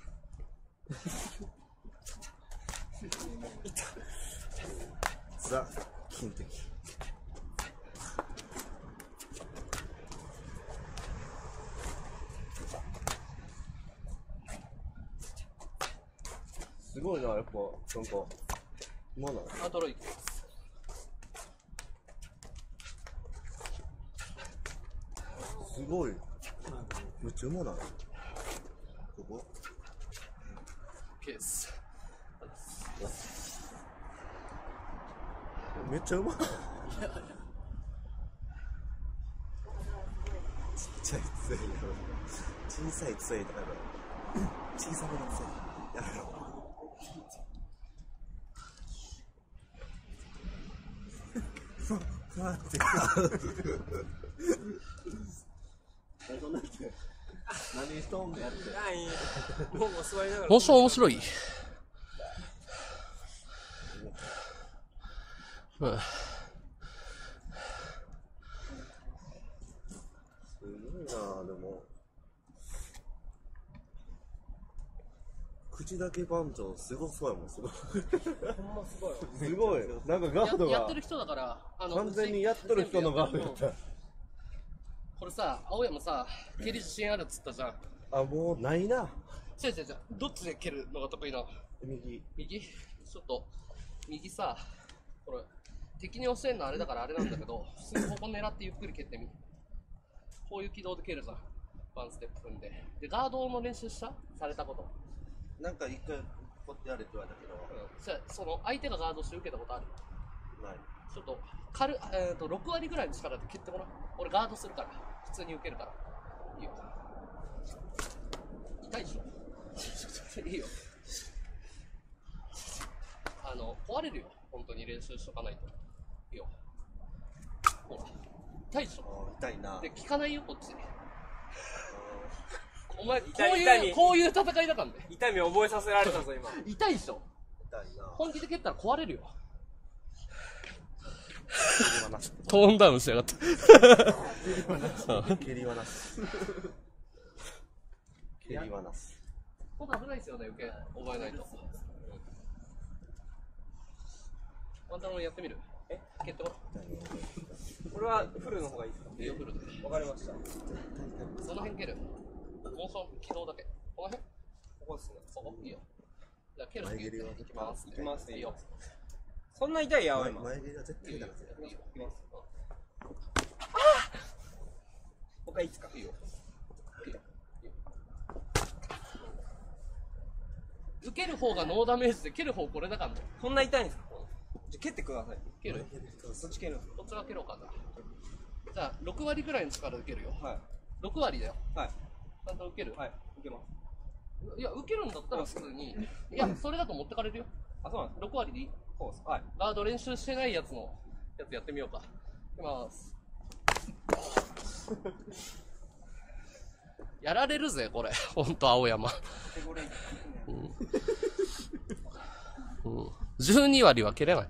ザ・金的。すごいな、やっぱ、なんか、うまない。 アウトローいきます。 すごい。めっちゃうまない。ここ OK です。 めっちゃうまい。ちっちゃい杖やろ。小さい杖だから。小さめの杖。やめろ。待って。そんなって何しとんのやって。 もう座りながら。 モーション面白い。うん。 すごいなぁ、でも。口だけ番長すごそうやもん、すごい。 ほんますごいわ。 すごい。なんかガードがややってる人だから、あの完全にやっとる人のガードやった。 これさ、青山さ、蹴り自信あるっつったじゃん。 あ、もうないな。 違う違う違う。どっちで蹴るのが得意なの？ 右。 右？ちょっと、右さ、これ、敵に教えるのあれだからあれなんだけど、普通にここ狙ってゆっくり蹴ってみ。こういう軌道で蹴るじゃん。ワンステップ踏んで。で、ガードの練習した？されたこと。 なんか一回こうやってやれって言われたけど、 うん、その相手がガードして受けたことある？ ない。 ちょっと、軽、えーと、ろく割ぐらいの力で蹴ってごらん。俺ガードするから。普通に受けるから。いいよ。痛いでしょ？いいよ。あの、壊れるよ。本当に練習しとかないと。いいよ。ほら。痛いでしょ？ 痛いな。 で、効かないよ、こっち。お前、こう痛いいう、こういう戦いだからね。 痛み覚えさせられたぞ、今。 痛いでしょ？ 痛いな。 本気で蹴ったら壊れるよ。トーンダウンしやがった。 蹴りはなし。蹴りはなし。 ほんと危ないですよね、受け覚えないと。ワンタロンやってみる？え？蹴ってもらう。 これはフルの方がいいですか？ いいよ、フルで。 わかりました。 その辺蹴る。モーション、軌道だけ。この辺？ ここですね。 そこ？いいよ。じゃあ蹴るって言っていきます。 いきますね。 いいよ。 そんな痛いや、青山。 前蹴りは絶対だから。 いいよ。 いきます。ああ！もう一回いいですか？ いいよ。いいよ。受ける方がノーダメージで蹴る方これだからね。 そんな痛いんですか？じゃあ蹴ってください。 蹴る？ そっち蹴るんですか？ どっちが蹴ろうかな。じゃあろく割ぐらいの力で受けるよ。 はい。 ろく割だよ。 はい。 ちゃんと受ける？ はい。受けます。 いや、受けるんだったら普通に。いや、それだと持ってかれるよ。 あ、そうなんですか？ ろく割でいい？ そうです。はい。 ガード練習してないやつのやつやってみようか。いきます。やられるぜ、これ。ほんと、青山。うん。うん。じゅうに割は蹴れない。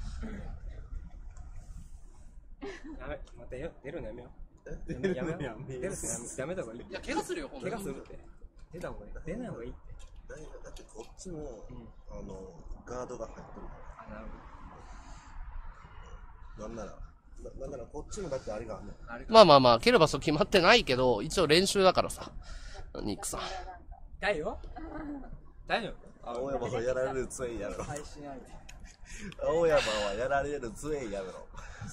やめ、待てよ。出るのやめよう。やめやめよう。出るのやめやめた方がいい。 いや、怪我するよ、ほんとに。 怪我するって。出た方がいい。出ない方がいいって。 だってこっちも、あの、ガードが入ってる。 あ、なるほど。なんなら、ななんならこっちもだってあれがあるの。 まあまあまあ、蹴る場所決まってないけど、一応練習だからさ。ニックさん。 痛いよ。大丈夫。 青山はやられる杖やめろ。 配信相手。 青山はやられる杖やめろ。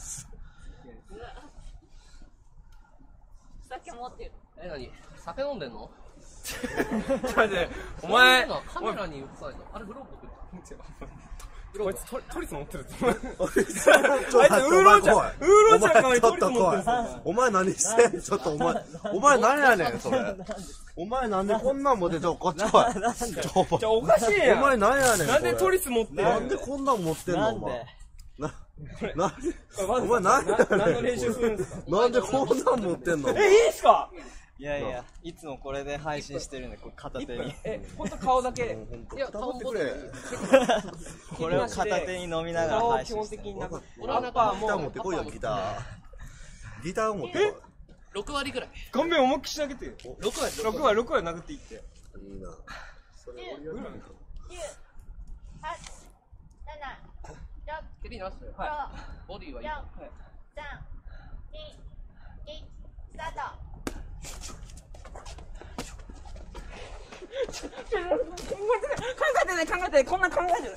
酒持ってる。 え、なに酒飲んでんの？ 待って、お前、 カメラに映さないの？あれグローブ送る。 こいつトトリス持ってる。 あいつウーロン茶、ウーロン茶のトリス持ってる。お前何してんの？ちょっとお前、お前何やねんそれ。お前なんでこんなん持ってんの？こっち来い。 じゃおかしいやん。 お前何やねん。 なんでトリス持ってる？ なんでこんなん持ってんのお前。な、な、お前何やねん。 何の練習するんですか？ なんでこんなん持ってんの？ え、いいっすか？ いやいや、いつもこれで配信してるんで、こう片手に。 え、ほんと顔だけ。 いや、顔ボディ。 これを片手に飲みながら顔基本配信してる。 的になく。 俺はなんかギター持ってこいよ、ギター。ギター持ってこい。 ろく割ぐらい。 顔面思いっきり投げてよ。 ろく割。 ろく割、ろく割殴っていって。 いいな。それ俺よりもいいかも。 きゅう、はち、なな、ろく、 蹴りなしよ。 ご、 ボディはいい。 よん、さん、に、いち、スタート。 考えてない、考えてない、こんな考えてない。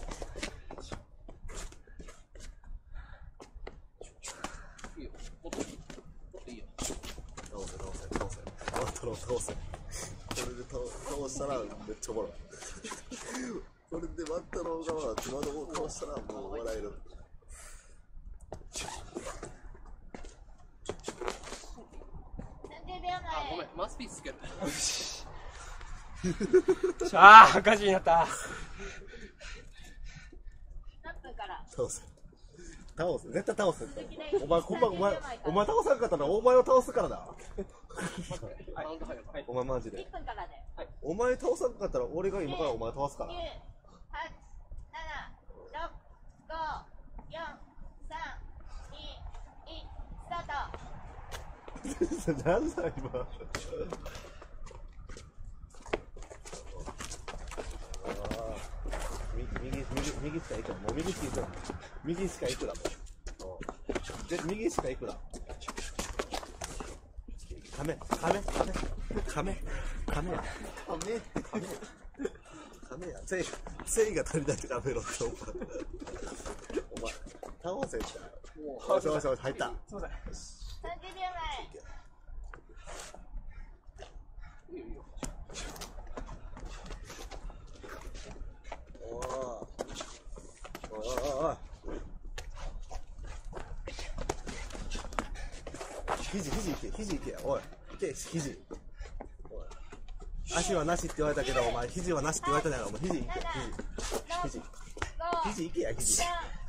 いいよ。もっといい。もっといいよ。 倒せ、倒せ、倒せ。あ、倒せ、倒せ。これで倒倒したらめっちゃおもろい。これでワッタロウが熊野を倒したらもう笑える。 さんじゅうびょうあ、ごめん。 まえ。 マウスピースつける。 ああ、赤字になった。 何分から倒せ。倒せ。絶対倒せ。お前、こんばん、お前、お前倒さんかったらお前を倒すからな。 カウント入るから。 お前マジでいっ。ぷんからで。 お前倒さんかったら俺が今からお前倒すからきゅう、。はち、なな、ろく、ご、よん、さん、に、いち、スタート。 なんだ今。右、右、右しか行くな。もう右しか行くな。右しか行くな。で、右しか行くな。カメ、カメ、カメ、カメ、カメや。カメ、カメ。カメや。せい、せいが足りないってカメろってお前。お前、倒せって。よしよしよし、入った。 すいません。 さんじゅうびょうまえ。 いいよいいよ。 おーおーおー肘、肘いけ、肘いけ、おい、いけ、肘。おい足はなしって言われたけど、お前、肘はなしって言われたじゃないか、お前、肘いけ、肘。肘。肘いけや、肘。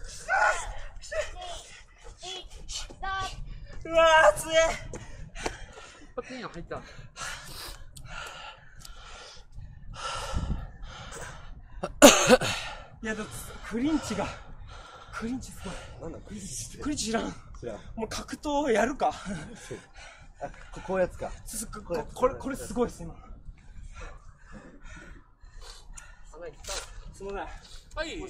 うわー、つえ。 一発いいの入った。 いや、だってクリンチが、クリンチすごい。 なんだ、クリジって。 クリンチ知らん。 知らん。 もう格闘やるか。 あ、ここういうやつか。 すこここれ、これすごいっす、今。 穴いった。 すみません。 はい。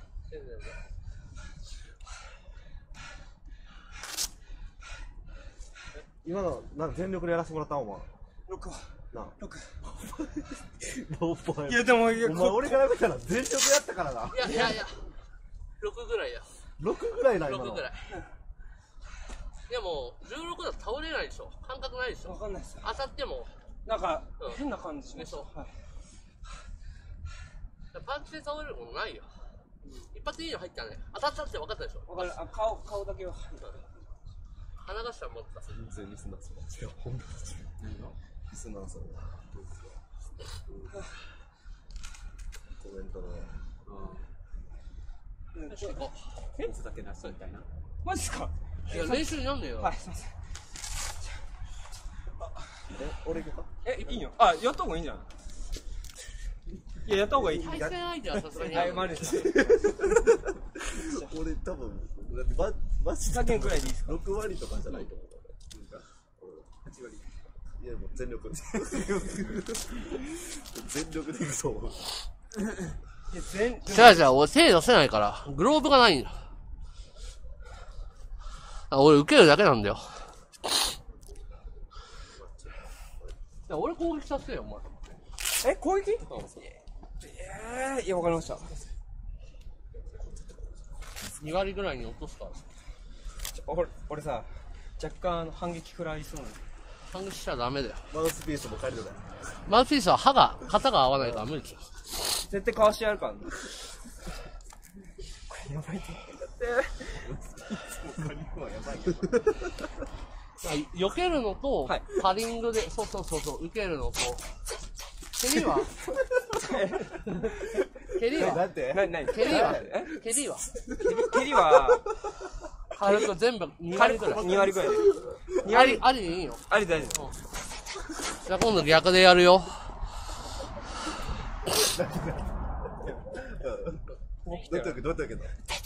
今の、なんか全力でやらせてもらったん、お前。 ろくは。 なあ。 ろく。 お前いや、でも、いや、 お前、俺がやめたら全力やったからな。 いやいやいや。六ぐらいや。 ろくぐらいな、今の。 六ぐらい。でも、十六だと倒れないでしょ。感覚ないでしょ。 わかんないっす。 当たっても。 なんかうん、 変な感じしました。 でしょはい。 パンチで倒れることないよ。一発いいの入ったね。当たったって分かったでしょ。 わかる。あ、顔、顔だけは。 鼻頭持ってた。 全然リスナーそう。いや、ほんとリスナーそう。コメントの。 よし、行こいつだけなしみたいな。 マジっすか。 う。いや、練習になんねえよ。 はい、すみません。 え、俺行こうか。 え、いいよ。あ、やった方がいいんじゃない。いや、やった方がいい。 対戦相手はさすがに。 はい、マジです。 俺多分、だってママジふざけんくらいでいいですか。 ろく割とかじゃないと思う。 はち割。 いや、もう全力で。全力でいくと思う。 いや、全、 違う違う、俺手出せないから。グローブがないんだ。あ、俺受けるだけなんだよ。いや、俺攻撃させてよ、お前。 え、攻撃。ええー、いや、わかりました。 に割ぐらいに落とすから。 俺、俺さ、若干あの反撃食らいそうなんで。 反撃しちゃダメだよ。 マウスピースも借りるだよ。 マウスピースは歯が、型が合わないから無理ですよ。 絶対かわしてやるからね。これやばいって。 避けるのと、 はいパリングで、そうそうそうそう、受けるのと、蹴りは蹴りだはってなになに蹴りはえ蹴りは蹴りは、 軽く全部に割ぐらい。 に割ぐらいで。にあり、 割、 ありでいいよ。 あり大丈夫。 じゃあ今度逆でやるよ。 どうやったっけどうやったっけ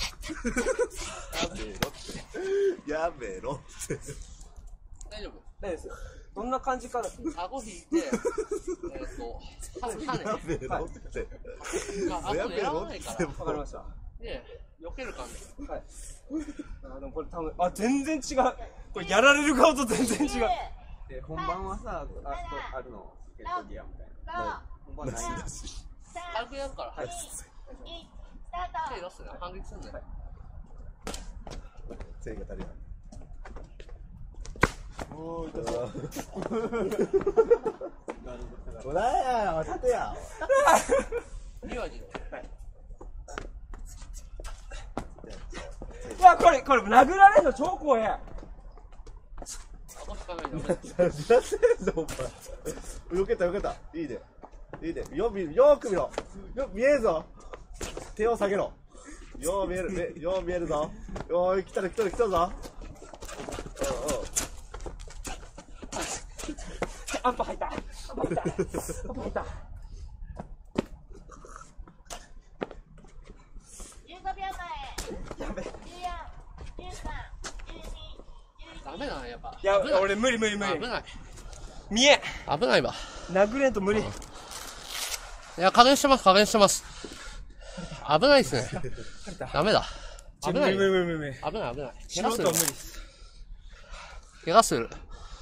やめろって。 大丈夫。 大丈夫ですよ。どんな感じかな。 顎引いて、えっと、はね、はね。 やめろって。 まあ、顎狙わないから。 わかりました。 で、避ける感じ。 はい。あ、でもこれ多分、あ、全然違う。これやられる顔と全然違う。 で、本番はさ、あ、あるの、ゲットギアみたいな。本番ない。 軽くやるから。はい。 いち、スタート。 手出すね。反撃すんね。 精が足りない。おー、痛そう。おらや、立てや。 にわじで。 うわ、これ、これ、殴られるの超怖い。 顎引かないで。 何せんのお前。よけたよけた。いいね。いいね。よ見よーく見ろ。よ見えるぞ。手を下げろ。よう見える。よう見えるぞ。よー来たら来たら来たぞ。おうおう。 アンパ入った。アンパ入った。アンパ入った。 じゅうごびょうまえ。 やべ。 じゅうよん、じゅうさん、じゅうに、じゅういち。 ダメだな、やっぱ。 いや、俺無理無理無理。 危ない。 見え。 危ないわ。 殴れんと無理。 いや、加減してます、加減してます。危ないっすね。ダメだ。危ない。 無理無理無理無理。 危ない、危ない。 素人は無理っす。 怪我する。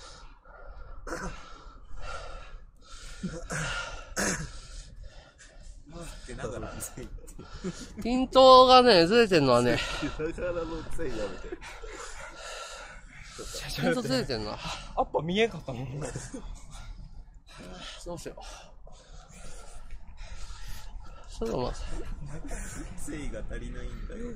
ピントがね、ずれてんのはね、ピントずれてんな。 アッパ見えんかったもん。 どうしよう。ちょっと待って。 誠意が足りないんだよ。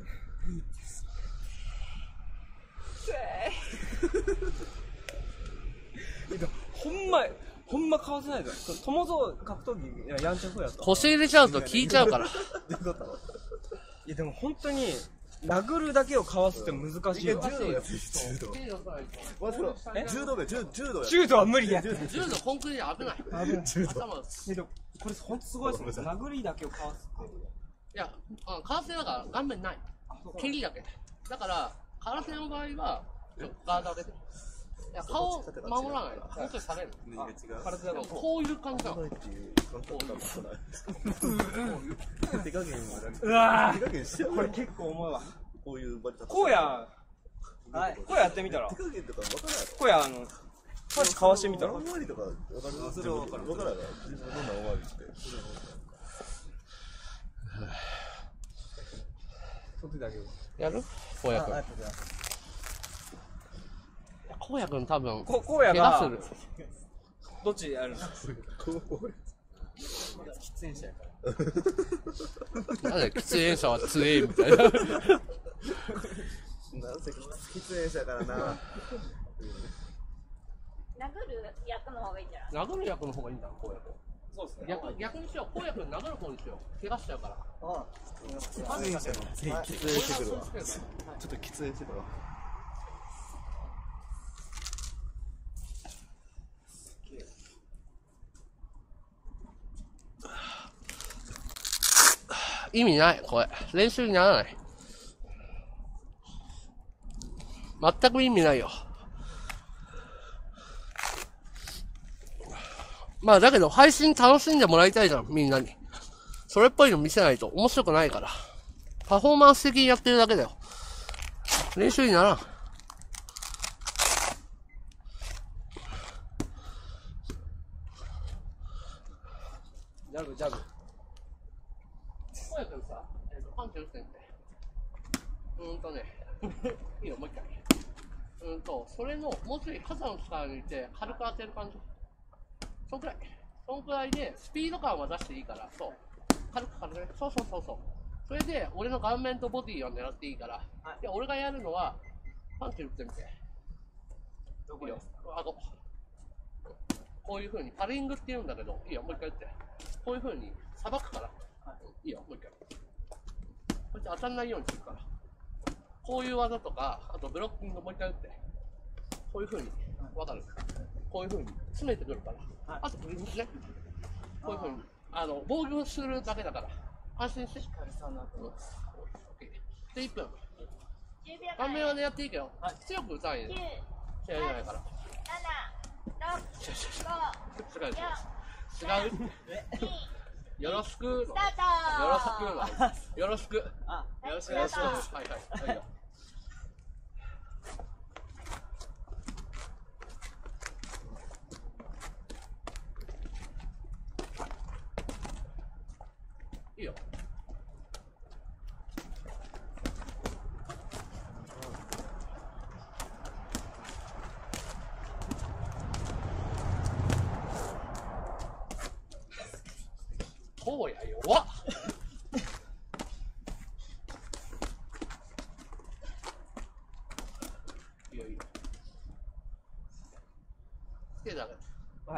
ほんま、ほんまかわせないで。友蔵格闘技、いや、やんちゃそうやった。 腰入れちゃうと効いちゃうから。 いや、でも本当に、殴るだけをかわすって難しいよ。 柔道やって柔道。 え柔道が柔道や。 柔道は無理や。 柔道コンクリート危ない。 危ない。 柔道。 頭打つ。 え、でも、これほんとすごいですね。殴りだけをかわすって。 いや、あの、空手だから顔面ない。蹴りだけ。だから、空手の場合は、ガード上げて。いや、顔守らない。本当に下げる。 何が違う？ 空手だからこういう感じなの。 手加減はうわ手加減してぁこれ結構重いわ。 こういうバリ立こうや、はい。こうやってみたら。 手加減とか分からない。 こうや、あの、パンチかわしてみたら。 何割とか分かる？それは分かる。分からない。自分の何割って。 取っててあげる。 やる荒野くん。荒野くん多分、 こ、こうや怪我がする。 どっちやるの？ こう喫煙者やから。 なんで喫煙者は強えみたいな。 なんせ喫煙者からな。 殴る役の方がいいんじゃない？ 殴る役の方がいいんだ、荒野くん。 そうですね。 逆、逆にしよう。荒野くん殴る方にしよう。怪我しちゃうから。 喫煙者のぜひ喫煙してくるわ。ちょっと喫煙してくるわ。 意味ない、これ。練習にならない。全く意味ないよ。まあだけど配信楽しんでもらいたいじゃん、みんなに。それっぽいの見せないと面白くないから。パフォーマンス的にやってるだけだよ。練習にならん。 ジャブ、ジャブ。 小谷君さ、えーと、パンチ打ってんて。うーんとね、いいよ、もう一回。うーんと、それの、もうちょい肩の力抜いて、軽く当てる感じ。そんくらい。そんくらいで、スピード感は出していいから、そう。軽く軽くね。そうそうそうそう。それで、俺の顔面とボディを狙っていいから。で、俺がやるのは、パンチ打ってみて。 どこいいよ。顎。こういう風に、パリングって言うんだけど、いいよ、もう一回打って。こういう風に、さばくから。いいよ、もう一回。こうやって当たんないようにするから。こういう技とか、あとブロッキングもう一回打って。こういう風に、わかる？ こういうふうに詰めてくるから、あと振り向きね、こういうふうにあの防御するだけだから安心して。でいっぷんじゅうびょう顔面はまねやっていいけど、強く打たないでえ。きゅう、 試合じゃないから。 なな、ろく、ご、 違う違う違うよろしくよろしくスタート。 よろしくあ、 よろしくよろしくはいはいはいよ。いいよ。そうや弱っ。いいよいいよ。手だけ。 はい。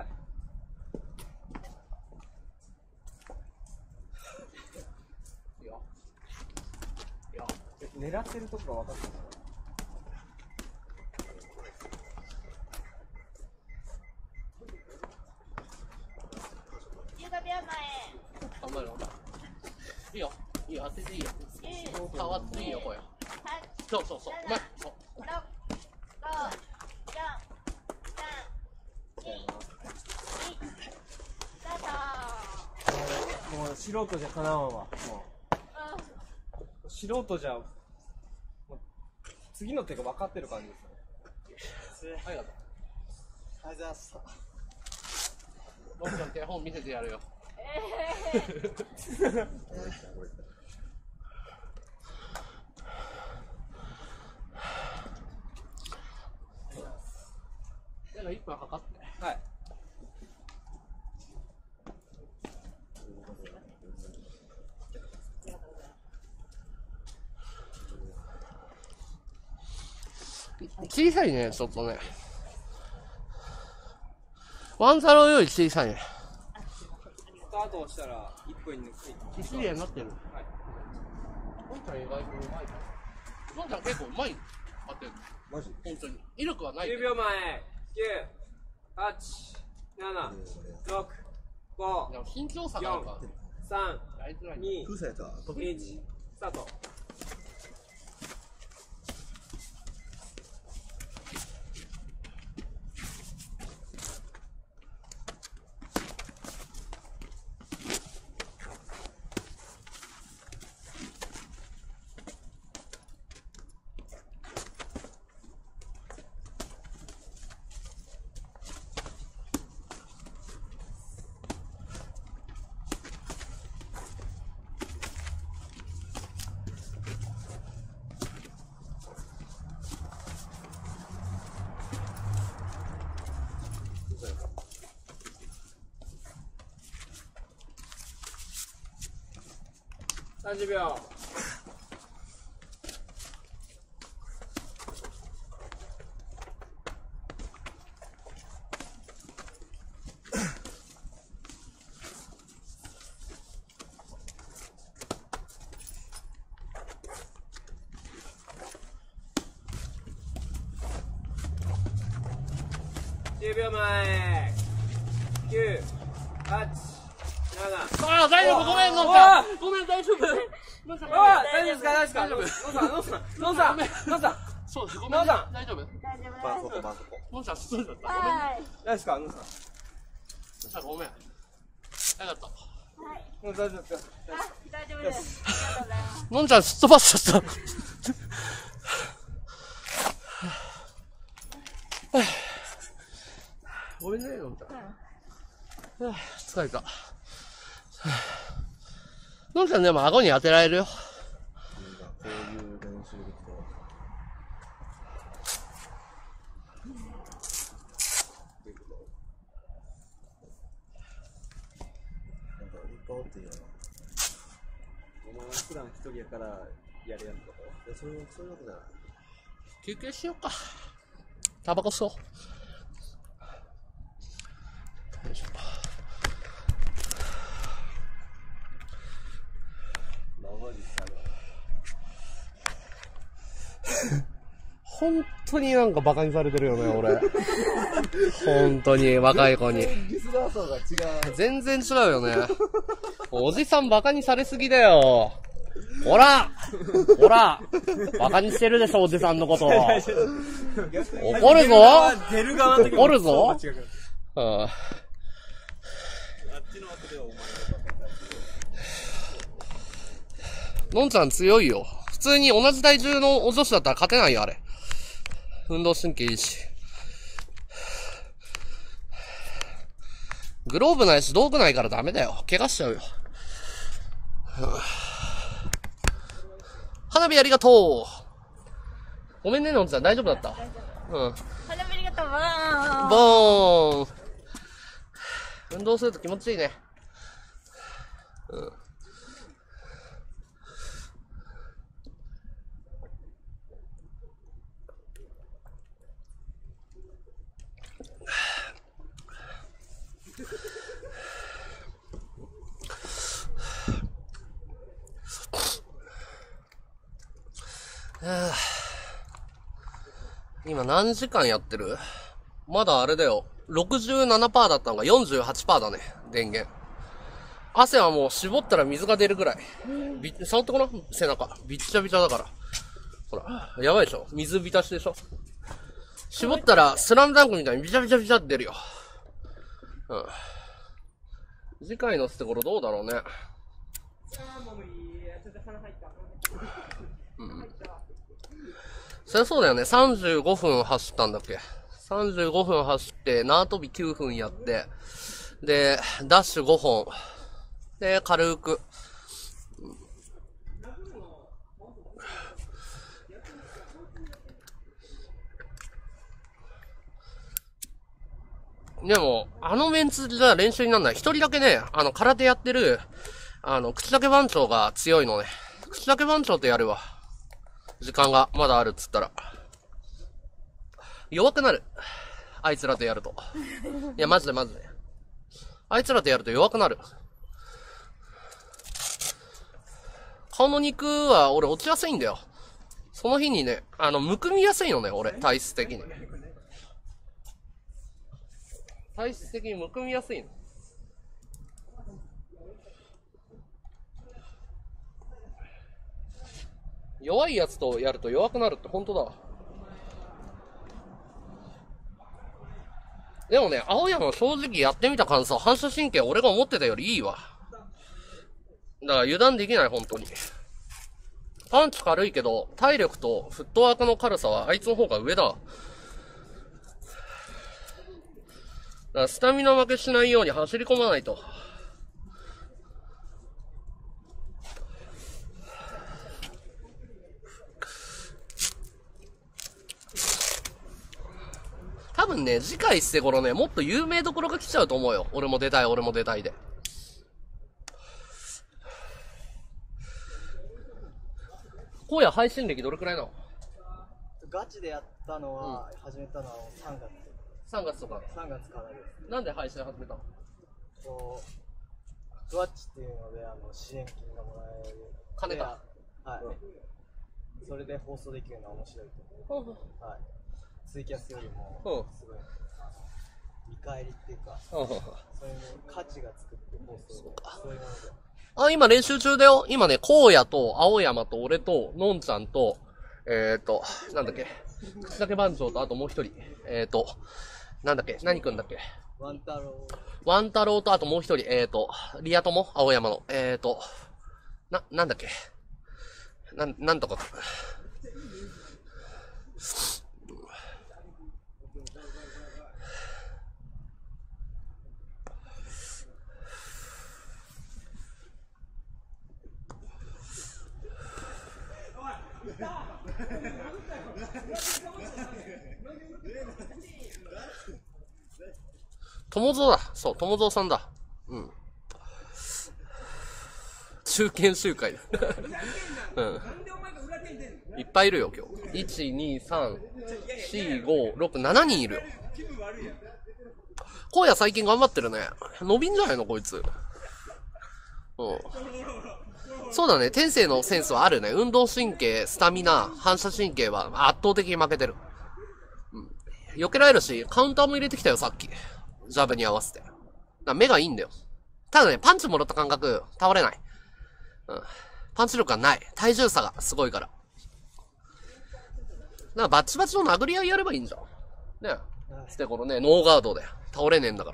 いいよ。いいよ。 狙ってるとこが分かってる。 じゅうごびょうま頑張る頑張る。いいよ。いいよ。当てていいよ。 え。きゅう、 変わっていいよ、これ。 はち、 そうそうそう。うまい。そう。 ろく、ご、よん、さん、に、いち、スタート。 もう素人じゃかなわんわ。もう素人じゃもう次の手が分かってる感じですよね。 ありがとう。 ありがとうございます。 僕ちゃん手本見せてやるよ。だからいっぷん測って。 はい。 小さいね、ちょっとね。ワンザローより小さいね。 スタートをしたらいっぷんに抜く。 一例になってる。 はい。 のんちゃん意外とうまいから。のんちゃん結構うまい。当てる。 マジ本当に。威力はない。 じゅうびょうまえ。きゅう、はち、なな、ろく、ご、 でも身長差があるから。 さん、 やりづらい。 に、 風船やったらいち、スタート。さんじゅうびょう。じゅうびょうまえ。きゅう、はち、なな。 ああ、大丈夫、ごめん、のんちゃん。ごめん、大丈夫。のんちゃん、ごめん。 ああ、大丈夫ですか、大丈夫ですか。 大丈夫のんさん、のんさん、のんさん、のんさん。 そうです、ごめん。 のんさん大丈夫。 大丈夫まあです。 そこまあそこのんちゃん、進んじゃった。ごめん。 はい。 大丈夫ですか、のんさん。 のんちゃん、ごめん。ありがとう。 はい。 のん大丈夫ですか。 あ、大丈夫です。ありがとうございます。 のんちゃん、すっ飛ばしちゃった。ごめんね、のんちゃん。はあ疲れた。はあのんちゃんでも顎に当てられるよ。 こういう練習できてなんか立派っていうのはお前は普段一人やからやるやつとかいやそういうそういうわけじゃない休憩しようか。タバコ吸おう。よいしょ。本当当になんかバカにされてるよね、俺。本当に、若い子に。 リスナー層が違う。 全然違うよね。おじさんバカにされすぎだよ。ほらほらバカにしてるでしょ、おじさんのこと。怒るぞ出る側の時怒るぞ間違うからうん。 あっちの枠ではお前がのんちゃん強いよ。普通に同じ体重の女子だったら勝てないよ、あれ。運動神経いいし。グローブないし道具ないからダメだよ。怪我しちゃうよ。花火ありがとう。ごめんね、のんちゃん。大丈夫だった。うん。 花火ありがとう。わボーン。運動すると気持ちいいね。うん。はあ、今何時間やってる？まだあれだよ。ろくじゅうななパーセント だったのが よんじゅうはちパーセント だね。電源。汗はもう絞ったら水が出るぐらい。び触ってこな背中。びっちゃびちゃだから。ほら。やばいでしょ？水浸しでしょ？絞ったらスラムダンクみたいにビチャビチャビチャって出るよ。うん。次回の捨て頃どうだろうね。うん。そりゃそうだよね。さんじゅうごふん走ったんだっけ。さんじゅうごふん走って、縄跳びきゅうふんやって、で、ダッシュごほん。で、軽く。でも、あのメンツじゃ練習になんない。一人だけね、あの、空手やってる、あの、口だけ番長が強いのね。口だけ番長ってやるわ。時間がまだあるっつったら。弱くなる。あいつらとやると。いや、マジでマジで。あいつらとやると弱くなる。顔の肉は俺落ちやすいんだよ。その日にね、あの、むくみやすいのね、俺、体質的に。体質的にむくみやすいの。弱いやつとやると弱くなるって本当だ。でもね、青山正直やってみた感想、反射神経俺が思ってたよりいいわ。だから油断できない、本当に。パンチ軽いけど、体力とフットワークの軽さはあいつの方が上だ。だからスタミナ負けしないように走り込まないと。多分ね、次回して頃ね、もっと有名どころが来ちゃうと思うよ。俺も出たい、俺も出たいで。荒野配信歴どれくらいなの？ ガチでやったのは、うん、始めたのはさんがつ。 さんがつとか。 さんがつからです。 なんで配信始めたの？ こう、ふわっちっていうので、あの、支援金がもらえる。 金か。 はい、うん。それで放送できるのは面白いと思う。うん、はい。ツイキャスよりも、すごい、あの、見返りっていうか、うん、そういう価値がつくって放送で、そういうもので。 あ、今練習中だよ。今ね、荒野と青山と俺と、のんちゃんと、えーと、なんだっけ、口だけ番長とあともう一人、えーと、なんだっけ、何くんだっけ。 ワンタロウ。 ワンタロウとあともう一人、えーと、リア友青山の、えーと、な、なんだっけ。なん、なんとかか。友蔵だ。そう、友蔵さんだ。うん。中堅集会だ。うん。いっぱいいるよ、今日。いち、に、さん、よん、ご、ろく、ななにんいるよ。荒野最近頑張ってるね。伸びんじゃないの、こいつ。うん。そうだね、天性のセンスはあるね。運動神経、スタミナ、反射神経は圧倒的に負けてる。 避けられるし、カウンターも入れてきたよ、さっき。ジャブに合わせて。だから目がいいんだよ。ただね、パンチもらった感覚、倒れない。うん。パンチ力がない。体重差がすごいから。だからバチバチの殴り合いやればいいんじゃん。ねえ。つってこのね、ノーガードで。倒れねえんだから。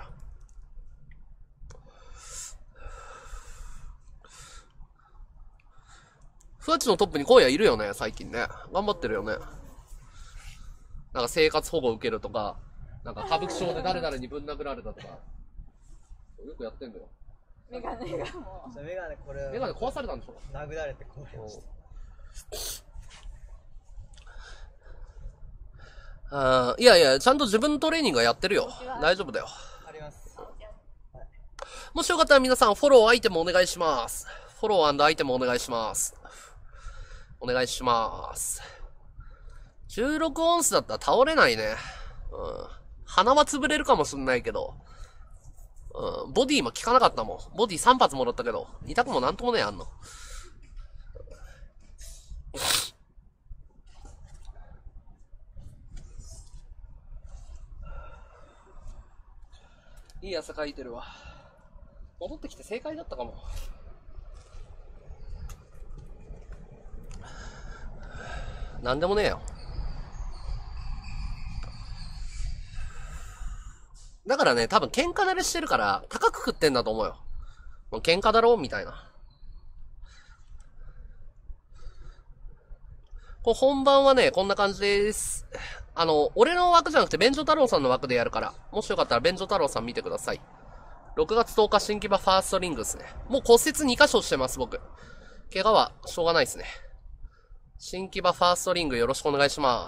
ふわっちのトップに荒野いるよね、最近ね。頑張ってるよね。なんか生活保護受けるとか、なんか歌舞伎町で誰々にぶん殴られたとか。よくやってんだよ。 メガネがもう。 メガネこれ。 メガネ壊されたんでしょ？ 殴られて壊れました。 あーいやいや、ちゃんと自分のトレーニングはやってるよ。大丈夫だよ。 あります。 もしよかったら皆さんフォローアイテムお願いします。フォロー&アイテムお願いします。お願いします。じゅうろくオンスだったら倒れないね。うん。鼻は潰れるかもしんないけど。うん。ボディも効かなかったもん。ボディさん発もらったけど、痛くもなんともねえ、あんの。いい汗かいてるわ。戻ってきて正解だったかも。なんでもねえよ。だからね、多分喧嘩慣れしてるから、高く食ってんだと思うよ。もう喧嘩だろみたいな。こう本番はね、こんな感じです。あの、俺の枠じゃなくて、便所太郎さんの枠でやるから、もしよかったら便所太郎さん見てください。ろくがつとおか新木場ファーストリングですね。もう骨折にかしょしてます、僕。怪我はしょうがないですね。新木場ファーストリングよろしくお願いします。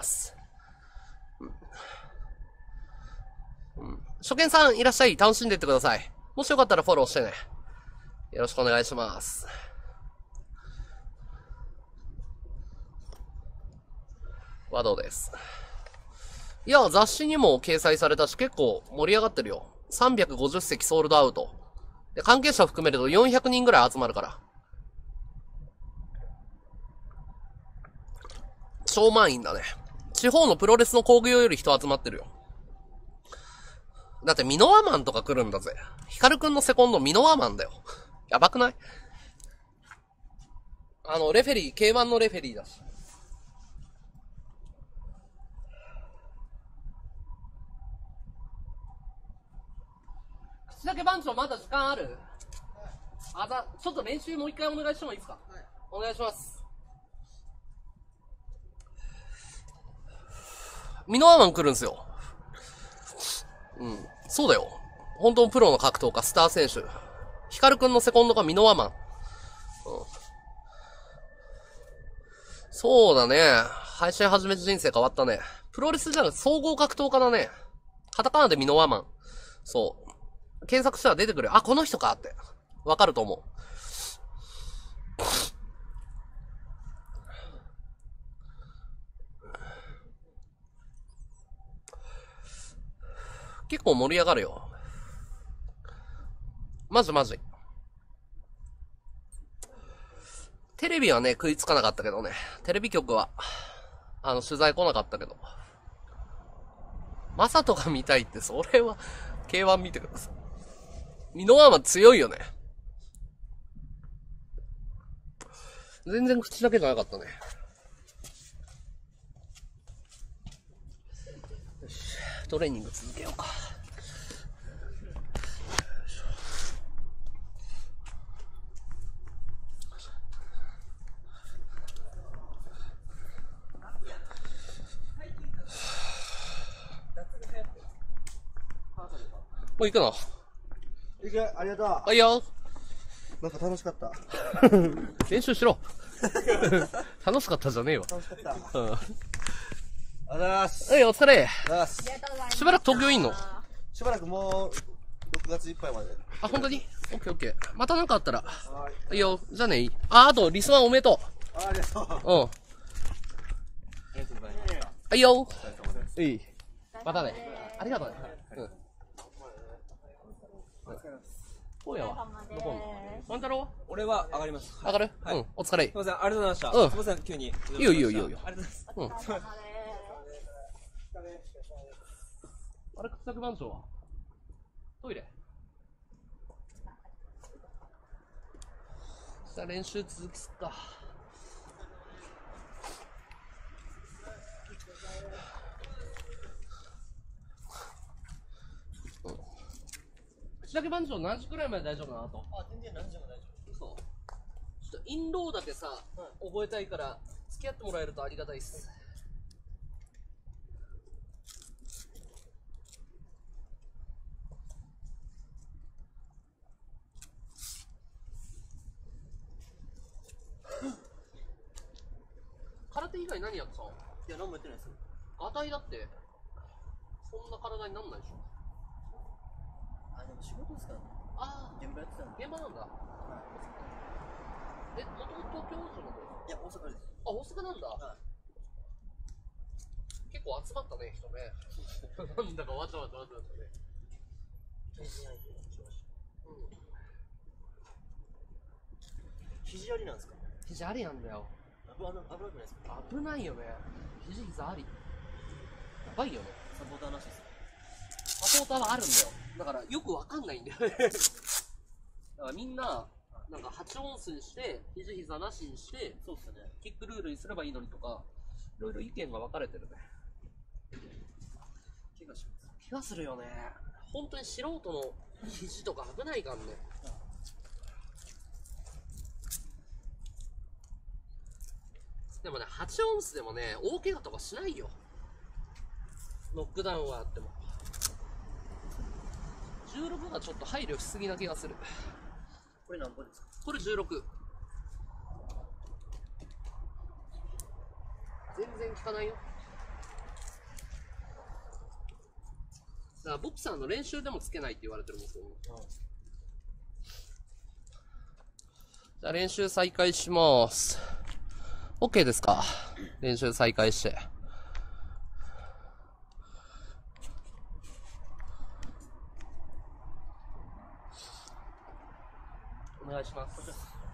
うん。うん、初見さんいらっしゃい。楽しんでってください。もしよかったらフォローしてね。よろしくお願いします。和道です。いや、雑誌にも掲載されたし、結構盛り上がってるよ。さんびゃくごじゅっせきソールドアウト。で、関係者含めるとよんひゃくにんぐらい集まるから。超満員だね。地方のプロレスの工業より人集まってるよ。だってミノワマンとか来るんだぜ。ヒカルくんのセコンドミノワマンだよ。やばくない？あの、レフェリー、ケーワン のレフェリーだし。口だけ番長まだ時間ある？あざ、ちょっと練習もう一回お願いしてもいいですか？はい。お願いします。ミノワマン来るんすよ。うん。そうだよ。本当のプロの格闘家、スター選手。ヒカルくんのセコンドがミノワマン。うん。そうだね。配信始めて人生変わったね。プロレスじゃなくて総合格闘家だね。カタカナでミノワマン。そう。検索したら出てくる。あ、この人かって。わかると思う。結構盛り上がるよ。マジマジ。テレビはね、食いつかなかったけどね。テレビ局は、あの、取材来なかったけど。マサトが見たいって、それは、ケーワン 見てください。ミノワーマン強いよね。全然口だけじゃなかったね。よし、トレーニング続けようか。もう行くの？ いけ、ありがとう。 はいよ。 なんか楽しかった。 練習しろ。楽しかったじゃねえわ。 楽しかった。 うん。 ありがとうございます。 はい、お疲れ。 ありがとうございます。 しばらく東京いんの？ しばらくもう、ろくがついっぱいまで。 あ、本当に？オッケーオッケー。またなんかあったら。はい。いいよ。じゃあね、いい。あ、あと、リスワンおめでとう。あ、ありがとう。 うん。ありがとうございます。 はいよ。 いい。 またね。ありがとうね。うん。そうやわ。どこ？ワン太郎？ 俺は上がります。 上がる？うん。お疲れ。 すみません、ありがとうございました。 うん。 すみません、急に。いいいよいいよいいよ。 ありがとうございます。 うん。 あれ、口先番長はトイレ。じゃあ練習続きすっか。口だけ番長何時くらいまで大丈夫なのと。 あ、全然何時も大丈夫。 そう。ちょっとインローだけさ、うん、覚えたいから付き合ってもらえるとありがたいっす。空手以外何やってたの？ いや、何もやってないですよ。 ガタイだって、そんな体になんないでしょ。 あ、でも仕事ですからね。 ああ、 現場やってたんで。 現場なんだ。はい、え、もともと東京じゃなくて？ いや、大阪です。 あ、大阪なんだ。はい、結構集まったね、人ね。なんだかわちゃわちゃわちゃわちゃね。うん。 肘ありなんですか？ 肘ありなんだよ。 危なくないですか？ 危ないよね。肘膝あり。やばいよね。 サポーターなしです。 サポーターはあるんだよ。だからよくわかんないんだよね。だからみんな、なんかはちオンスにして、肘膝なしにして、 そうっすね。 キックルールにすればいいのにとか、いろいろ意見が分かれてるね。 怪我します。 怪我するよね。本当に素人の肘とか危ないからね。でもね、はちオンスでもね、大怪我とかしないよ。ノックダウンはあっても。じゅうろくがちょっと配慮しすぎな気がする。 これ何個ですか？ これじゅうろく。全然効かないよ。だからボクサーの練習でもつけないって言われてるもん、そう。うん、じゃあ練習再開します。OK ですか？練習再開して。お願いします。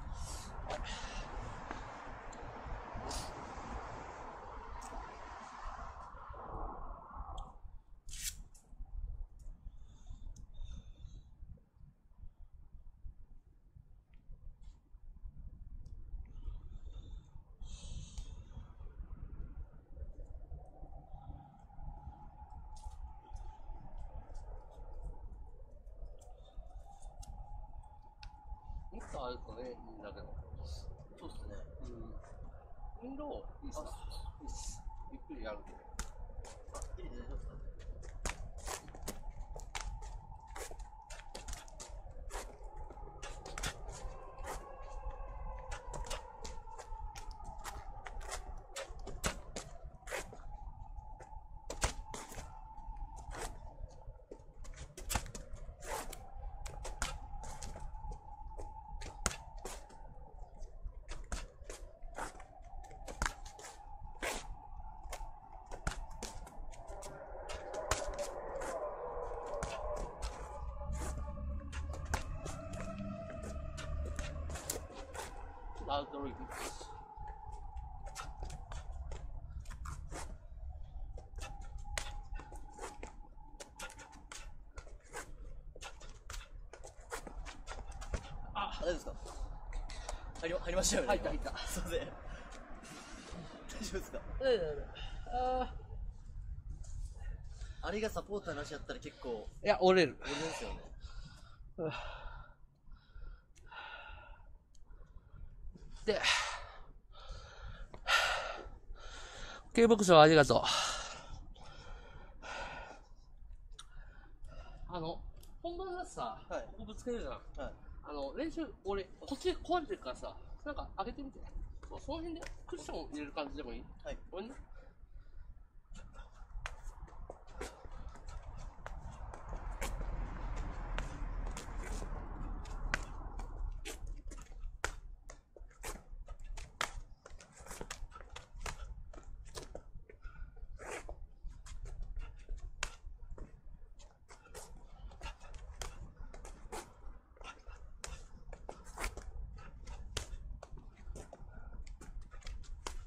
ミスあるとね、いいんだけど。 そうっすね。 うん。運動、いいっすか？いいっす。ゆっくりやるけど。 あ、いいですね、どうですか？ アウトロイク。 あ、大丈夫ですか？入り、入りましたよね。 入った入った。 すいません。大丈夫ですか？ 大丈夫。ああれがサポーターなしやったら結構。 いや、折れる。 折れるんですよね。 で、警牧長ありがとう。あの、本番だとさ、 はい、 ここぶつけるじゃん。 はい、 あの、練習、俺、こっち壊れてるからさ、なんか上げてみて。その辺でクッション入れる感じでもいい？ はい。 ごめんね。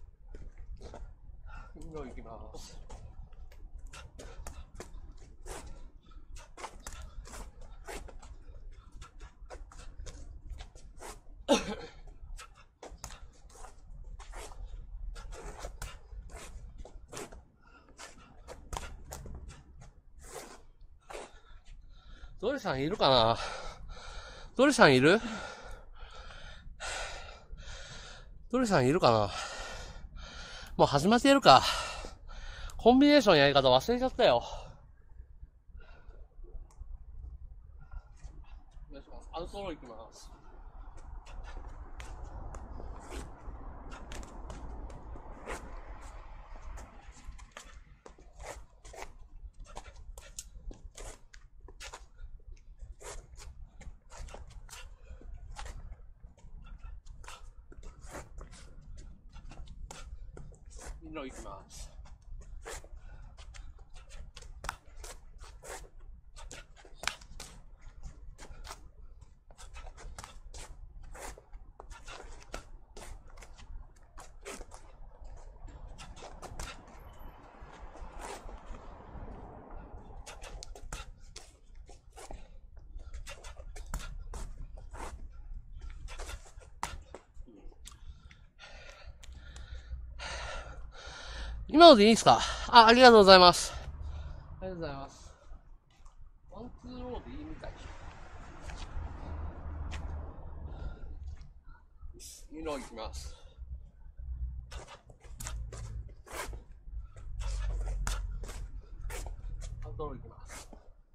行きます。 さんいるかな？ドリさんいる？ドリさんいるかな？もう始まってやるか。コンビネーションやり方忘れちゃったよ。お願いします。アウトロー行きます。インロー行きます。今のでいいですか？あ、ありがとうございます。ありがとうございます。ワンツーローでいいみたい。にロー行きます。アウトロー行きます。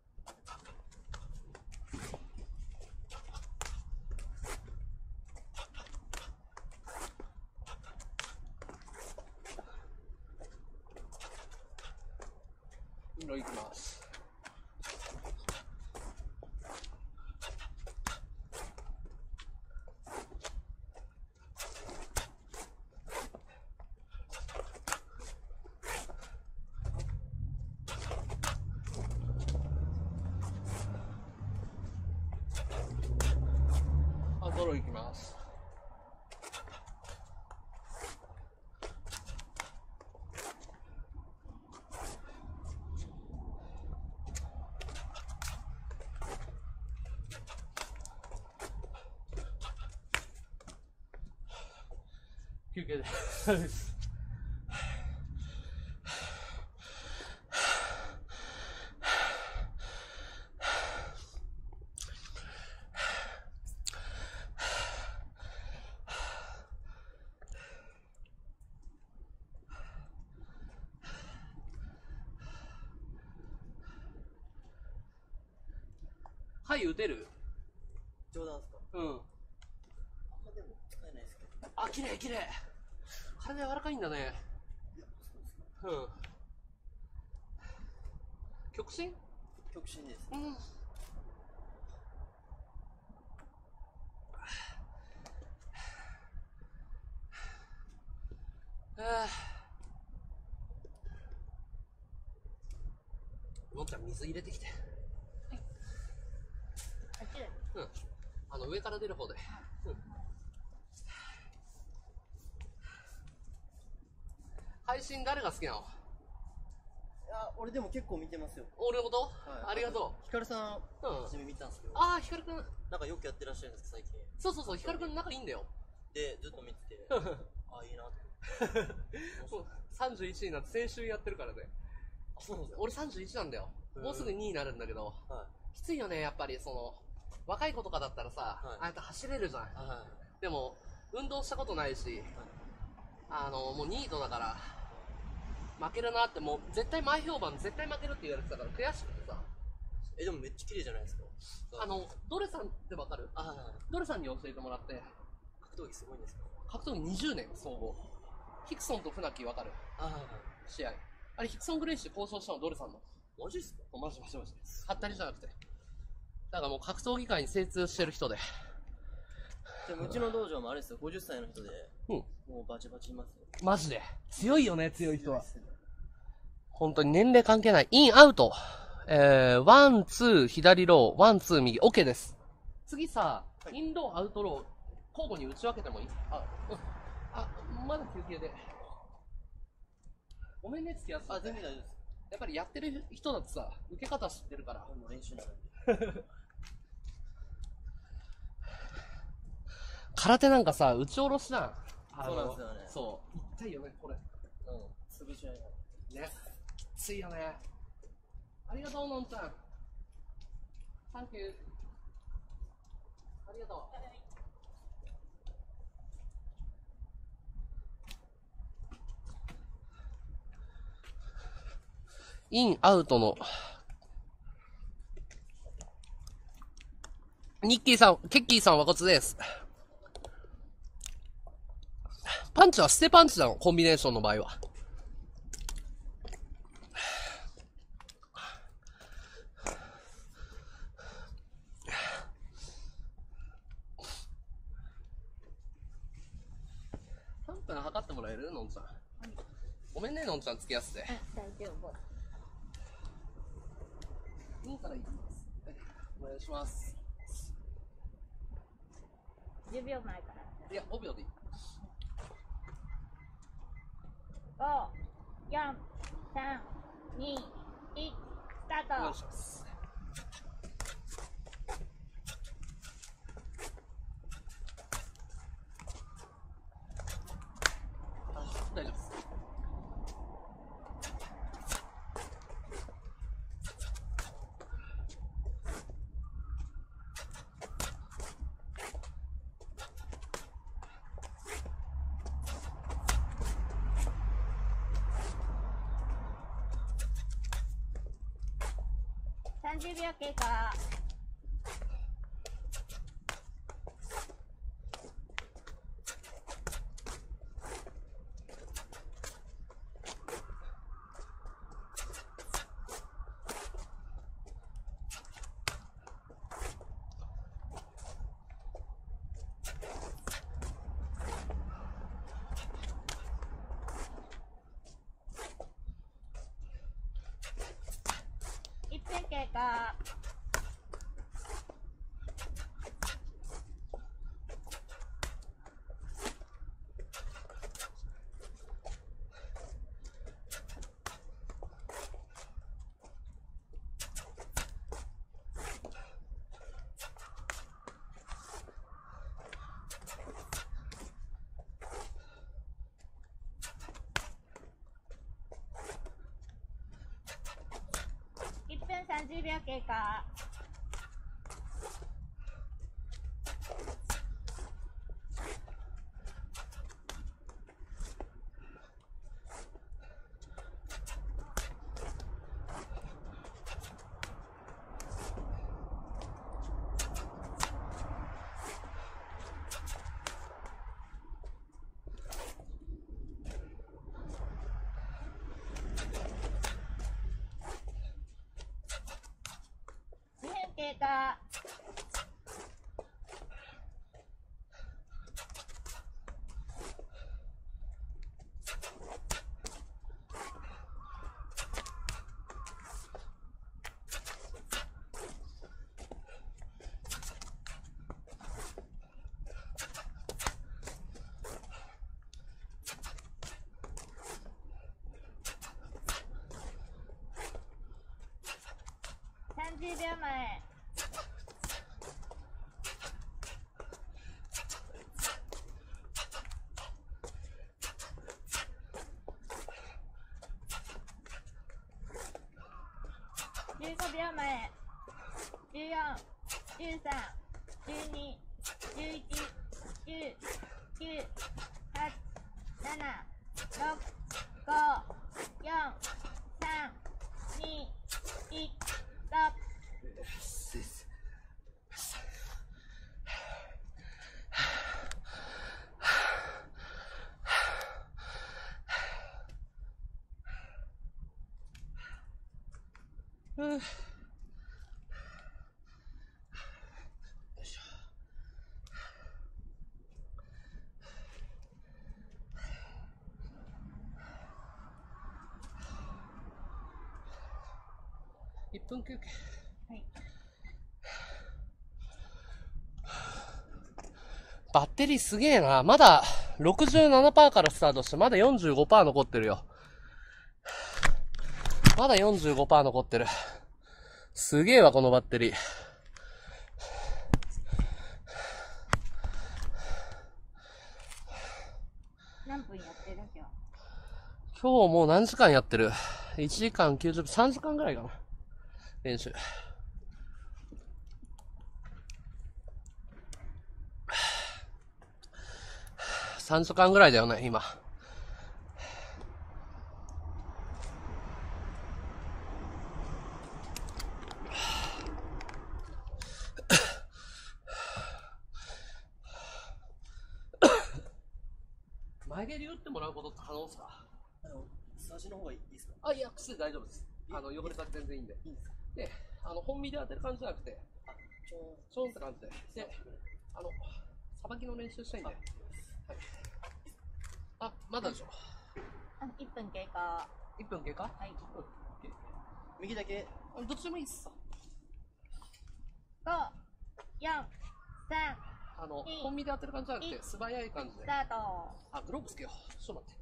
インロー行きます。アウトロー行きます。休憩です。はい、打てる？ 冗談ですか？ うん。 あんまでも使えないですけど。 あ、綺麗綺麗。体柔らかいんだね。うん。極真？ 極真です。 うん。ああ。のんちゃん水入れてきて。うん。あの上から出る方で。うん。配信誰が好きなの？ いや、俺でも結構見てますよ。 俺のこと？ はい、 ありがとう。 ヒカルさん、 うん。 初め見たんですけど。 ああ、ヒカルくん。 なんかよくやってらっしゃるんですか、最近。 そうそうそう、ヒカルくん仲いいんだよ。 で、ずっと見てて、ああ、いいなって。 そうさんじゅういちになって先週やってるからね。 あ、そうなんですか。 俺さんじゅういちなんだよ。もうすぐにになるんだけど、 はきついよね、やっぱりその、若い子とかだったらさ、 はいああやって走れるじゃん。 い。はでも、運動したことないし、あの、もうニートだから、負けるなって、もう絶対前評判絶対負けるって言われてたから悔しくてさ。 い。え、でもめっちゃ綺麗じゃないですか。 あの、ドレさんってわかる？ あ、はいはい。 ドレさんに教えてもらって、 格闘技すごいんですか？ 格闘技にじゅうねん総合。ヒクソンと船木わかる？ あ、はいはい。 試合。あれヒクソングレイシー交渉したのドレさんの。 マジっすか？ マジマジマジ。はったりじゃなくて。だからもう格闘技界に精通してる人で。 でもうちの道場もあれですよ、ごじゅっさいの人で、 うん。 もうバチバチいますよ。 マジで。強いよね、強い人は。本当に年齢関係ない。イン、アウト。えー、ワン、ツー、左ロー、ワン、ツー、右。OK です。次さ、 はい、 インロー、アウトロー、交互に打ち分けてもいい？あ、うん。あ、まだ休憩で。ごめんね、付き合って。 あ、全然大丈夫です。 やっぱりやってる人だとさ、受け方知ってるから。 もう練習なので。 空手なんかさ、打ち下ろしじゃん。 そうなんですよね。 そう。痛いよね、これ。 うん。潰し合いなね。きついよね。ありがとう、のんちゃん。 サンキュー。ありがとう。イン、アウトの。ニッキーさん、ケッキーさん、和骨です。パンチは捨てパンチなの、コンビネーションの場合は。さんぷん測ってもらえる？のんちゃん。ごめんね、のんちゃん、つけやすで。 大丈夫。 インからいきます。お願いします。 じゅうびょうまえから。 いや、ごびょうでいい。 ご、よん、さん、に、いち、スタート。 お願いします。あ、大丈夫です。 さんじゅうびょう経過。いっぷん経過。いっぷんさんじゅうびょう経過。にふん経過。さんじゅうびょうまえ。じゅうごびょうまえ。じゅうよん、じゅうさん、じゅうに、じゅういち、じゅう、きゅう、はち、なな、ろく、ご、よん、さん、に、いち、ストップ。 うん。いっぷん休憩。 はい。 バッテリーすげえな。まだ ろくじゅうななパーセント からスタートして、まだ よんじゅうごパーセント 残ってるよ。まだ よんじゅうごパーセント 残ってる。すげえわ、このバッテリー。 何分やってる今日。 今日もう何時間やってる ?いち 時間きゅうじゅっぷん、さんじかんぐらいかな。練習。 さんじかんぐらいだよね、今。前蹴り打ってもらうことって可能ですか？ あの、差しの方がいいですか？ あ、いや、癖大丈夫です。あの、汚れたって全然いいんで。 いいですか？ で、あの、本身で当てる感じじゃなくて、 ちょちょんって感じで。で、あの、さばきの練習したいんで。はい。あ、まだでしょ。 あいっぷん経過。 いっぷん経過？ はい。 うん。 右だけ。 あ、どっちでもいいっす。 ご、よん、さん、 あのいい、 本身で当てる感じじゃなくて、素早い感じで。 スタート。 あ、グローブつけよう。ちょっと待って。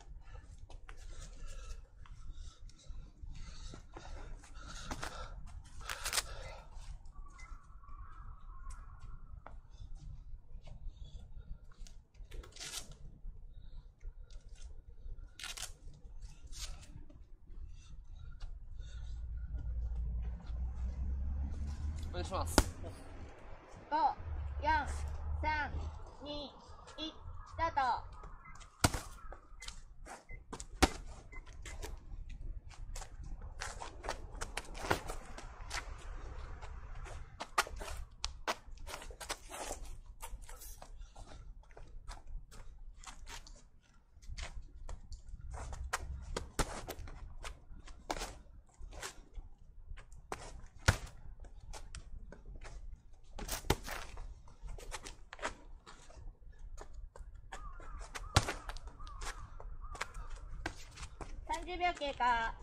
お願いします。 ご、よん、さん、に、いち、スタート。さんじゅうびょう経過。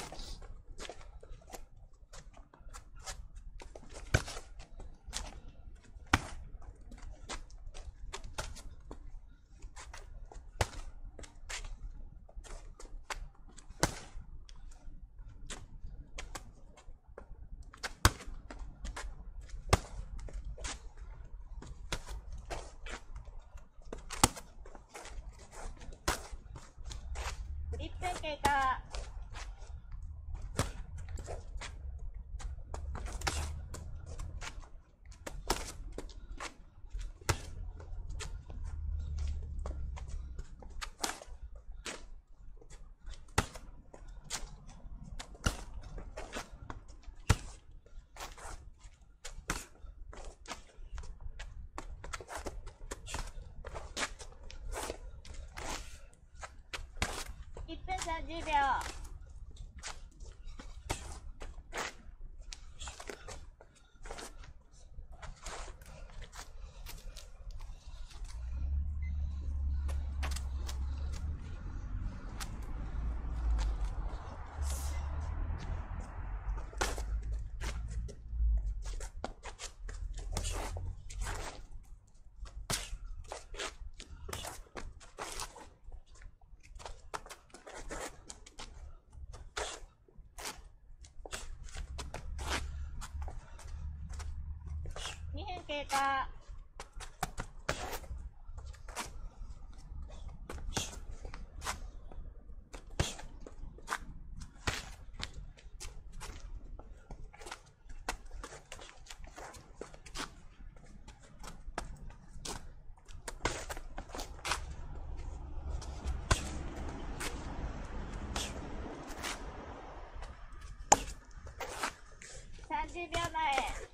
いっぷん経過。いっぷんさんじゅうびょう。にふん経過。さんじゅうびょうまえ。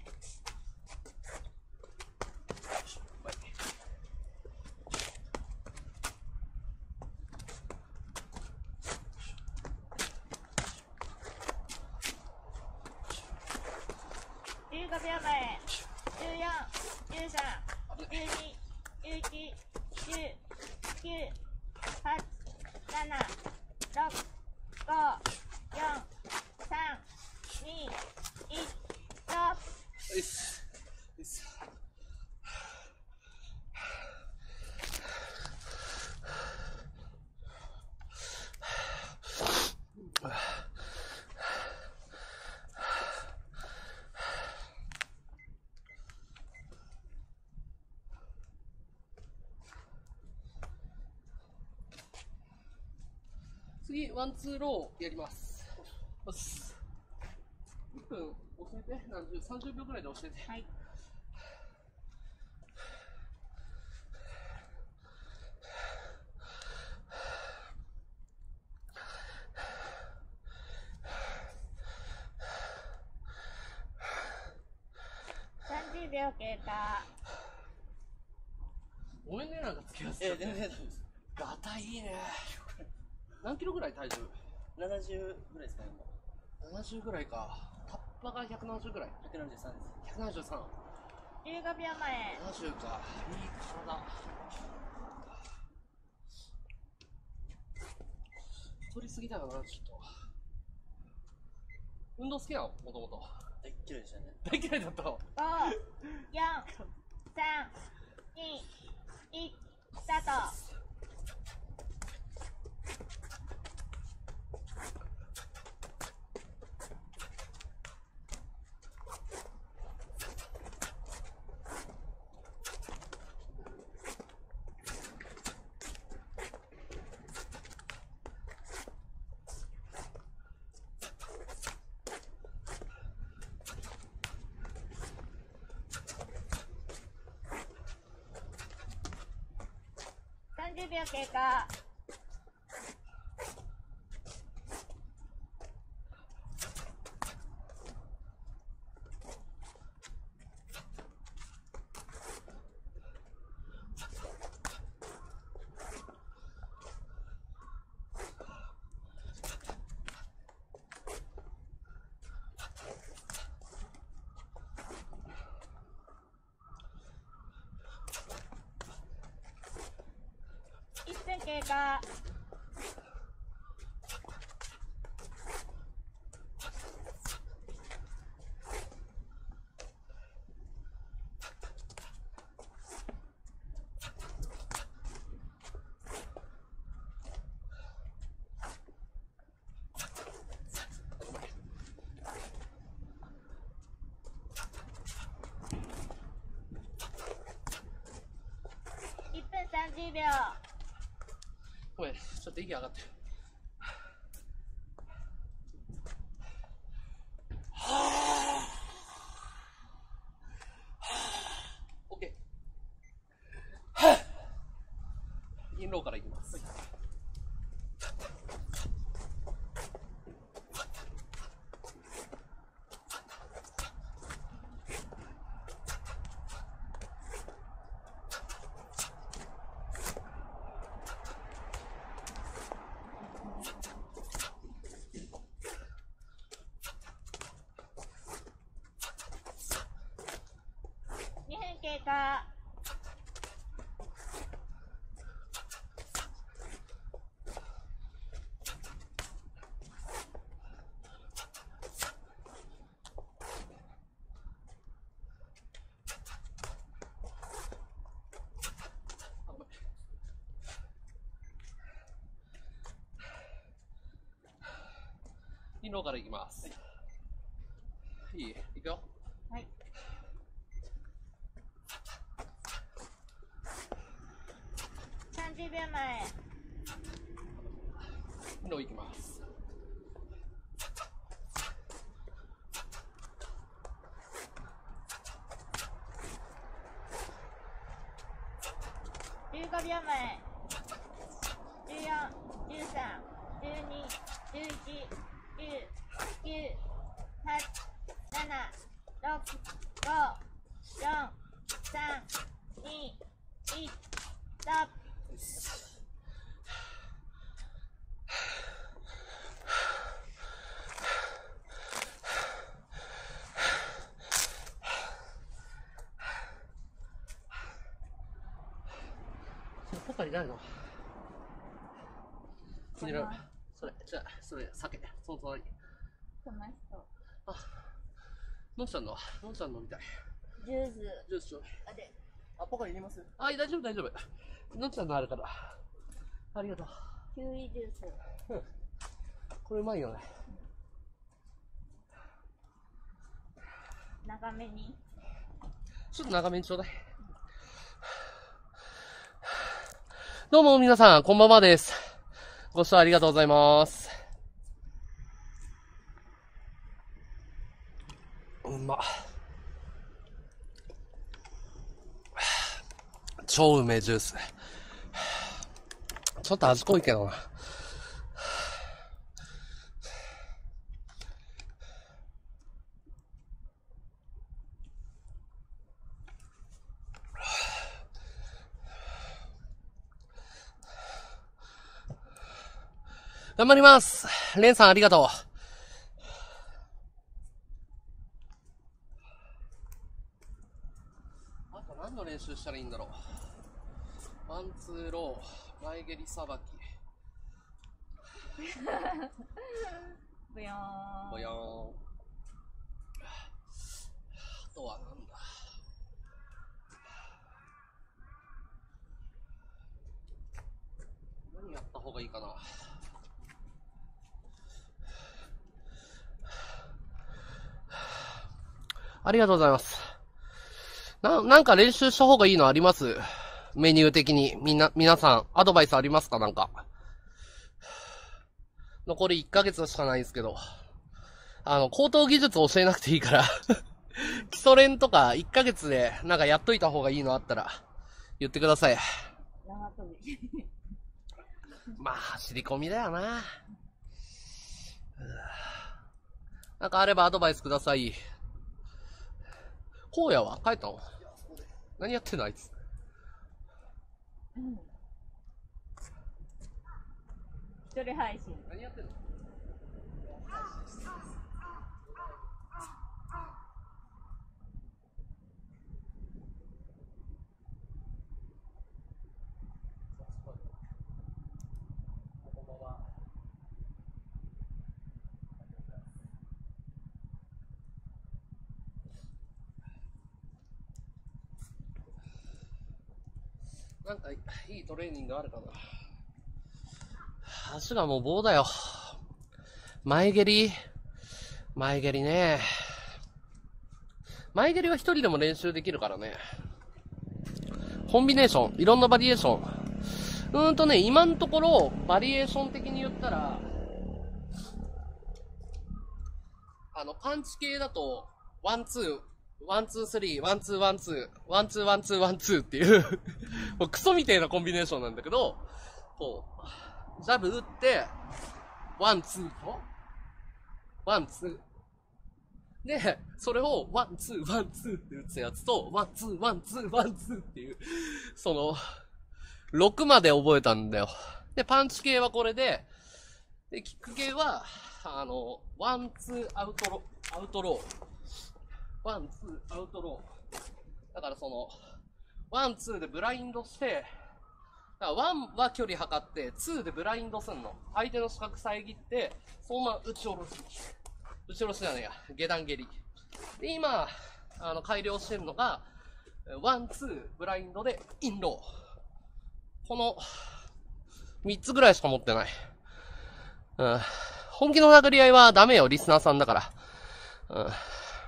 じゅうごびょうまえ。じゅうよん、じゅうさん、じゅうに、じゅういち、じゅう、きゅう、はち、なな、ろく、ご、よん、さん、に、いち、ストップ。 よし。よし。次、ワンツーローやります。よし。いっぷん教えて。何十、さんじゅうびょうぐらいで教えて。 はい。 秒経過。 ごめんね、なんかつけやすくて。 え、全然大丈夫です。 ガタいいね。何キロぐらい体重？ ななじゅうぐらいですかね、もう。 ななじゅうぐらいか。タッパがひゃくななじゅうぐらい。 ひゃくななじゅうさんです。 ひゃくななじゅうさん。 じゅうごびょうまえ。 ななじゅうか。いい体。取りすぎたかな、ちょっと。運動好きなのもともと。 大っ嫌いでしたね。 大嫌いだったの。 ご、よん、さん、に、いち、スタート。さんじゅうびょう経過。いっぷん経過。いっぷんさんじゅうびょう。 ごめん、ちょっと息上がってる。オッケー。インローからいきます。 にふん経過。 インローからいきます。いい？いくよ。 はい。さんじゅうびょうまえ。 インローいきます。 じゅうごびょうまえ。じゅうよん、じゅうさん、じゅうに、じゅういち、じゅう、きゅう、はち、なな、ろく、ご、よん、さん、に、いち、ストップ。 パパいないの？気になる。それ、じゃあ、それ、酒。その隣。 この人。 あ、のんちゃんの、のんちゃんのみたい。 ジュース。 ジュースちょうだい。 あ、で。 あ、ポカいります？ あ、大丈夫大丈夫。のんちゃんのあるから。ありがとう。 キウイジュース。 うん。これうまいよね。 長めに。 ちょっと長めにちょうだい。どうも皆さん、こんばんはです。ご視聴ありがとうございます。うまっ。超うめえジュース。ちょっと味濃いけどな。 頑張ります。レンさんありがとう。あと何の練習したらいいんだろう。ワンツーロー、前蹴りさばき。 ブヨーン。 ぼよーん。あとはなんだ。何やった方がいいかな。ありがとうございます。な、なんか練習した方がいいのあります？メニュー的に。みんな、皆さん、アドバイスありますか？なんか。残りいっかげつしかないですけど。あの、高等技術教えなくていいから。基礎練とかいっかげつでなんかやっといた方がいいのあったら、言ってください。 縄跳び。 まあ、走り込みだよな。なんかあればアドバイスください。荒野は帰ったの？何やってんのあいつ。 一人配信。 何やってんの？なんかいいトレーニングあるかな。足がもう棒だよ。前蹴り前蹴りね。前蹴りは一人でも練習できるからね。コンビネーション、いろんなバリエーション。うーんとね、今のところ、バリエーション的に言ったら、あの、パンチ系だと、ワンツー、ワンツースリー、ワンツーワンツー、ワンツーワンツーワンツーっていう、もうクソみたいなコンビネーションなんだけど、こう、ジャブ打って、ワンツーと、ワンツー。で、それを、ワンツーワンツーって打つやつと、ワンツーワンツーワンツーっていう、その、ろくまで覚えたんだよ。で、パンチ系はこれで、で、キック系は、あの、ワンツーアウトロー、アウトロー。ワン、ツー、アウトロー。だからその、ワン、ツーでブラインドして、だからワンは距離測って、ツーでブラインドすんの。相手の視覚遮って、そのまま打ち下ろす。打ち下ろしじゃねえや。下段蹴り。で、今、あの、改良してるのが、ワン、ツー、ブラインドでインロー。この、三つぐらいしか持ってない。うん。本気の殴り合いはダメよ、リスナーさんだから。うん。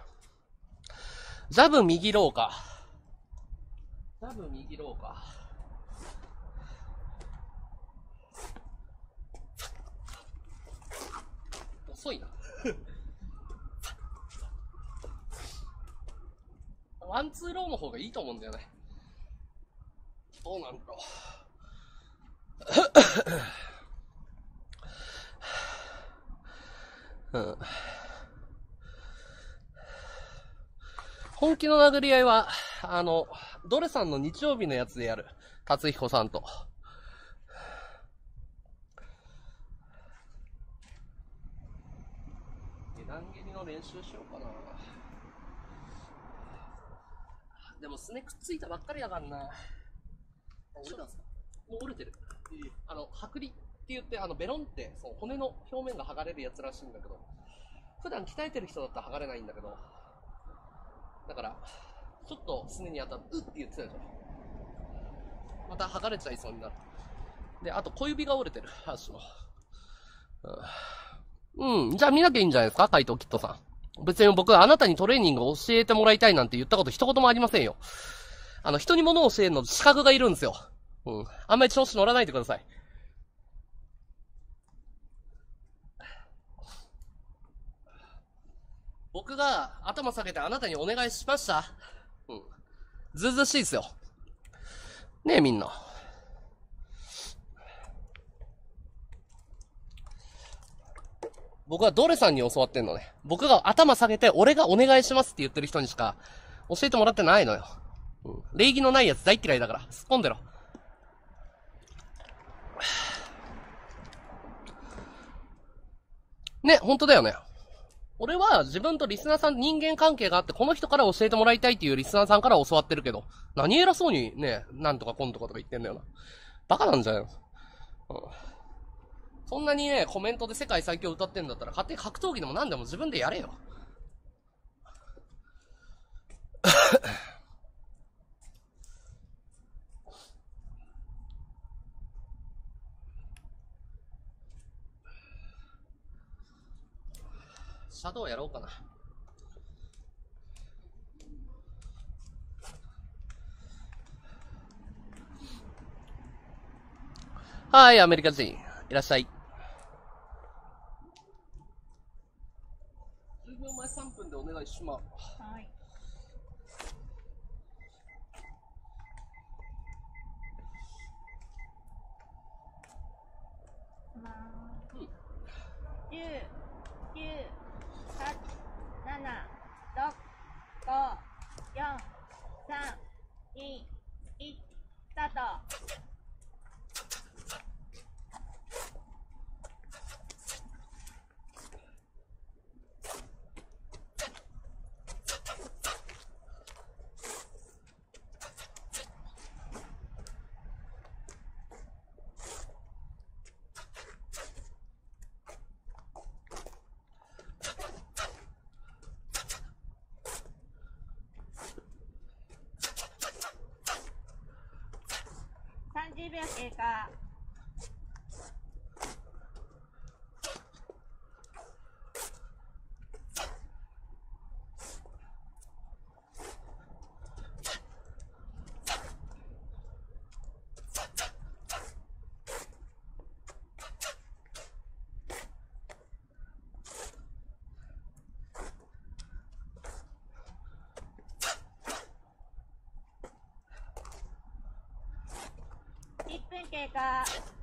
ジャブ右ローか。ジャブ右ローか。遅いな。ワンツーローの方がいいと思うんだよね。どうなんだろう。うん。本気の殴り合いは、あの、ドレさんの日曜日のやつでやる。達彦さんと。下段蹴りの練習しようかな。でもすねくっついたばっかりだからな。折れたんすか？もう折れてる。あの、剥離って言って、あの、ベロンって、そう、骨の表面が剥がれるやつらしいんだけど、普段鍛えてる人だったら剥がれないんだけど、だから、ちょっとすねに当たる、うって言ってたでしょ。また剥がれちゃいそうになる。で、あと小指が折れてる、足の。うん、うん、じゃあ見なきゃいいんじゃないですか、怪盗キットさん。別に僕はあなたにトレーニングを教えてもらいたいなんて言ったこと一言もありませんよ。あの、人に物を教えるの資格がいるんですよ。うん。あんまり調子乗らないでください。僕が頭下げてあなたにお願いしました？うん。ずうずうしいですよ。ねえみんな。僕はドレさんに教わってんのね。僕が頭下げて俺がお願いしますって言ってる人にしか教えてもらってないのよ。うん。礼儀のないやつ大嫌いだから。突っ込んでろ。 ね、本当だよね。俺は自分とリスナーさん人間関係があって、この人から教えてもらいたいっていうリスナーさんから教わってるけど、何偉そうにね、なんとかコンとかとか言ってんだよな。バカなんじゃないの、うん、そんなにね、コメントで世界最強歌ってんだったら、勝手に格闘技でも何でも自分でやれよ。シャドウやろうかな。はい、アメリカ人。いらっしゃい。じゅうびょうまえさんぷんでお願いします。 はい。じゅう、きゅう、はち、なな、ろく、ご、よん、さん、に、いち、スタート。さんじゅうびょう経過。いっぷん経過。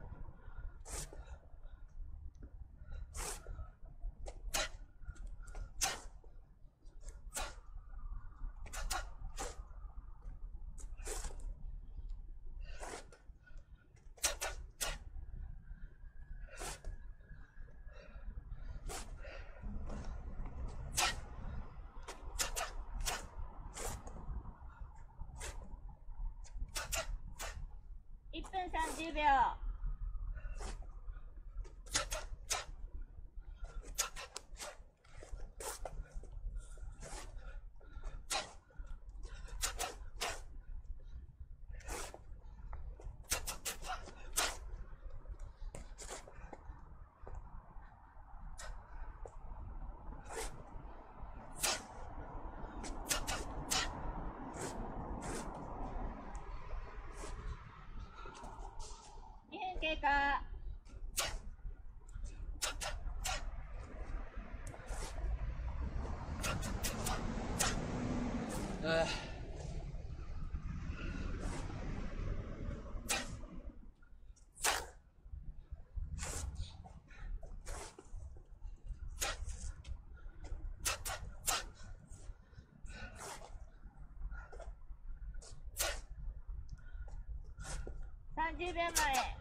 いっぷんさんじゅうびょう。にふん経過。 えさんじゅうびょうまえ。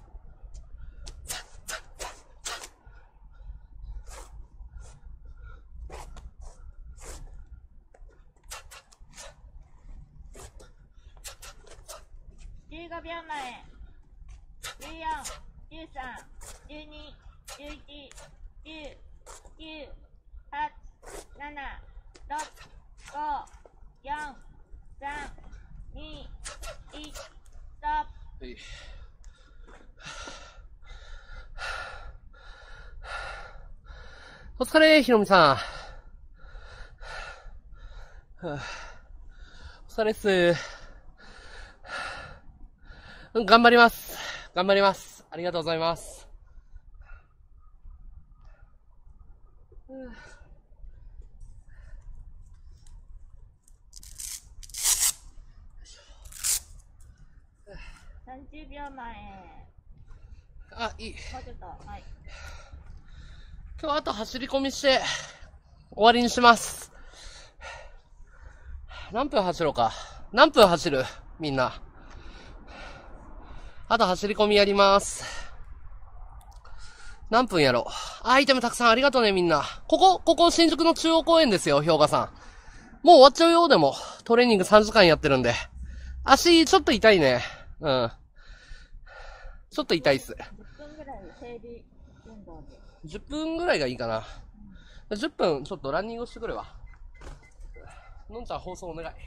じゅうごびょうまえ。じゅうよん、じゅうさん、じゅうに、じゅういち、じゅう、きゅう、はち、なな、ろく、ご、よん、さん、に、いち、ストップ。 ー、いい。お疲れ、ひろみさん。はあ、お疲れっす。うん、頑張ります。頑張ります。ありがとうございます。 さんじゅうびょうまえ。 あ、いい。 もうちょっと。はい。 今日あと走り込みして終わりにします。何分走ろうか。何分走るみんな。あと走り込みやります。 何分やろう。アイテムたくさんありがとうね、みんな。ここ、ここ新宿の中央公園ですよ、氷河さん。もう終わっちゃうよ、でも。トレーニングさんじかんやってるんで。足、ちょっと痛いね。うん。ちょっと痛いっす。 じゅっぷんぐらい整理運動で。 じゅっぷんぐらいがいいかな。じゅっぷん、ちょっとランニングしてくるわ。のんちゃん放送お願い。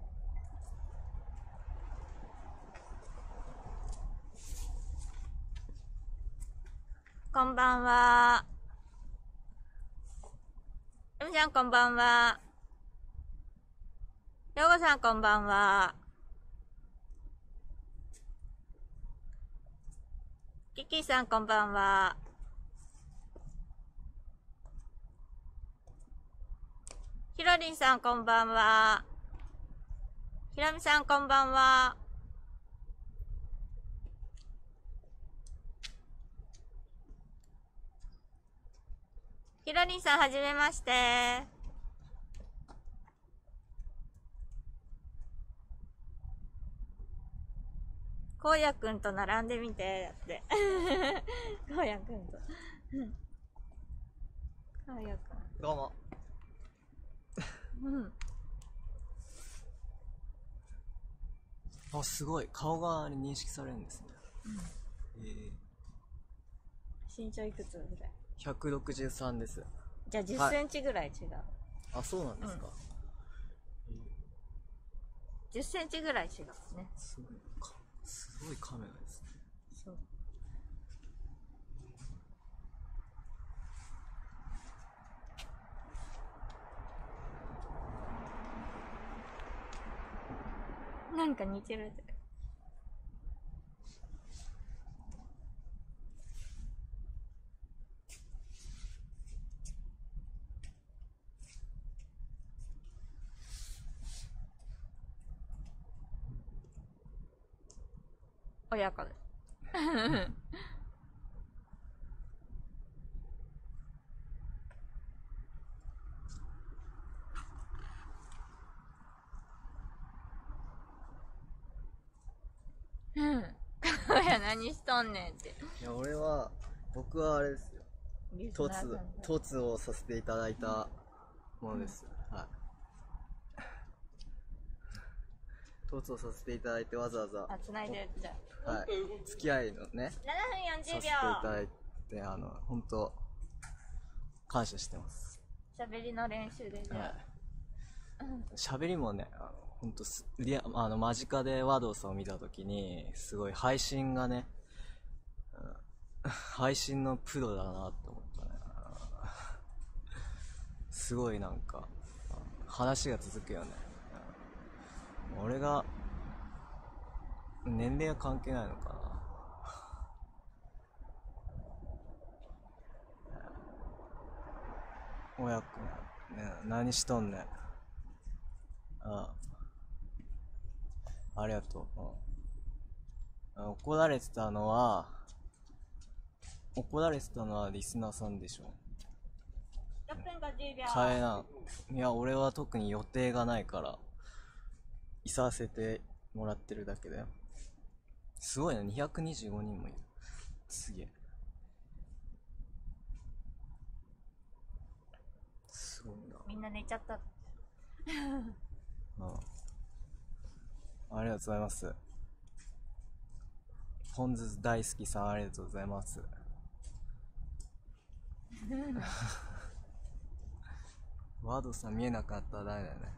こんばんは。エムちゃんこんばんは。ヨゴさんこんばんは。キキさんこんばんは。ひろりんさんこんばんは。ひろみさんこんばんは。ひろりんさんはじめまして。こうやくんと並んでみて、やって。こうやくんと。こうやくん。 どうも。 うん。 あ、すごい。顔が認識されるんですね。うん、え身長いくつぐらい？ ひゃくろくじゅうさんです。 じゃあじゅっセンチぐらい違う。はい、 あ、そうなんですか。 うん、じゅっセンチぐらい違うね。 すごいか、すごいカメラですね。そう。 なんか似てる。親子です。うん。親何しとんねんって。 いや、俺は、僕はあれですよ。トツ、トツをさせていただいたものです。うん、はい。トツをさせていただいてわざわざ。 あ、繋いでるじゃあ。はい。付き合いのね。 ななふんよんじゅうびょう。させていただいて、あの、本当感謝してます。 喋りの練習でじゃあ。はい。 喋りもね、あの、ほんとす、リア、あの、間近でワドさんを見たときに、すごい配信がね、うん、配信のプロだなって思ったね。すごいなんか、話が続くよね。俺が、年齢は関係ないのかな。親子ね、何しとんねん。ああ。ありがとう。うん、怒られてたのは、怒られてたのはリスナーさんでしょ。 ろっぷんごじゅうびょう。 変えな。いや、俺は特に予定がないから、いさせてもらってるだけだよ。すごいな、にひゃくにじゅうごにんもいる。すげえ。すごいな。 みんな寝ちゃった。 ああ、ありがとうございます。ポン酢大好きさん、ありがとうございます。ワードさん見えなかったら誰だよね。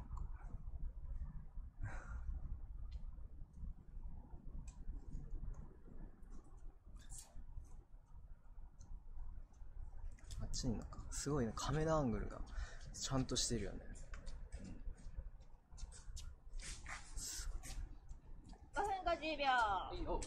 あっちになんかすごいね、カメラアングルがちゃんとしてるよね。 ごふんごじゅうびょう。いいよ。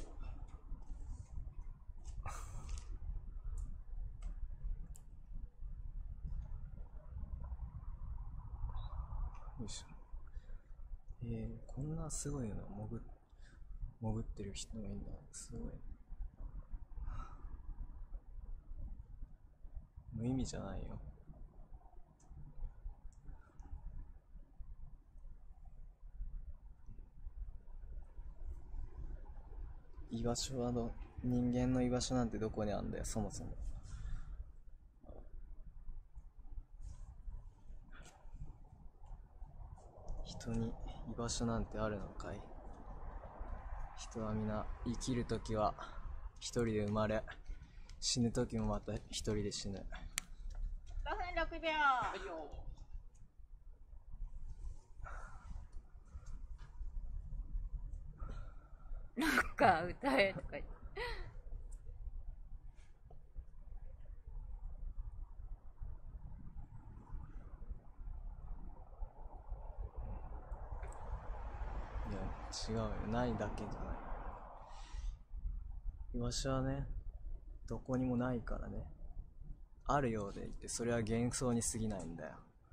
よいしょ。えー、こんなすごいの潜潜ってる人がいいんだ。すごい。無意味じゃないよ。居場所はの人間の居場所なんてどこにあんだよ、そもそも。 当に居場所なんてあるのかい。人は皆生きるときは一人で生まれ、死ぬときもまた一人で死ぬ。 ごふんろくびょう。 はいよ。 なんか歌えとか言って。 いや、違うよ。ないだけじゃない。居場所はね、どこにもないからね。あるようでいて、それは幻想に過ぎないんだよ。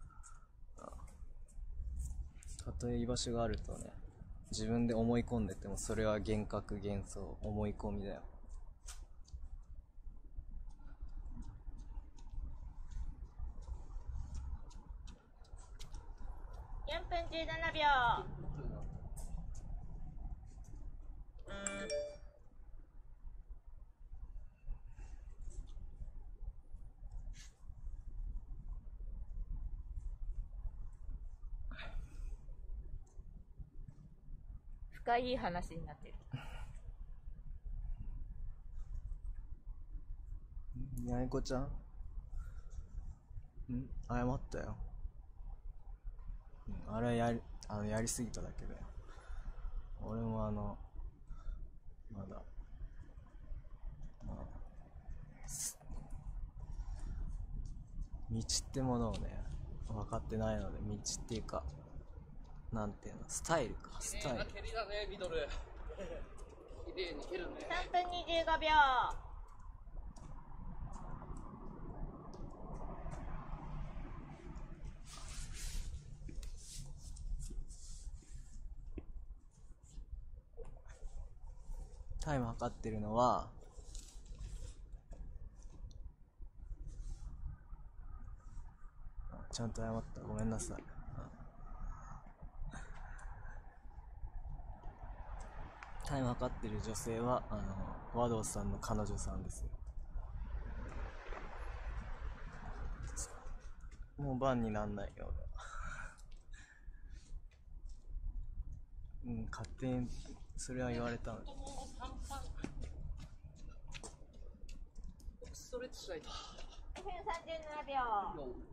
たとえ居場所があるとね、自分で思い込んでても、それは幻覚、幻想、思い込みだよ。 よんぷんじゅうななびょう。深い話になってる。 にゃいこちゃん、ん謝ったよ。うん、あれはやり、あの、やりすぎただけだよ。俺もあの、まだ、まあ、道ってものをね、分かってないので、道っていうか、なんていうの、スタイルか、スタイル。 蹴りだね、ミドル。綺麗に蹴るね。 さんぷんにじゅうごびょう。 タイム測ってるのは、ちゃんと謝った。ごめんなさい。タイム測ってる女性は、あの、和道さんの彼女さんですよ。もう番になんないよ、俺は。うん、勝手に、それは言われたの。 ストレッチしないと。 にふんさんじゅうななびょう。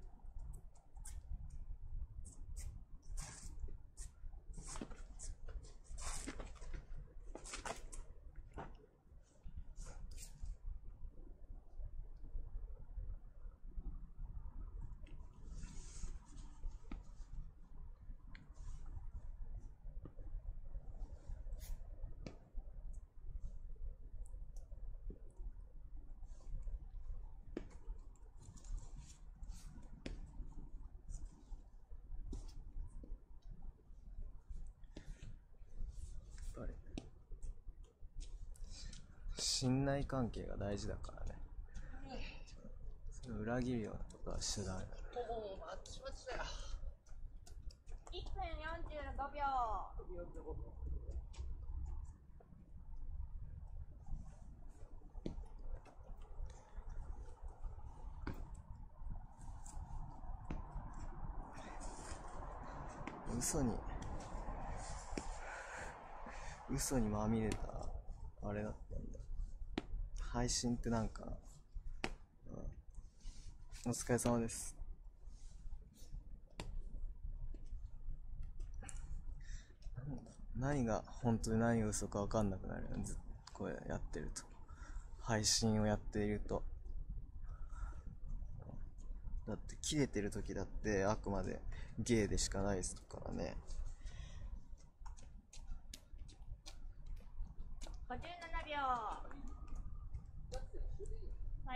信頼関係が大事だからね。それを裏切るようなことはしちゃダメだ。 もうマッチマチだよ。 いっぷんよんじゅうごびょう。嘘に嘘にまみれたあれだったんだ。配信ってなんか、うん、お疲れ様です。なんだ、何が本当で何が嘘か分かんなくなるよね、ずっとこれやってると。配信をやっていると。だって切れてる時だってあくまで芸でしかないですからね。 う。ごじゅうななびょう。はい。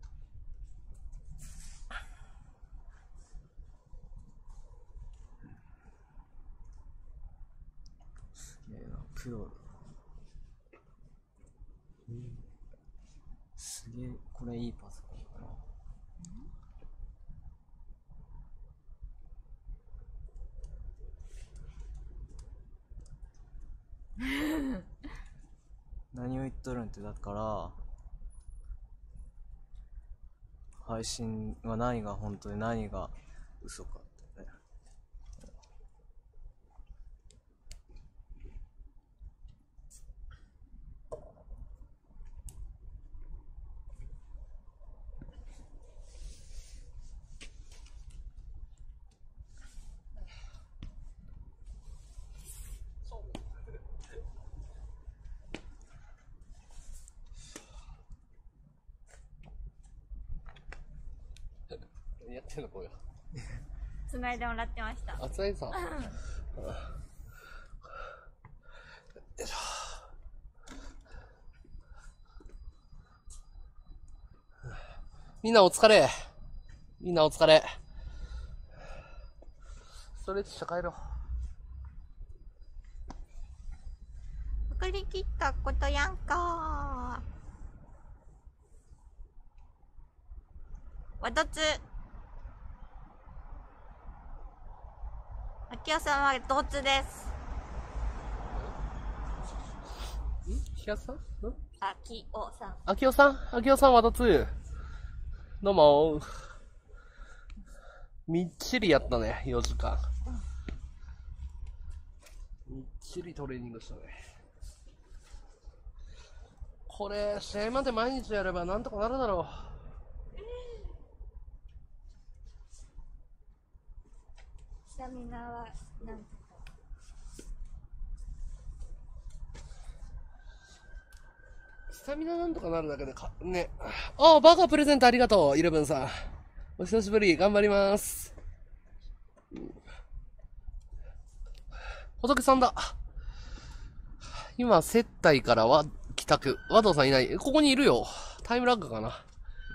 すげえな、プロ。うん、すげえ、これいいパソコンかな。何を言っとるんって、だから配信は何が本当で何が嘘かってね。 やってんのこれ。 繋いでもらってました。 あ、つないでさん。よいしょ。みんなお疲れ。みんなお疲れ。ストレッチして帰ろう。 送り切ったことやんかー。わどつ。あきおさんはどつです。 んひやさんんあきおさん。 あきおさんあきおさんわどつ。どうも。みっちりやったね、よじかん。みっちりトレーニングしたね。これ、試合まで毎日やればなんとかなるだろスタミナはなんとか。 う。スタミナなんとかなるだけでか、ね。ああ、バカプレゼントありがとう、イレブンさん。お久しぶり、頑張ります。仏さんだ。今、接待からは帰宅。和道さんいない。ここにいるよ。タイムラグかな。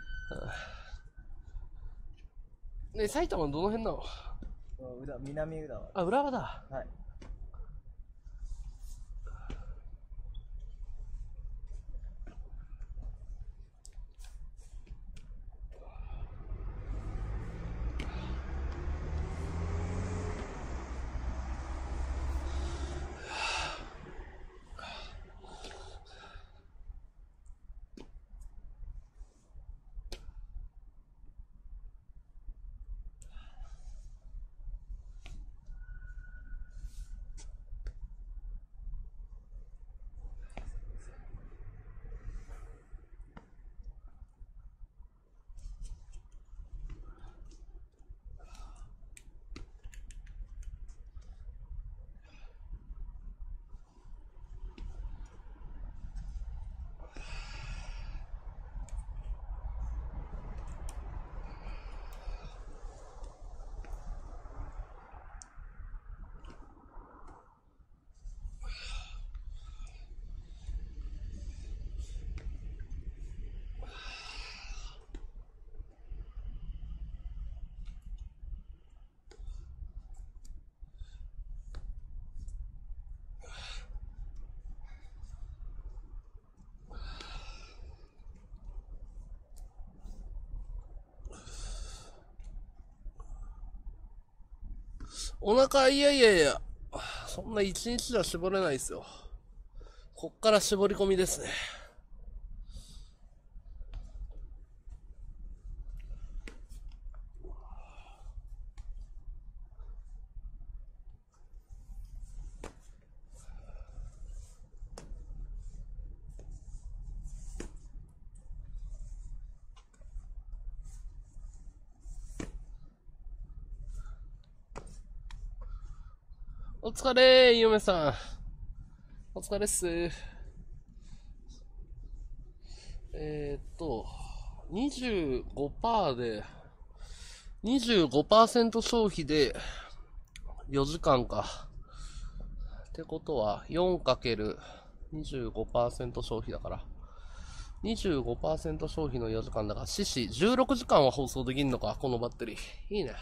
ね、埼玉のどの辺なの？ 浦南浦和。 あ、浦和だ。 はい。 お腹、いやいやいや、そんな一日じゃ絞れないですよ。こっから絞り込みですね。お疲れー、ゆめさん。お疲れっす。えー、っと、にじゅうごパーセント で、にじゅうごパーセント 消費でよじかんか。ってことは、よんかけるにじゅうごパーセント 消費だから。にじゅうごパーセント 消費のよじかんだから、四四じゅうろくじかんは放送できんのか、このバッテリー。いいね。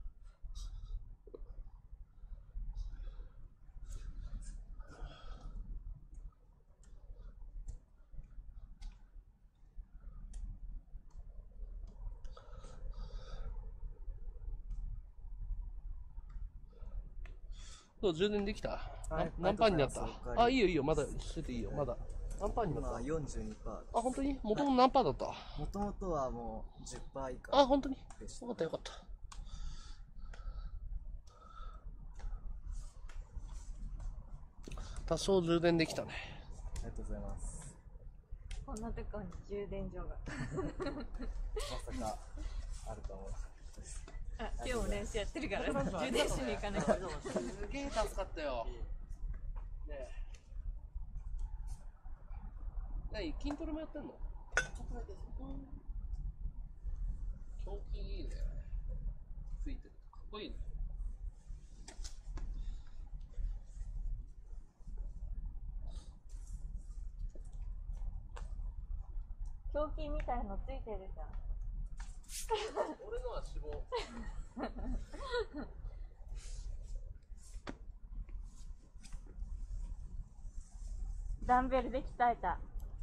そう、充電できた、 はい、 何パーになった？あ、いいよいいよ、まだしてていいよ、まだ。何パーになった？ 今よんじゅうにパーセント。 あ、本当に？もともと何パーだった？ もともとはもうじゅっパーセント以下。 あ、本当に？よかったよかった。多少充電できたね。 ありがとうございます。 こんなとこに充電所が。 まさかあると思う。 あ、今日も練習やってるから充電しに行かないと。 すげえ助かったよ。ねえ。何、筋トレもやってんの？ちょっとだけ。胸筋いいね。 こいいね。 胸筋みたいのついてるじゃん。 俺のは脂肪。 ダンベルで鍛えた。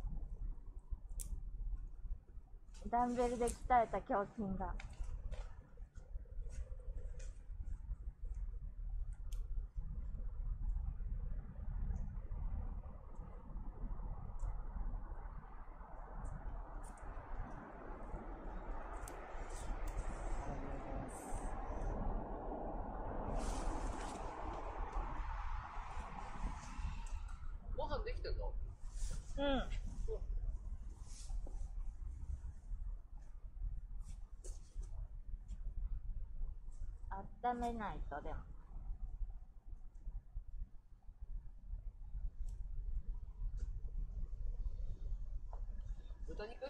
ダンベルで鍛えた胸筋が。 ご飯できてんの？ うん。温めないとでも。 豚肉？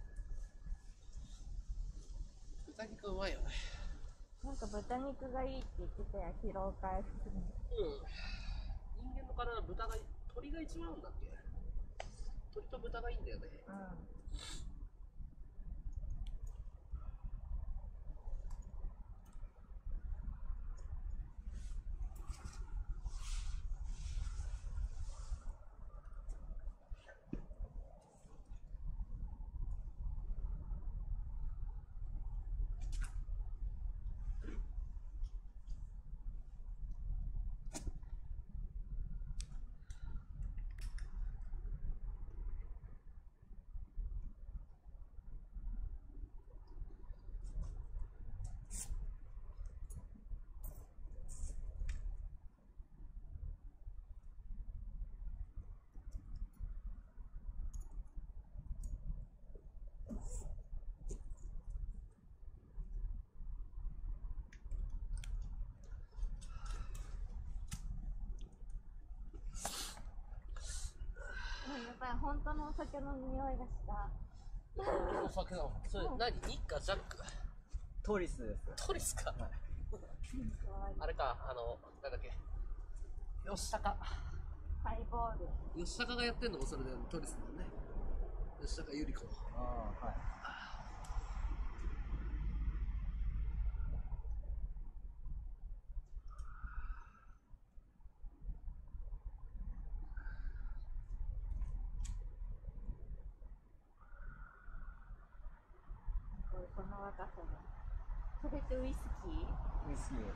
豚肉うまいよね。 なんか豚肉がいいって言ってたよ、疲労回復に。 うん。人間の体、豚が、鳥が一番合うんだっけ？鳥と豚がいいんだよね。 うん。やっぱり本当のお酒の匂いがした。 お酒なの？それ何？ニッカジャック？ トリスです。 トリスか。あれか、あの、なんだっけ。吉高。 ハイボール。 吉高がやってんのもそれでトリスだもんね。吉高由里子。 ああ、はい。 この若さで。それってウイスキー？ ウイスキーです。ウイスキーを飲む。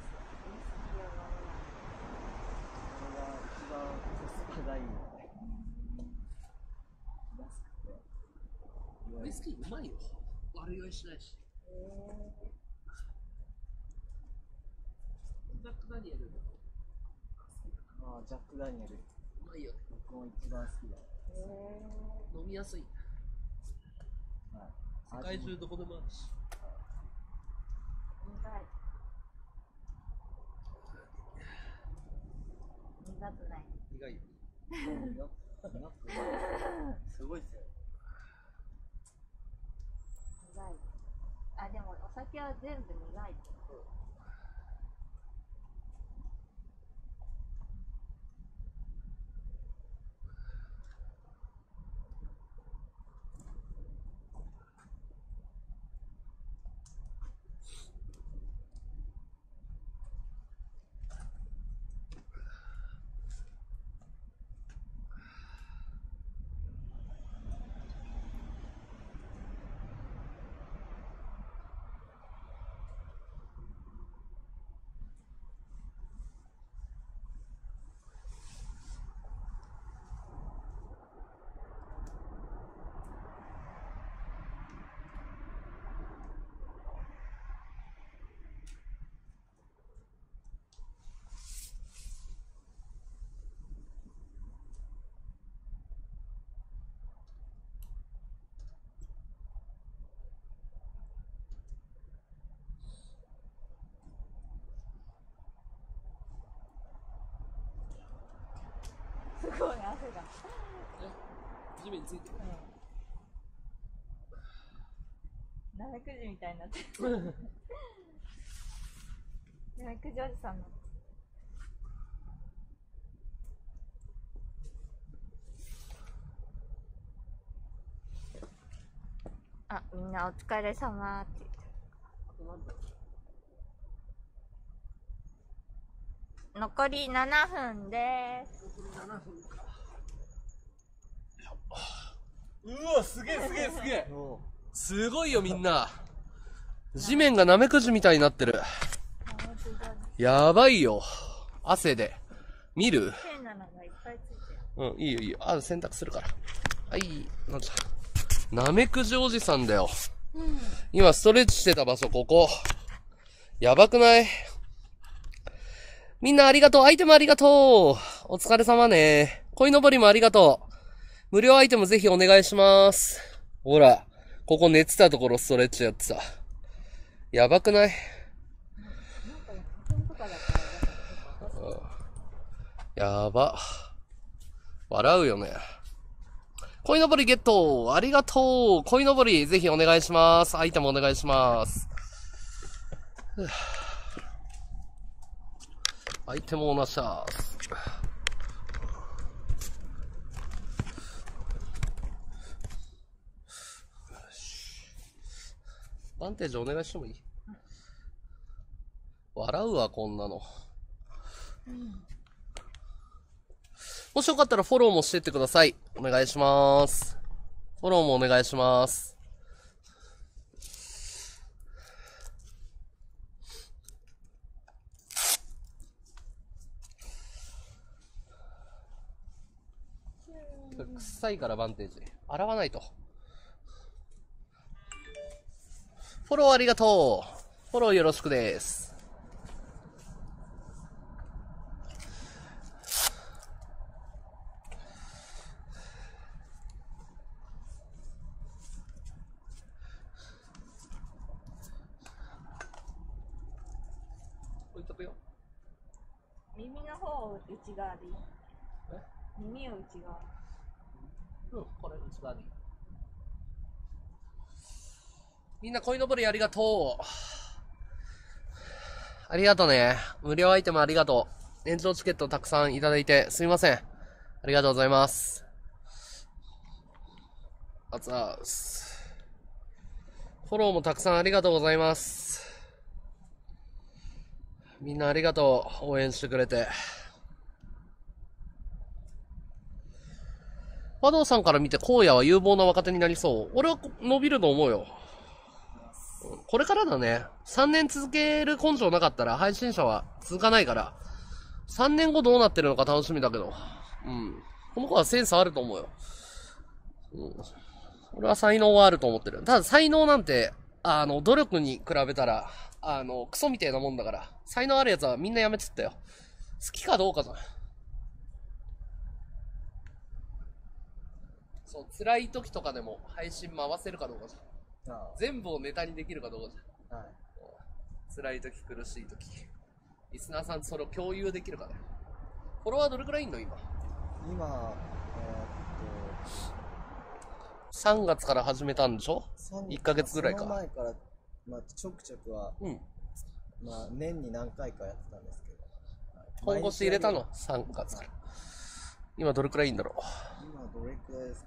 これが一番コスパがいいので。安くて。 ウイスキーうまいよ。悪酔いしないし。ジャック・ダニエル。 ああ、ジャック・ダニエル。 うまいよね。 僕も一番好きだ。 飲みやすい。 はい。 世界中どこでもあるし。 苦い。苦くない。 苦いよ。 苦くない。すごいっすよ。 苦い。あ、でもお酒は全部苦い。すごい汗が。 地面についてる。 ナメクジみたいになってる。 なめくじおじさんの。あ、みんなお疲れ様って言ってる。残りななふんです。 うわ、すげえすげえすげえ。すごいよみんな。地面がナメクジみたいになってる。やばいよ。汗で。見る？うん、いいよいいよ。あ、洗濯するから。はい、なんだ。ナメクジおじさんだよ。うん、今ストレッチしてた場所、ここ。やばくない？みんなありがとう。アイテムありがとう。お疲れ様ね。鯉のぼりもありがとう。無料アイテムぜひお願いします。ほら、ここ寝てたところストレッチやってた。やばくない？やば。笑うよね。鯉のぼりゲットありがとう。鯉のぼりぜひお願いします。アイテムお願いします。アイテムをなしゃーす。バンテージお願いしてもいい？笑うわ、こんなの。うん、もしよかったらフォローもしてってください。お願いします。フォローもお願いします。臭いからバンテージ。洗わないと。フォローありがとう。フォローよろしくです。置いとくよ。 耳の方を内側でいい？え？耳を内側。 うん、これ内側でいい。みんな鯉のぼりありがとう。ありがとうね。無料アイテムありがとう。延長チケットたくさんいただいてすみません。ありがとうございます。あつあす。フォローもたくさんありがとうございます。みんなありがとう。応援してくれて。和道さんから見て荒野は有望な若手になりそう。俺は伸びると思うよ。これからだね。さんねん続ける根性なかったら配信者は続かないから、さんねんごどうなってるのか楽しみだけど、うん。この子はセンスあると思うよ。うん。俺は才能はあると思ってる。ただ才能なんて、あの、努力に比べたら、あの、クソみたいなもんだから、才能あるやつはみんなやめてったよ。好きかどうかじゃん。そう、辛い時とかでも配信回せるかどうかじゃん。全部をネタにできるかどうかじゃん。はい、辛い時、苦しい時。リスナーさんとそれを共有できるかね。フォロワーどれくらいいんの今？今、えー、っと、さんがつから始めたんでしょ？ いっ ヶ月ぐらいか。その前から、まあ、ちょくちょくは、うん、まあ、年に何回かやってたんですけど。本腰入れたの ?さんがつから。今どれくらいいんだろう？今どれくらいですか？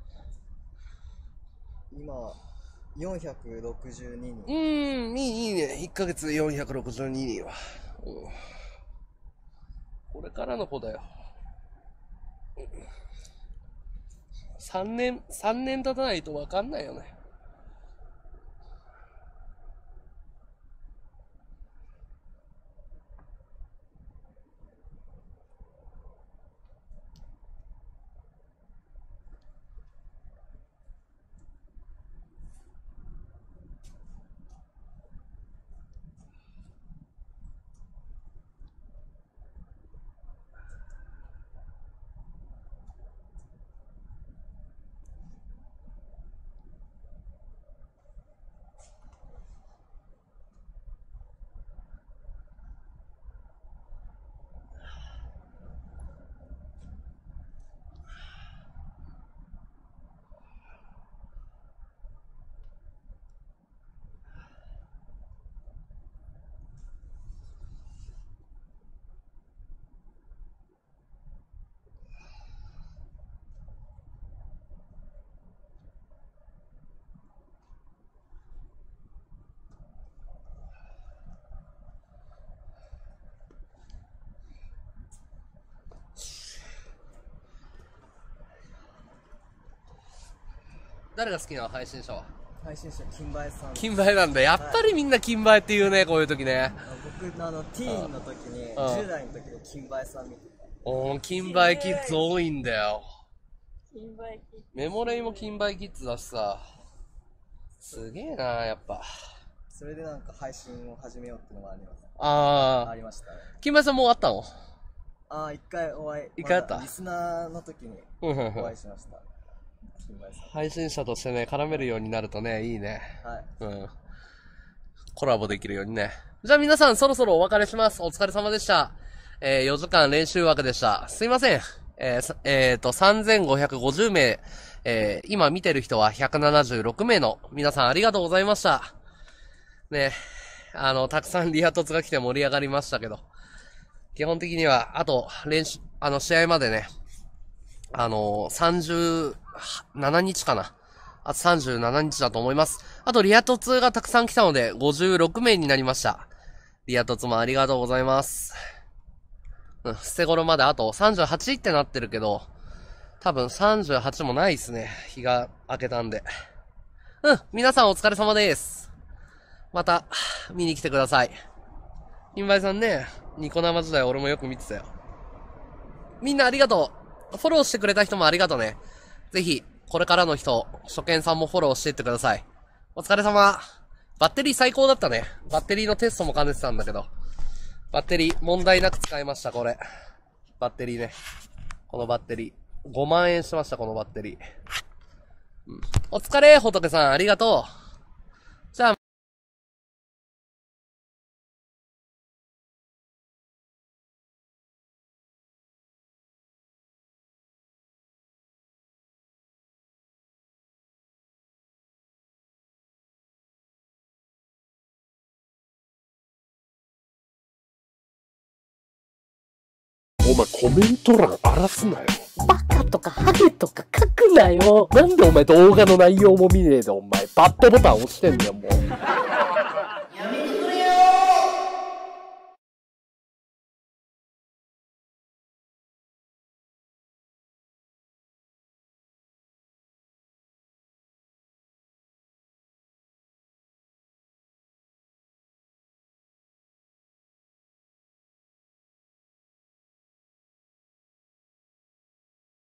今、よんひゃくろくじゅうににん。うーん、いい、いいね。いっかげつでよんひゃくろくじゅうににんは。うん、これからの子だよ。さんねん、さんねん経たないと分かんないよね。 誰が好きなの配信者は？ 配信者、金梅さん。 金梅なんだ。やっぱりみんな金梅って言うね、こういう時ね。 僕、あの、ティーンの時に、じゅう代の時に金梅さん見てた。 おー、金梅キッズ多いんだよ。金梅キッズ。メモレイも金梅キッズだしさ。すげえな、やっぱ。 それでなんか配信を始めようっていうのもあります。 あー。 ありましたね。 金梅さんもう会ったの？ あー、一回お会い。 一回会った？ リスナーの時にお会いしました。 配信者としてね、絡めるようになるとね、いいね。 はい。 うん。コラボできるようにね。じゃあ皆さんそろそろお別れします。お疲れ様でした。えー、よじかん練習枠でした。すいません。えー、えーと、さんぜんごひゃくごじゅうめい、えー、今見てる人はひゃくななじゅうろくめいの皆さんありがとうございました。ね、あの、たくさんリア凸が来て盛り上がりましたけど、基本的には、あと、練習、あの、試合までね、あのー、さんじゅうななにちかな。あとさんじゅうななにちだと思います。あと、リア凸がたくさん来たので、ごじゅうろくめいになりました。リア凸もありがとうございます。うん、捨て頃まであとさんじゅうはちってなってるけど、多分さんじゅうはちもないっすね。日が明けたんで。うん、皆さんお疲れ様です。また、見に来てください。金梅さんね、ニコ生時代俺もよく見てたよ。みんなありがとう。フォローしてくれた人もありがとうね。ぜひ、これからの人、初見さんもフォローしていってください。お疲れ様。バッテリー最高だったね。バッテリーのテストも兼ねてたんだけど。バッテリー、問題なく使えました、これ。バッテリーね。このバッテリー。ごまんえんしました、このバッテリー。うん、お疲れ、仏さん、ありがとう。じゃあ、 お前コメント欄荒らすなよ。バカとかハゲとか書くなよ。なんでお前動画の内容も見ねえでお前バッドボタン押してんだよもう。